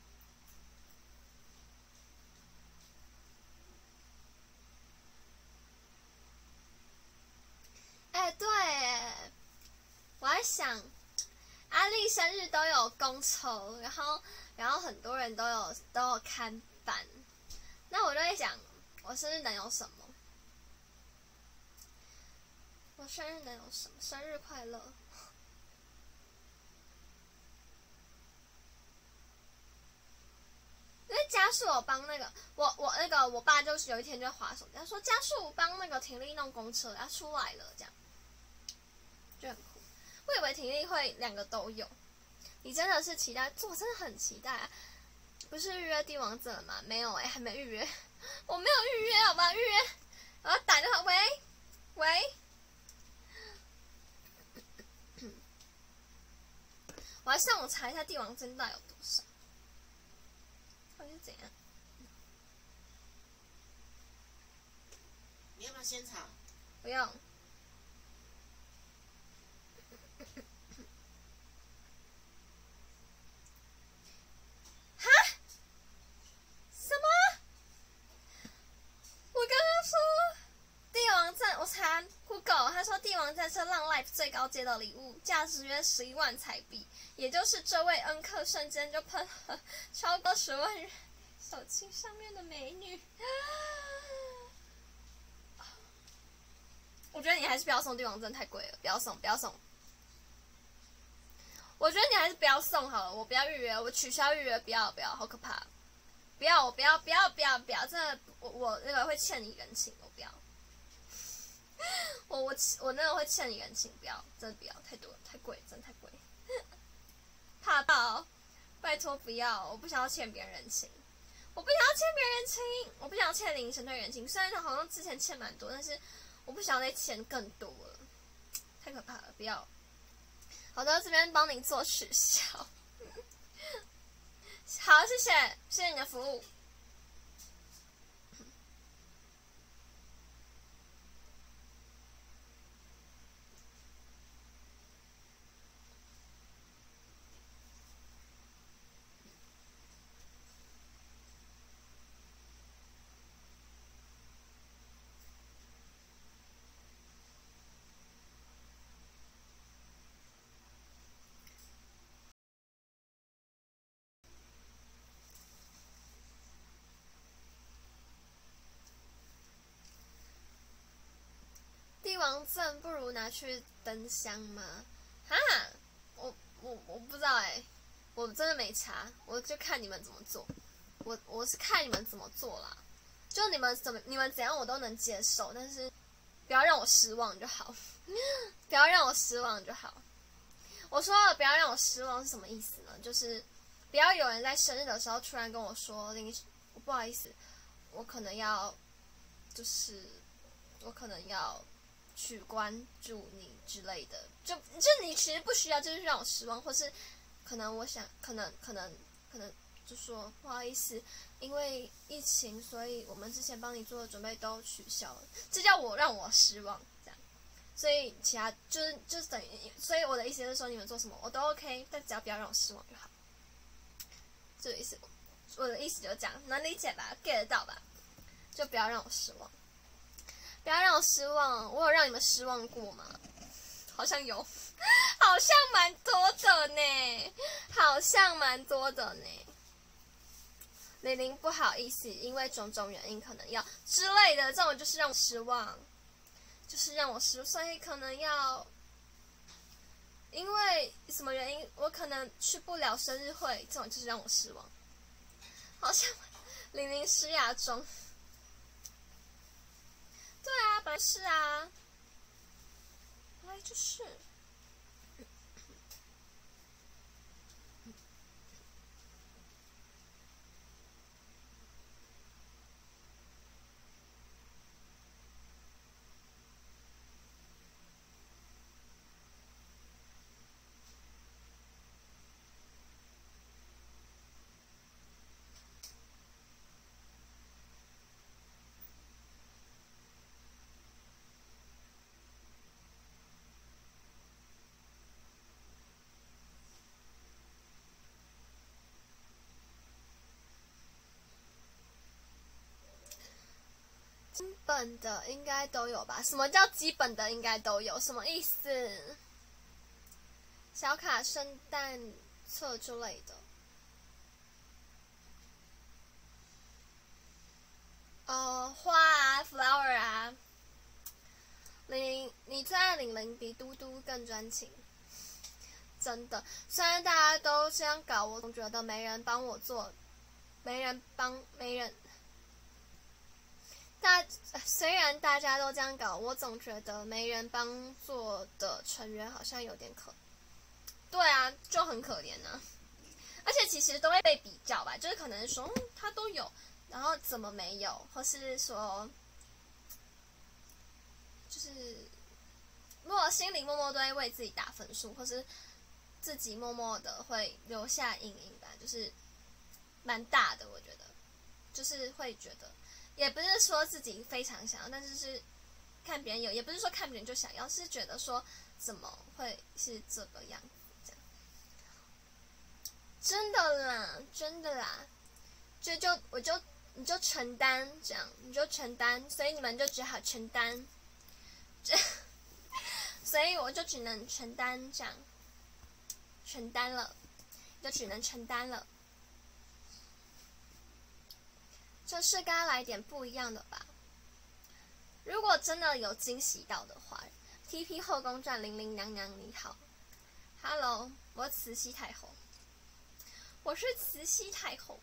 S1: 哎，对，我在想，阿丽生日都有公抽，然后然后很多人都有都有看板，那我就在想，我生日能有什么？我生日能有什么？生日快乐！因为家树我帮那个我我那个我爸就是有一天就滑手机，他说家树帮那个婷丽弄公车，他出来了，这样就很酷。我以为婷丽会两个都有，你真的是期待，我真的很期待啊！ 不是预约帝王证了吗？没有哎、欸，还没预约，我没有预约，好吧？预约，我要打电话，喂喂，我要上网查一下帝王证到底有多少，到底是怎样？
S4: 你要不要仙草？
S1: 不用。哈？什么？我刚刚说帝王证，我查 Google， 他说帝王证是浪 Life 最高阶的礼物，价值约十一万台币，也就是这位恩客瞬间就喷了超过十万人手机上面的美女。我觉得你还是不要送帝王证，太贵了，不要送，不要送。我觉得你还是不要送好了，我不要预约，我取消预约，不要不要，好可怕！不要，我不要，不要，不要，不要，真的，我我那个会欠你人情，我不要。我我我那个会欠你人情，不要，真的不要，太多了，太贵，真的太贵。怕到，拜托不要，我不想要欠别人人情，我不想要欠别人人情，我不想要欠林神队人情。虽然他好像之前欠蛮多，但是我不想要再欠更多了，太可怕了，不要。好的，这边帮您做取消。好，谢谢，谢谢你的服务。帝王证不如拿去灯箱吗？哈，我我我不知道哎、欸，我真的没查，我就看你们怎么做，我我是看你们怎么做啦，就你们怎么你们怎样我都能接受，但是不要让我失望就好，不要让我失望就好。我说了不要让我失望是什么意思呢？就是不要有人在生日的时候突然跟我说，林，我不好意思，我可能要，就是我可能要。去关注你之类的，就就你其实不需要，就是让我失望，或是可能我想，可能可能可能就说不好意思，因为疫情，所以我们之前帮你做的准备都取消了，这叫我让我失望，这样。所以其他就是就是等于，所以我的意思是说，你们做什么我都 OK， 但只要不要让我失望就好。这个意思，我的意思就是这样，能理解吧 ？get 得到吧？就不要让我失望。不要让我失望，我有让你们失望过吗？好像有，好像蛮多的呢，好像蛮多的呢。玲玲不好意思，因为种种原因可能要之类的，这种就是让我失望，就是让我失望，所以可能要，因为什么原因，我可能去不了生日会，这种就是让我失望。好像玲玲施压中。对啊，本来是啊，本来就是。基本的应该都有吧？什么叫基本的应该都有？什么意思？小卡、圣诞册之类的。呃，花啊 ，flower 啊。玲，你最爱玲玲比嘟嘟更专情。真的，虽然大家都这样搞，我总觉得没人帮我做，没人帮，没人。大虽然大家都这样搞，我总觉得没人帮做的成员好像有点可，对啊，就很可怜啊。而且其实都会被比较吧，就是可能说、嗯、他都有，然后怎么没有，或是说，就是如果心里默默都会为自己打分数，或是自己默默的会留下阴影吧，就是蛮大的，我觉得，就是会觉得，也不是说自己非常想要，但是是看别人有，也不是说看别人就想要，是觉得说怎么会是这个样子。真的啦，真的啦，就就我就你就承担这样，你就承担，所以你们就只好承担，这，所以我就只能承担这样，承担了，就只能承担了，就是该来点不一样的吧。如果真的有惊喜到的话 ，T P 后宫传玲玲娘娘你好 ，Hello， 我慈禧太后。我是慈禧太后。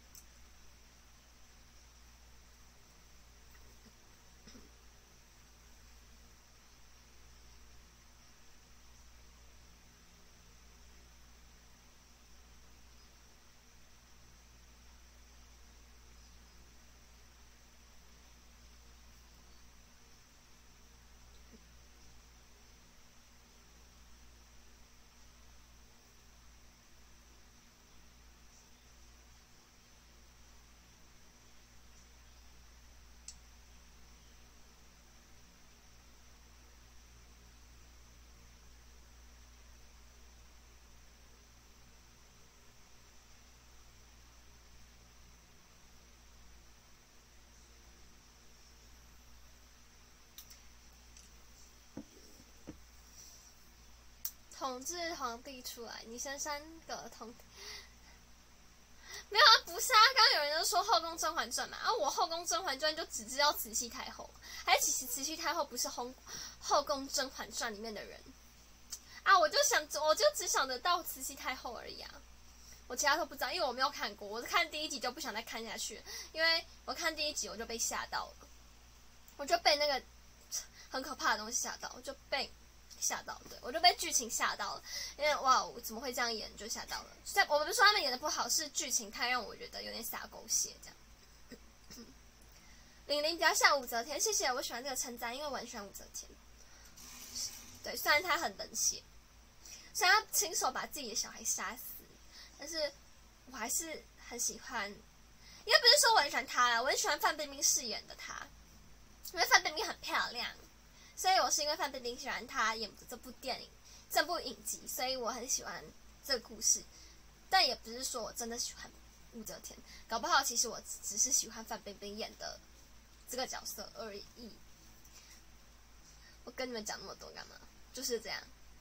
S1: 统治皇帝出来，你生三个统，没有啊，不是啊，刚刚有人就说《后宫甄嬛传》嘛，啊，我《后宫甄嬛传》就只知道慈禧太后，还其实慈禧太后不是后《后宫甄嬛传》里面的人啊，我就想，我就只想得到慈禧太后而已啊，我其他都不知道，因为我没有看过，我看第一集就不想再看下去，因为我看第一集我就被吓到了，我就被那个很可怕的东西吓到，我就被。吓到，对我就被剧情吓到了，因为哇，我怎么会这样演就吓到了。在我不是说他们演的不好，是剧情太让我觉得有点洒狗血这样。玲玲比较像武则天，谢谢，我喜欢这个称赞，因为我很喜欢武则天。对，虽然他很冷血，虽然他亲手把自己的小孩杀死，但是我还是很喜欢。应该不是说我很喜欢他啦，我很喜欢范冰冰饰演的他，因为范冰冰很漂亮。所以我是因为范冰冰喜欢她演的这部电影、这部影集，所以我很喜欢这个故事。但也不是说我真的喜欢武则天，搞不好其实我只是喜欢范冰冰演的这个角色而已。我跟你们讲那么多干嘛？就是这样。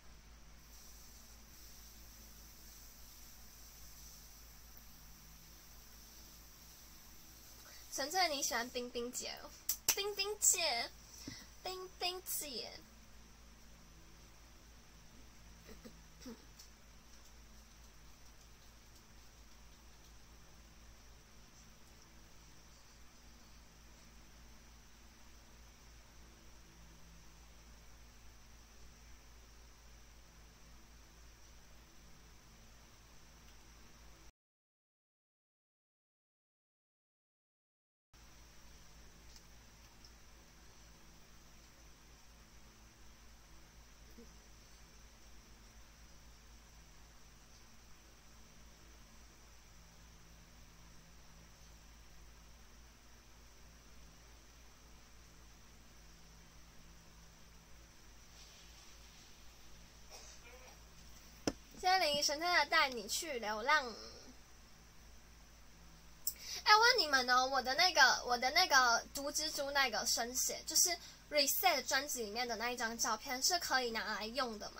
S1: 纯粹你喜欢冰冰姐哦，冰冰姐。冰冰姐，谢谢林医生，他的带你去流浪。哎，问你们哦，我的那个我的那个毒蜘蛛那个生写，就是 Reset 专辑里面的那一张照片，是可以拿来用的吗？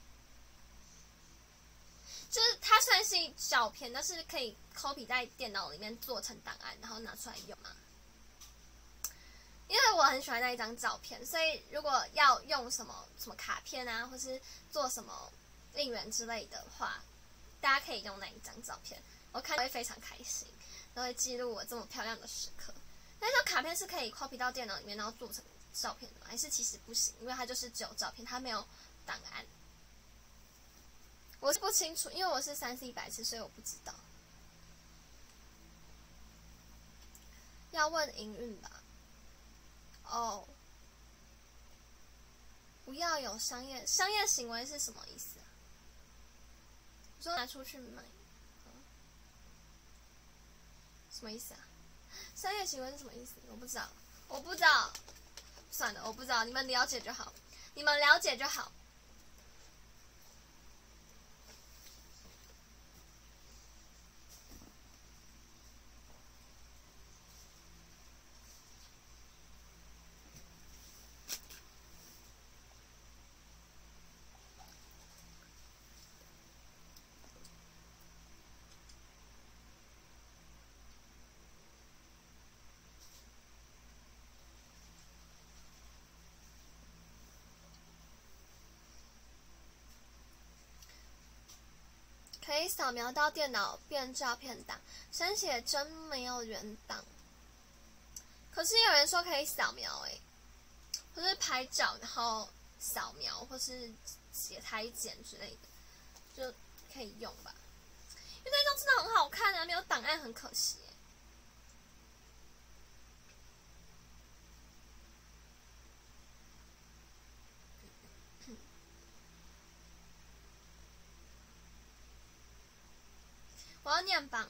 S1: 就是它虽然是照片，但是可以 copy 在电脑里面做成档案，然后拿出来用吗？因为我很喜欢那一张照片，所以如果要用什么什么卡片啊，或是做什么应援之类的话，大家可以用那一张照片，我看会非常开心，都会记录我这么漂亮的时刻。那张卡片是可以 copy 到电脑里面，然后做成照片的吗？还是其实不行，因为它就是只有照片，它没有档案。我是不清楚，因为我是三 C 白痴，所以我不知道。 要问营运吧。哦，不要有商业商业行为是什么意思啊？你说拿出去卖，嗯，什么意思啊？商业行为是什么意思？我不知道，我不知道。算了，我不知道，你们了解就好，你们了解就好。可以扫描到电脑变照片档，删写真没有原档。可是有人说可以扫描诶、欸，或是拍照然后扫描，或是写裁剪之类的，就可以用吧。因为那张真的很好看啊，没有档案很可惜、欸。我要念榜了。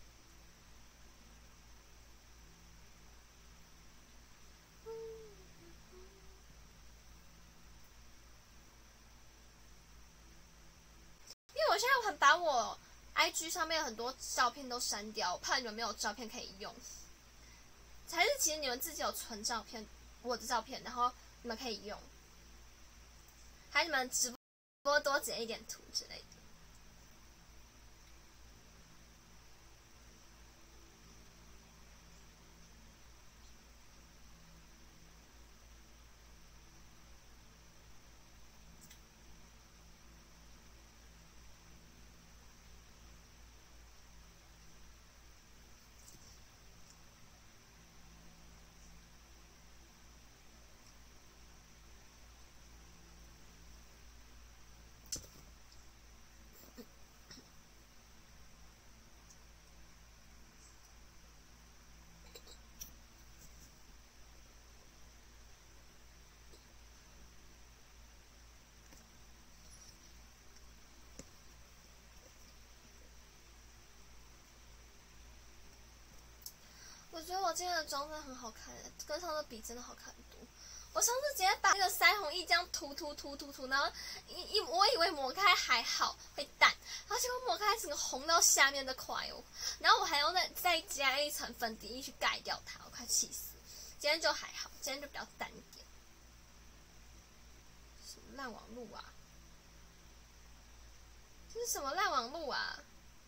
S1: 因为我现在很把我 I G 上面很多照片都删掉，我怕你们没有照片可以用。还是其实你们自己有存照片，我的照片，然后你们可以用。还是你们直播多剪一点图之类的。我觉得我今天的妆真的很好看，跟上次比真的好看很多。我上次直接把那个腮红液这样涂涂涂涂涂，然后一一我以为抹开还好会淡，然后结果抹开整个红到下面的块哦。然后我还要再再加一层粉底液去盖掉它，我快气死。今天就还好，今天就比较淡一点。什么烂网路啊？这是什么烂网路啊？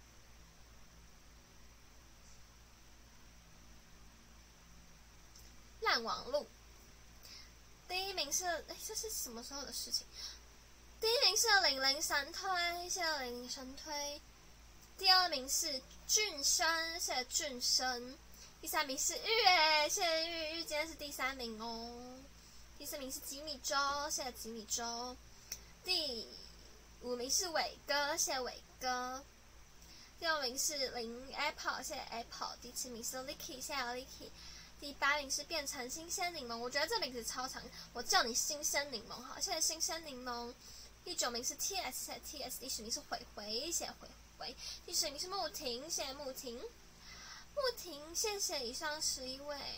S1: 烂网路。第一名是，哎，这是什么时候的事情？第一名是零零神推，谢谢零零神推。第二名是俊生，谢谢俊生。第三名是玉，哎，谢谢玉，玉今天是第三名哦。第四名是吉米周，谢谢吉米周。第五名是伟哥，谢谢伟哥。第六名是林 Apple， 谢谢 Apple。第七名是 Licky， 谢谢 Licky。第八名是变成新鲜柠檬，我觉得这名字超长，我叫你新鲜柠檬好，谢谢新鲜柠檬。第九名是 T S， 谢谢 T S。第十名是悔悔，谢谢悔悔。第十名是木婷，谢谢木婷。木婷，谢谢以上十一位。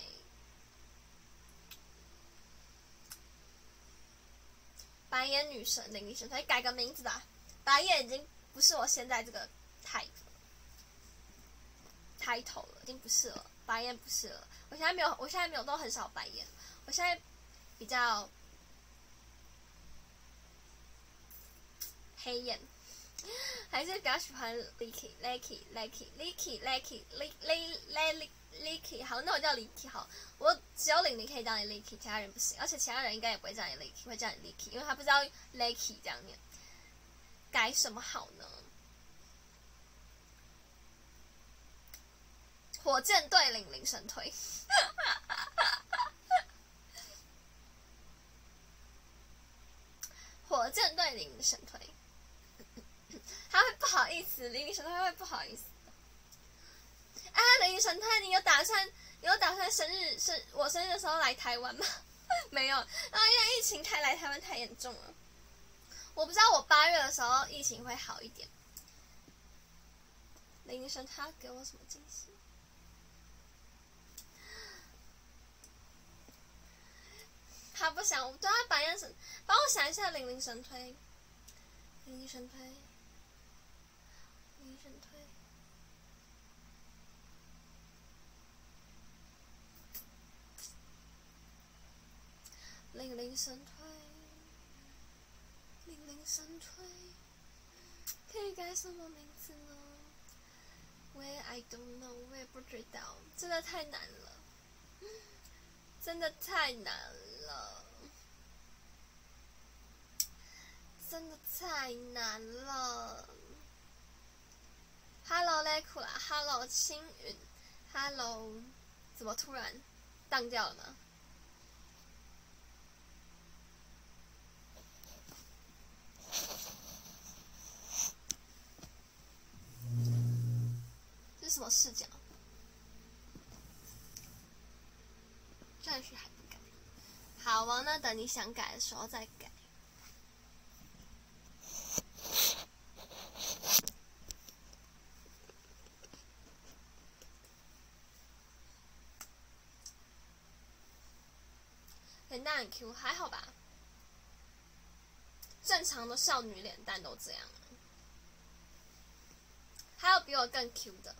S1: 白眼女神林女神，可以改个名字吧。白眼已经不是我现在这个 type title 了，已经不是了。白眼不是了，我现在没有，我现在没有都很少白眼，我现在比较黑眼，还是比较喜欢 Licky Licky Licky Licky Licky Licky Licky。好，那我叫 Licky 好，我只有玲玲可以叫你 Licky， 其他人不行，而且其他人应该也不会叫你 Licky， 会叫你 Licky， 因为他不知道 Licky 这样念。改什么好呢？火箭队零零神推，火箭队零零神推，他会不好意思，零零神推会不好意思。啊，零零神推，你有打算有打算生日生我生日的时候来台湾吗？没有，然后因为疫情太来台湾太严重了，我不知道我八月的时候疫情会好一点。林医生他给我什么惊喜？他不想，我对他白眼神，帮我想一下零零神推，零零神推，零零神推。零零神推，零零神推，可以改什么名字呢？我也 I don't know， 我也不知道，真的太难了，真的太难了，真的太难了。Hello 雷库啦 ，Hello 青云 ，Hello， 怎么突然荡掉了吗？这是什么视角？暂时还不改。好啊，那等你想改的时候再改。脸蛋很 Q， 还好吧？正常的少女脸蛋都这样。还有比我更 Q 的，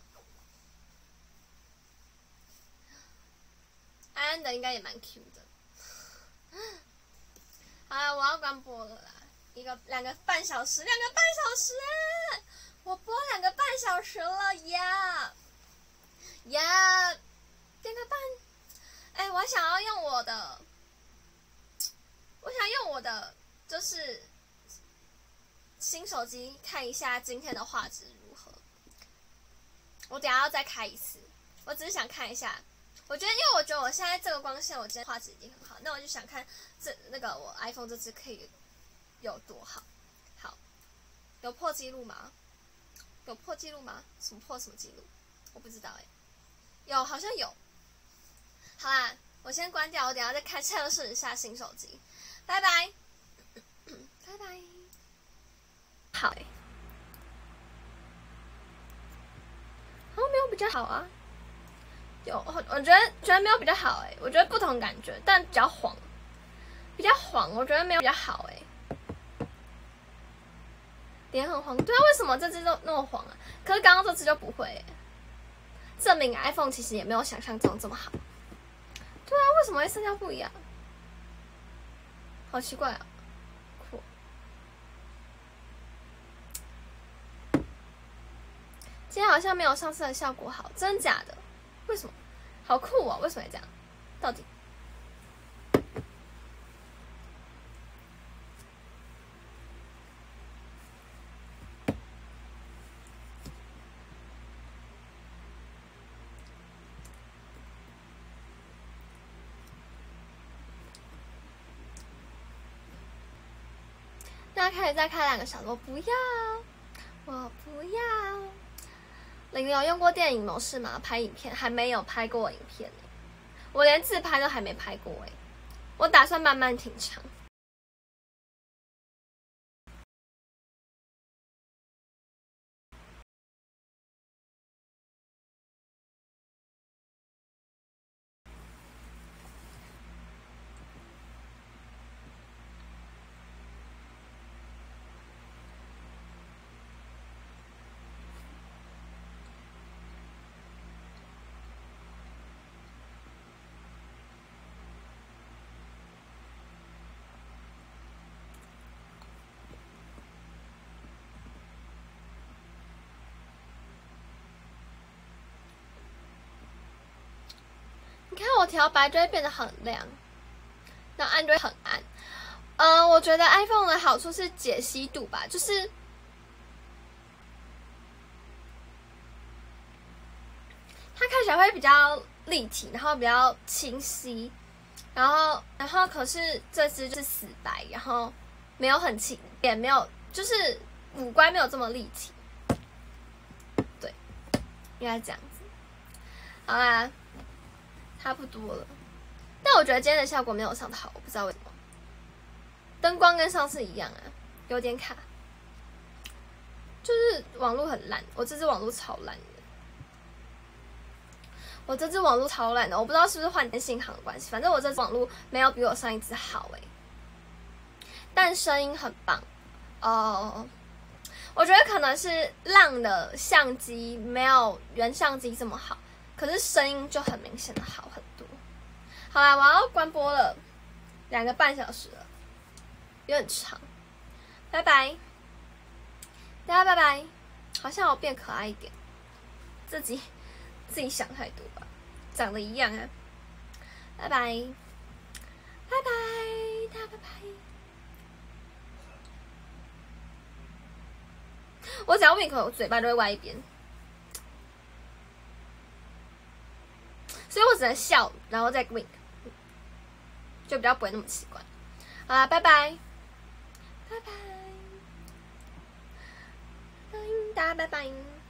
S1: 安安的应该也蛮 Q 的。好了，我要关播了啦，一个两个半小时，两个半小时哎，我播两个半小时了呀呀，两个半，哎，我想要用我的，我想用我的就是新手机看一下今天的画质如何。我等一下要再开一次，我只是想看一下。我觉得，因为我觉得我现在这个光线，我今天画质已经很好，那我就想看这那个我 iPhone 这支可以有多好。好，有破纪录吗？有破纪录吗？什么破什么纪录？我不知道哎、欸。有，好像有。好啦，我先关掉，我等一下再开测试一下新手机。拜拜，拜拜。好哎、欸。好像没有比较好啊，有我觉得觉得没有比较好哎、欸，我觉得不同感觉，但比较黄，比较黄，我觉得没有比较好哎、欸，脸很黄，对啊，为什么这支都那么黄啊？可是刚刚这支就不会、欸，证明 iPhone 其实也没有想象中这么好，对啊，为什么会色调不一样？好奇怪啊！今天好像没有上次的效果好，真的假的？为什么？好酷哦！为什么会这样？到底？那可以再开两个小时，我不要，我不要。玲玲有用过电影模式吗？拍影片还没有拍过影片呢，我连自拍都还没拍过哎，我打算慢慢品尝。你看我调白就会变得很亮，那暗就会很暗。嗯、呃，我觉得 iPhone 的好处是解析度吧，就是它看起来会比较立体，然后比较清晰，然后然后可是这支就是死白，然后没有很清，也没有就是五官没有这么立体，对，应该这样子。好啦。 差不多了。但我觉得今天的效果没有上的好，我不知道为什么。灯光跟上次一样啊，有点卡，就是网络很烂。我这支网络超烂的，我这支网络超烂的，我不知道是不是换电信行的关系，反正我这支网络没有比我上一支好哎、欸。但声音很棒哦。Uh, 我觉得可能是浪的相机没有原相机这么好，可是声音就很明显的好很多。好啦，我要关播了，两个半小时了，有点长。拜拜，大家拜拜。好像我变可爱一点，自己自己想太多吧，长得一样啊。拜拜，拜拜，大家拜拜。我只要 wink， 我嘴巴就会歪一边，所以我只能笑，然后再 wink， 就比较不会那么奇怪。好啦，拜拜，拜拜，大家拜拜。